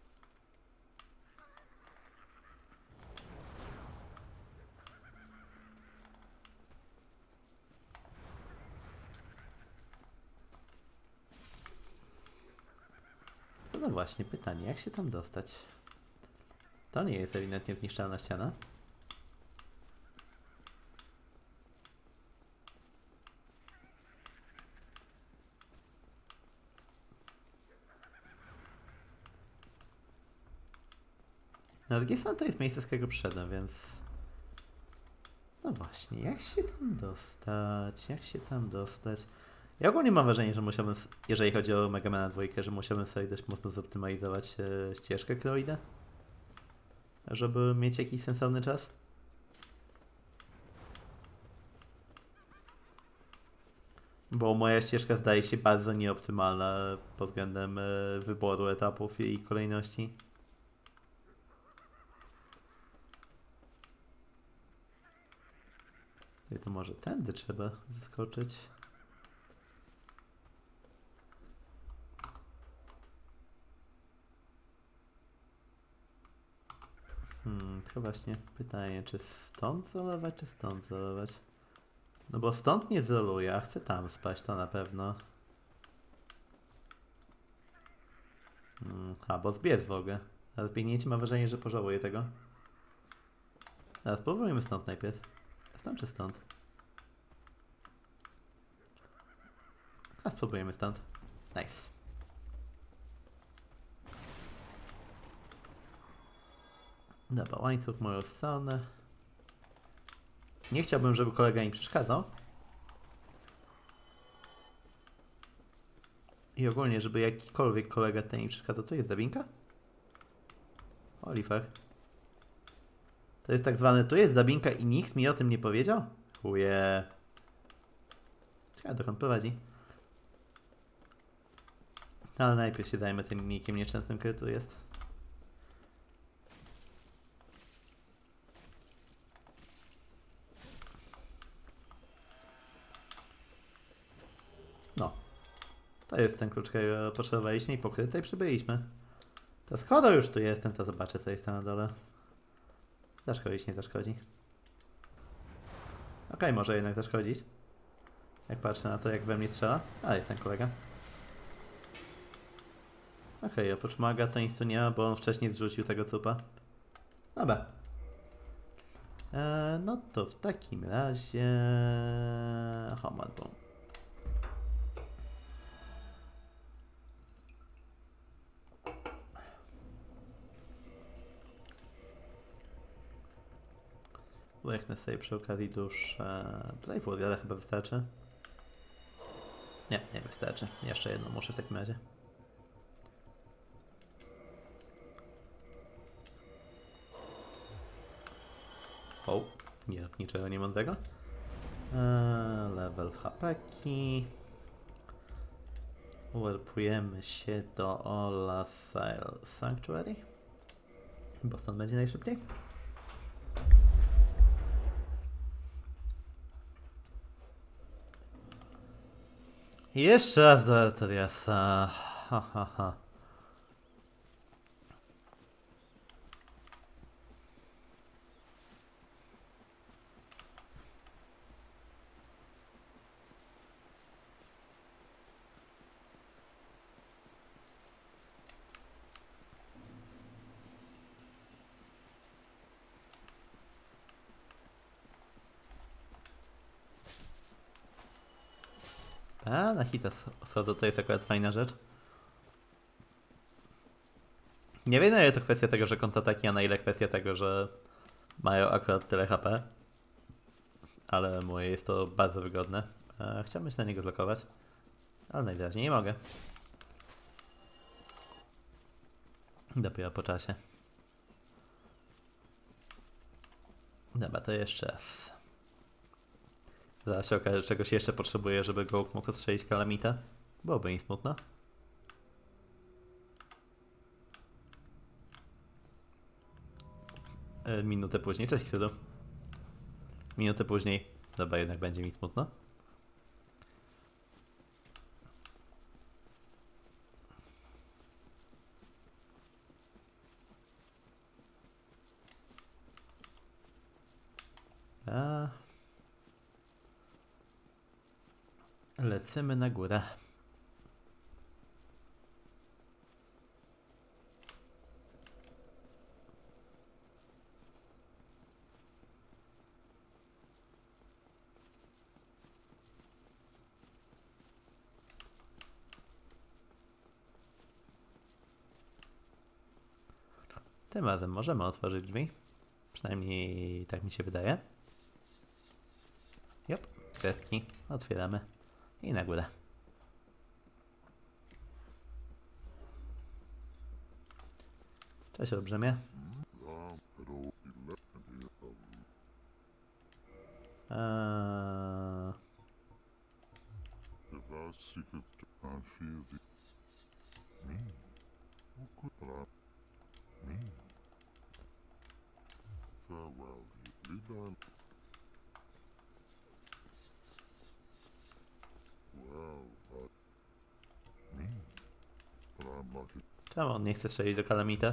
No właśnie, pytanie, jak się tam dostać? To nie jest ewidentnie zniszczalna ściana. Na drugiej stronie to jest miejsce, z którego przyszedłem, więc... No właśnie, jak się tam dostać? Jak się tam dostać? Ja ogólnie mam wrażenie, że musiałbym, jeżeli chodzi o Mega Mana 2, że musiałbym sobie dość mocno zoptymalizować ścieżkę, którą idę, żeby mieć jakiś sensowny czas. Bo moja ścieżka zdaje się bardzo nieoptymalna pod względem wyboru etapów i kolejności. I to może tędy trzeba zeskoczyć. Tylko właśnie pytanie, czy stąd zolować, czy stąd zolować? No bo stąd nie zoluję, a chcę tam spaść, to na pewno. Bo zbiec w ogóle. A zbiegnięcie ma wrażenie, że pożałuję tego. A spróbujmy stąd najpierw. Stąd czy stąd? A spróbujemy stąd. Nice. Dobra, łańcuch w moją stronę. Nie chciałbym, żeby kolega mi przeszkadzał. I ogólnie, żeby jakikolwiek kolega ten mi przeszkadzał. Tu jest drabinka? Oliver. To jest tak zwane, tu jest drabinka i nikt mi o tym nie powiedział? Chuje. Ciekawe, dokąd prowadzi. Ale najpierw się zajmę tym minikiem nieszczęsnym, który tu jest. No. To jest ten klucz, którego potrzebowaliśmy i po który tutaj przybyliśmy. To skoro już tu jestem, to zobaczę, co jest tam na dole. Zaszkodzić, nie zaszkodzi. Okej, może jednak zaszkodzić. Jak patrzę na to, jak we mnie strzela. A, jest ten kolega. Okej, oprócz maga to nic tu nie ma, bo on wcześniej zrzucił tego trupa. Dobra. No to w takim razie... Homad Boom. Łyknę sobie przy okazji duszę. Playfood, ale chyba wystarczy. Nie, nie wystarczy. Jeszcze jedno muszę w takim razie. O, nie, niczego nie mądrego. Level HP-ki. Warpujemy się do Ola Sanctuary. Bo stąd będzie najszybciej. Jeszcze raz do Artoriasa. Ha, ha, ha. A, na hita Sodo to jest akurat fajna rzecz. Nie wiem, na ile to kwestia tego, że kontrataki, a na ile kwestia tego, że mają akurat tyle HP. Ale moje jest to bardzo wygodne. Chciałbym się na niego zlokować, ale najwyraźniej nie mogę. Dopiero po czasie. Dobra, to jeszcze raz. Zaraz się okaże, czegoś jeszcze potrzebuję, żeby Gołk mógł odstrzelić Kalamitę. Byłoby mi smutno. Minutę później, cześć Chwilu. Minutę później. Dobra, jednak będzie mi smutno. Lecimy na górę. Tym razem możemy otworzyć drzwi. Przynajmniej tak mi się wydaje. Jop, kwestki. Otwieramy. I na górę. Cześć olbrzymie. Czemu on nie chce strzelić do Kalamita?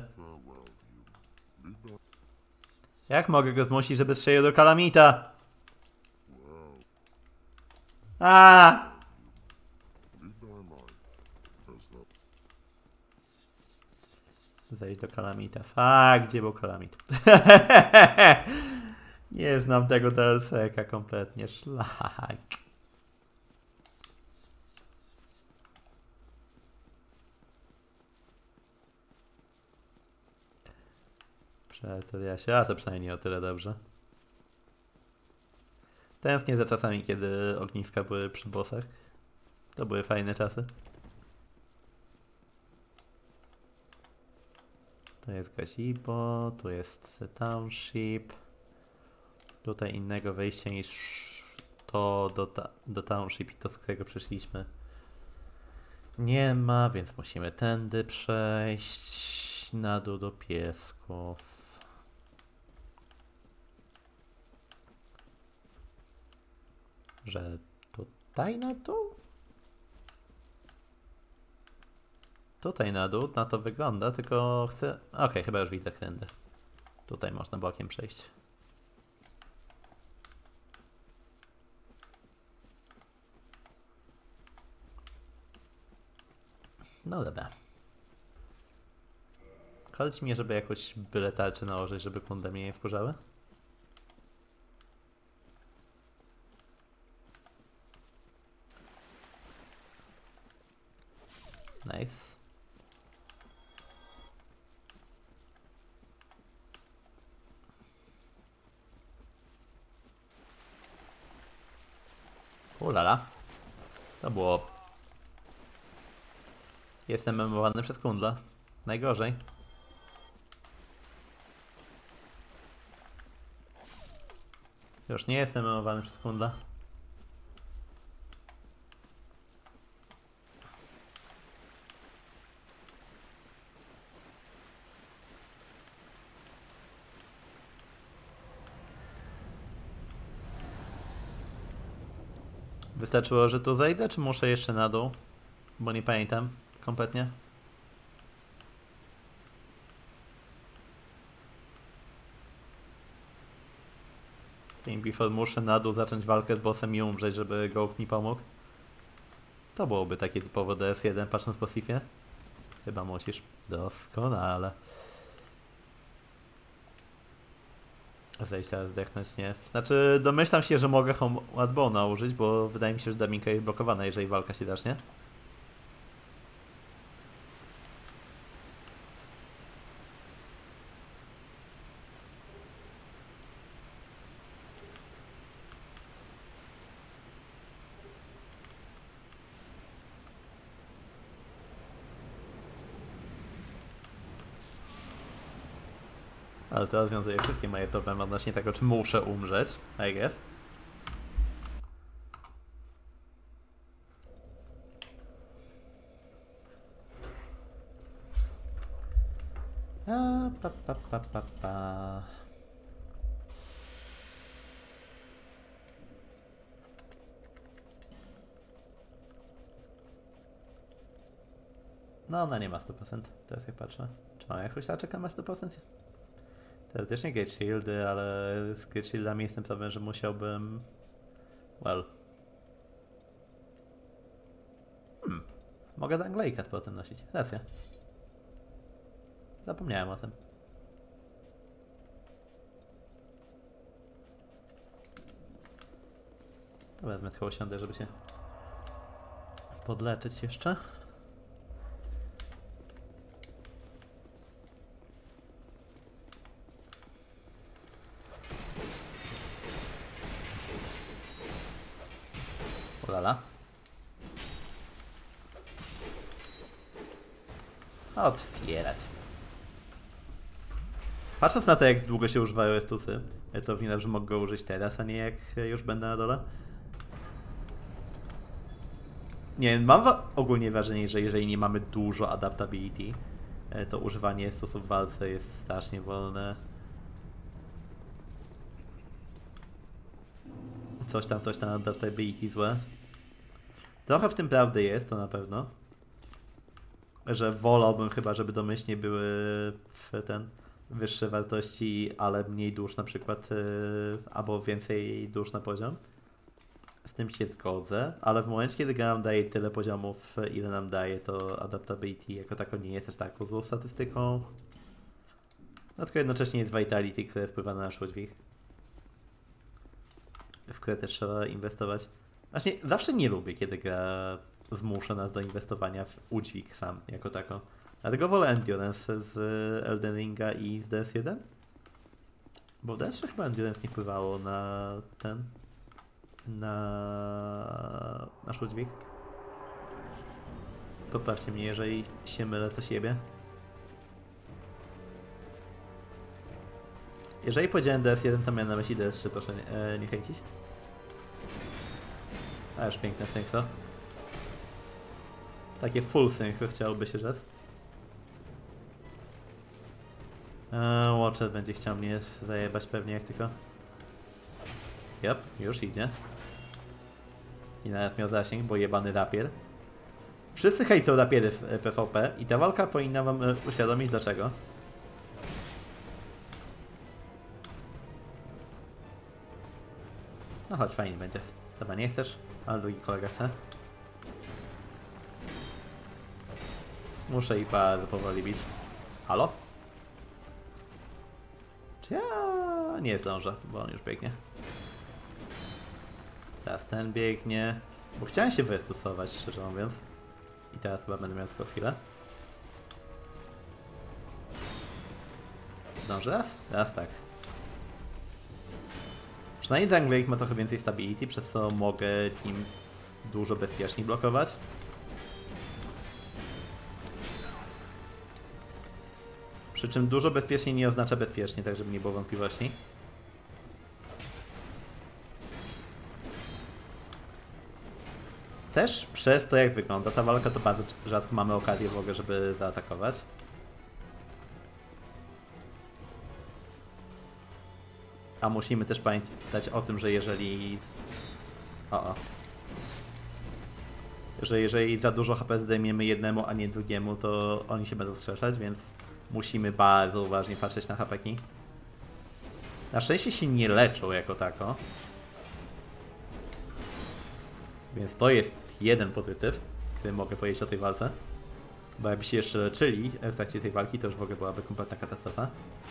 Jak mogę go zmusić, żeby strzelił do Kalamita? A! Zejdź do Kalamita. Gdzie był Kalamit? Nie znam tego DLC-ka kompletnie. Szlak. A to przynajmniej o tyle dobrze. Tęsknię za czasami, kiedy ogniska były przy bossach. To były fajne czasy. Tu jest Gazebo, tu jest Township. Tutaj innego wejścia niż to do Township i to, z którego przyszliśmy, nie ma, więc musimy tędy przejść na dół do piesków. Że tutaj na dół? Tutaj na dół, na to wygląda, tylko chcę... Okej, chyba już widzę tędy. Tutaj można bokiem przejść. No dobra. Chodź mi, żeby jakoś byle tarczy nałożyć, żeby kundy mnie nie wkurzały. Nice. Ulala. To było... Jestem memowany przez kundla. Najgorzej. Już nie jestem memowany przez kundla. Wystarczyło, że tu zejdę, czy muszę jeszcze na dół? Bo nie pamiętam kompletnie. Game Before muszę na dół zacząć walkę z bossem i umrzeć, żeby Gołk mi pomógł. To byłoby takie typowo DS1, patrząc po Sifie. Chyba musisz. Doskonale. Zejść teraz zdechnąć, nie. Znaczy, domyślam się, że mogę Home Adbona użyć, bo wydaje mi się, że drabinka jest blokowana, jeżeli walka się zacznie. Ale to rozwiązuje wszystkie moje problemy odnośnie tego, czy muszę umrzeć, I guess. Pa. No, ona nie ma 100%, teraz jak patrzę. Czy mam jakąś taczkę ma 100%? Teoretycznie Gate Shieldy, ale z Gate Shieldami jestem pewien, że musiałbym... Well... Mogę Danglejka potem nosić. Racja. Zapomniałem o tym. To wezmę tylko usiądę, żeby się podleczyć jeszcze. Ulala. Otwierać. Patrząc na to, jak długo się używają estusy, to widać, że mogę go użyć teraz, a nie jak już będę na dole. Nie wiem, mam ogólnie wrażenie, że jeżeli nie mamy dużo adaptability, to używanie estusów w walce jest strasznie wolne. Coś tam adaptability złe. Trochę w tym prawdy jest, to na pewno. Że wolałbym chyba, żeby domyślnie były wyższe wartości, ale mniej dusz na przykład, albo więcej dusz na poziom. Z tym się zgodzę, ale w momencie, kiedy gra nam daje tyle poziomów, ile nam daje, to adaptability jako tako nie jest aż taką złą statystyką. No tylko jednocześnie jest vitality, które wpływa na nasz udźwig, w które też trzeba inwestować. Właśnie zawsze nie lubię, kiedy gra zmusza nas do inwestowania w udźwig sam, jako tako. Dlatego wolę Endurance z Elden Ringa i z DS1. Bo w DS3 chyba Endurance nie wpływało na na nasz udźwig. Poprawcie mnie, jeżeli się mylę co siebie. Jeżeli powiedziałem DS1, to miałem na myśli DS3, proszę nie chęcić. Ależ piękne synchro. Takie full synchro chciałoby się rzec. Watcher będzie chciał mnie zajebać pewnie jak tylko. Yep, już idzie. I nawet miał zasięg, bo jebany rapier. Wszyscy hejtą rapiery w PvP i ta walka powinna wam uświadomić dlaczego. No chodź, fajnie będzie. Dobra, nie chcesz? Ale drugi kolega chce. Muszę i bardzo powoli bić. Halo? Czy ja nie zdążę, bo on już biegnie. Teraz ten biegnie. Bo chciałem się wystusować, szczerze mówiąc. I teraz chyba będę miał tylko chwilę. Zdążę raz? Raz tak. Przynajmniej Zangleik ma trochę więcej stability, przez co mogę nim dużo bezpieczniej blokować. Przy czym dużo bezpieczniej nie oznacza bezpiecznie, tak żeby nie było wątpliwości. Też przez to, jak wygląda ta walka, to bardzo rzadko mamy okazję w ogóle, żeby zaatakować. A musimy też pamiętać o tym, że jeżeli... Że jeżeli za dużo HP zdejmiemy jednemu, a nie drugiemu, to oni się będą wskrzeszać, więc musimy bardzo uważnie patrzeć na HP-ki. Na szczęście się nie leczą jako tako. Więc to jest jeden pozytyw, który mogę powiedzieć o tej walce. Bo jakby się jeszcze leczyli w trakcie tej walki, to już w ogóle byłaby kompletna katastrofa.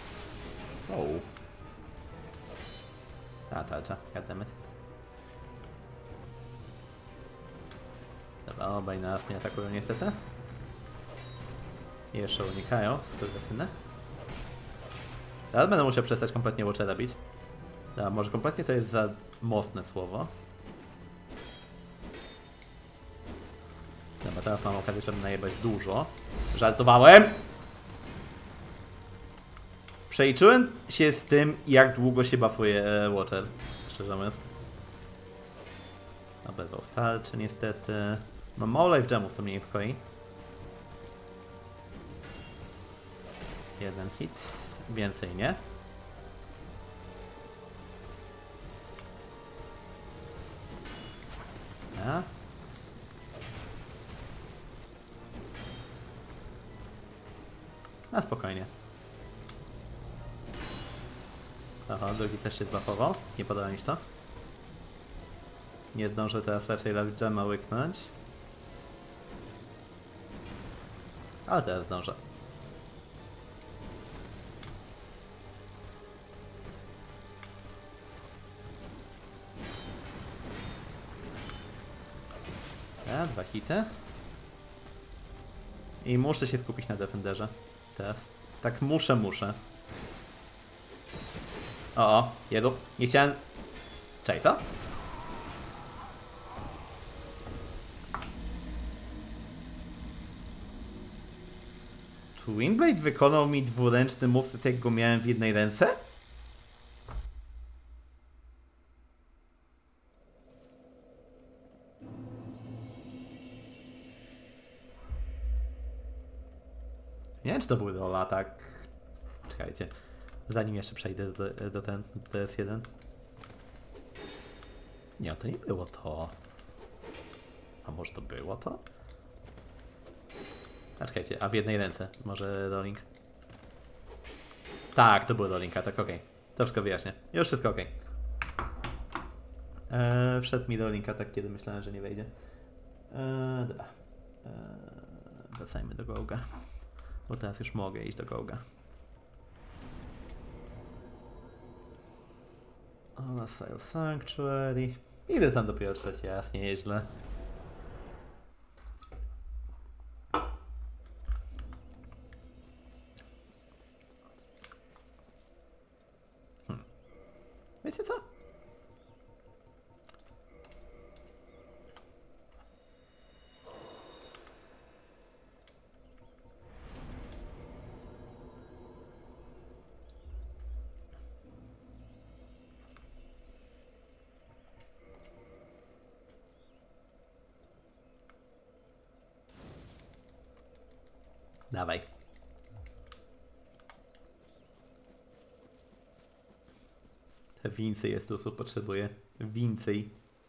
A, tarcza, goddammit. Dobra, obaj naraz mnie atakują niestety. I jeszcze unikają, skurwysyny. Teraz będę musiał przestać kompletnie Watchera bić. Dobra, może kompletnie to jest za mocne słowo. Dobra, teraz mam okazję, żeby najebać dużo. Żartowałem! Przeliczyłem się z tym, jak długo się buffuje Watcher, szczerze mówiąc. Dobra, w tarczy niestety. Mam mało life gemów, co mnie niepokoi. Jeden hit. Więcej nie. Ja. Na spokojnie. Aha, drugi też się zbafował. Nie podoba mi się to. Nie zdążę teraz raczej life gema łyknąć. Ale teraz zdążę. Ja, 2 hity. I muszę się skupić na defenderze. Teraz. Tak muszę. O, jedu. Nie chciałem... Cześć, co? Twinblade wykonał mi dwuręczny moveset, jak go miałem w jednej ręce? Nie wiem, czy to był rola, tak. Czekajcie. Zanim jeszcze przejdę do TS1. Nie, to nie było to. A może to było to? A czekajcie, a w jednej ręce. Może rolling? Tak, to był rolling, tak okej. To wszystko wyjaśnię. Już wszystko okej. Wszedł mi rolling tak, kiedy myślałem, że nie wejdzie. Dobra. Wracajmy do Gołga. Bo teraz już mogę iść do Gołga. Ona Sale Sanctuary. Idę tam dopiero trzeci raz, nie jest źle. Wiecie co? Dawaj. Więcej jest tu, co potrzebuję. Więcej.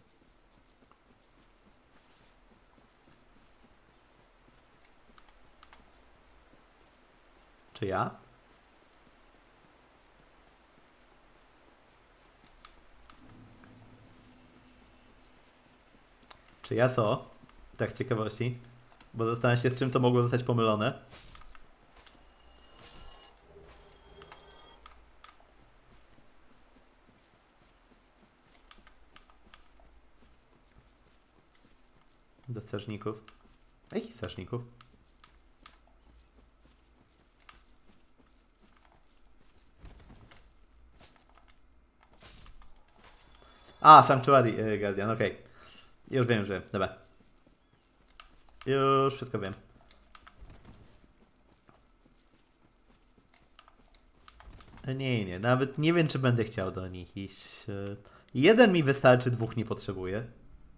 Czy ja? Czy ja co? Tak z ciekawości. Bo zastanawiam się, z czym to mogło zostać pomylone. Do strażników. Jakich strażników? A, Sanctuary Guardian, okej. Już wiem, że... Dobra. Już wszystko wiem. Nie, nawet nie wiem, czy będę chciał do nich iść. Jeden mi wystarczy, dwóch nie potrzebuję.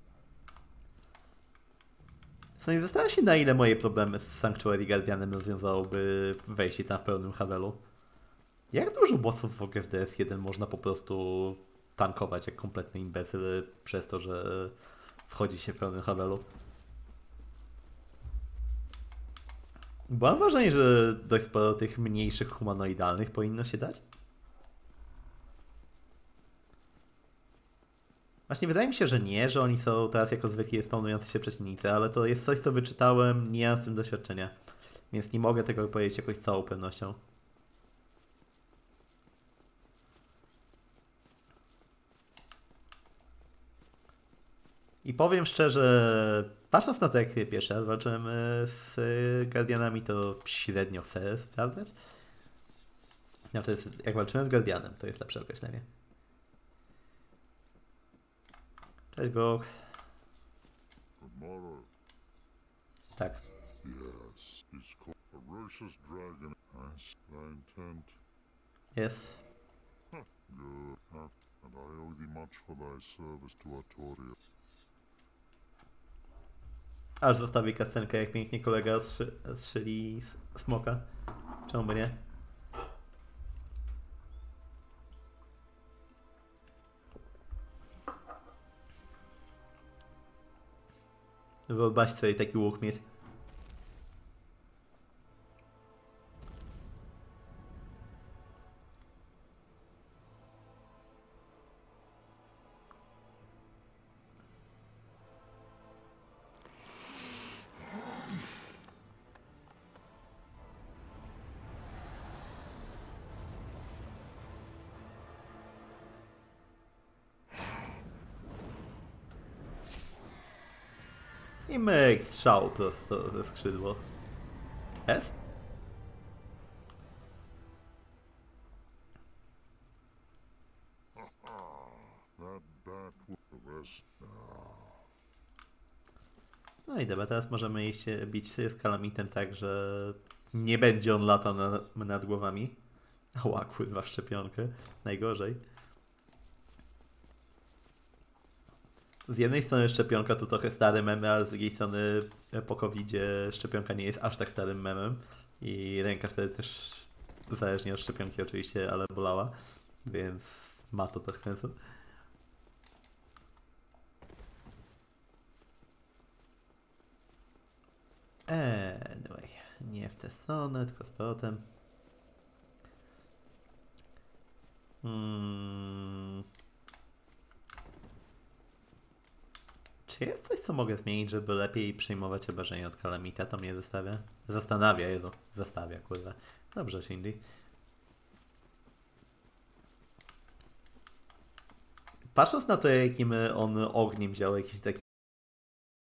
Nie zastanawiam się, na ile moje problemy z Sanctuary Guardianem rozwiązałoby wejście tam w pełnym Havelu. Jak dużo bossów w ogóle w DS1 można po prostu tankować jak kompletny imbecyl przez to, że wchodzi się w pełnym Havelu? Bo mam wrażenie, że dość sporo tych mniejszych humanoidalnych powinno się dać. Właśnie wydaje mi się, że nie, że oni są teraz jako zwykli spawnujący się przeciwnicy, ale to jest coś, co wyczytałem, nie mam z tym doświadczenia. Więc nie mogę tego powiedzieć jakoś z całą pewnością. I powiem szczerze, patrząc na to, jak pierwszy raz walczyłem z Guardianami, to średnio chcę sprawdzać. No to jest, jak walczyłem z Guardianem, to jest lepsze określenie. Cześć, Gok. Tak. Jest. Aż zostawię kascenkę, jak pięknie kolega strzeli smoka. Czemu by nie? Wyobraź sobie taki łuk mieć. I myk, strzał prosto ze skrzydło. S? No i dobra, teraz możemy iść bić z Kalamitem tak, że nie będzie on latał nad głowami. Ała, kurwa, w szczepionkę. Najgorzej. Z jednej strony szczepionka to trochę stary mem, a z drugiej strony po COVID-zie szczepionka nie jest aż tak starym memem. I ręka wtedy też, zależnie od szczepionki oczywiście, ale bolała. Więc ma to trochę sensu. Anyway, nie w tę stronę, tylko z powrotem. Czy jest coś, co mogę zmienić, żeby lepiej przyjmować obrażenia od Kalamita? To mnie zastanawia, Jezu, zastawia, kurwa. Dobrze, Shindy. Patrząc na to, jakim on ogniem działa, jakiś taki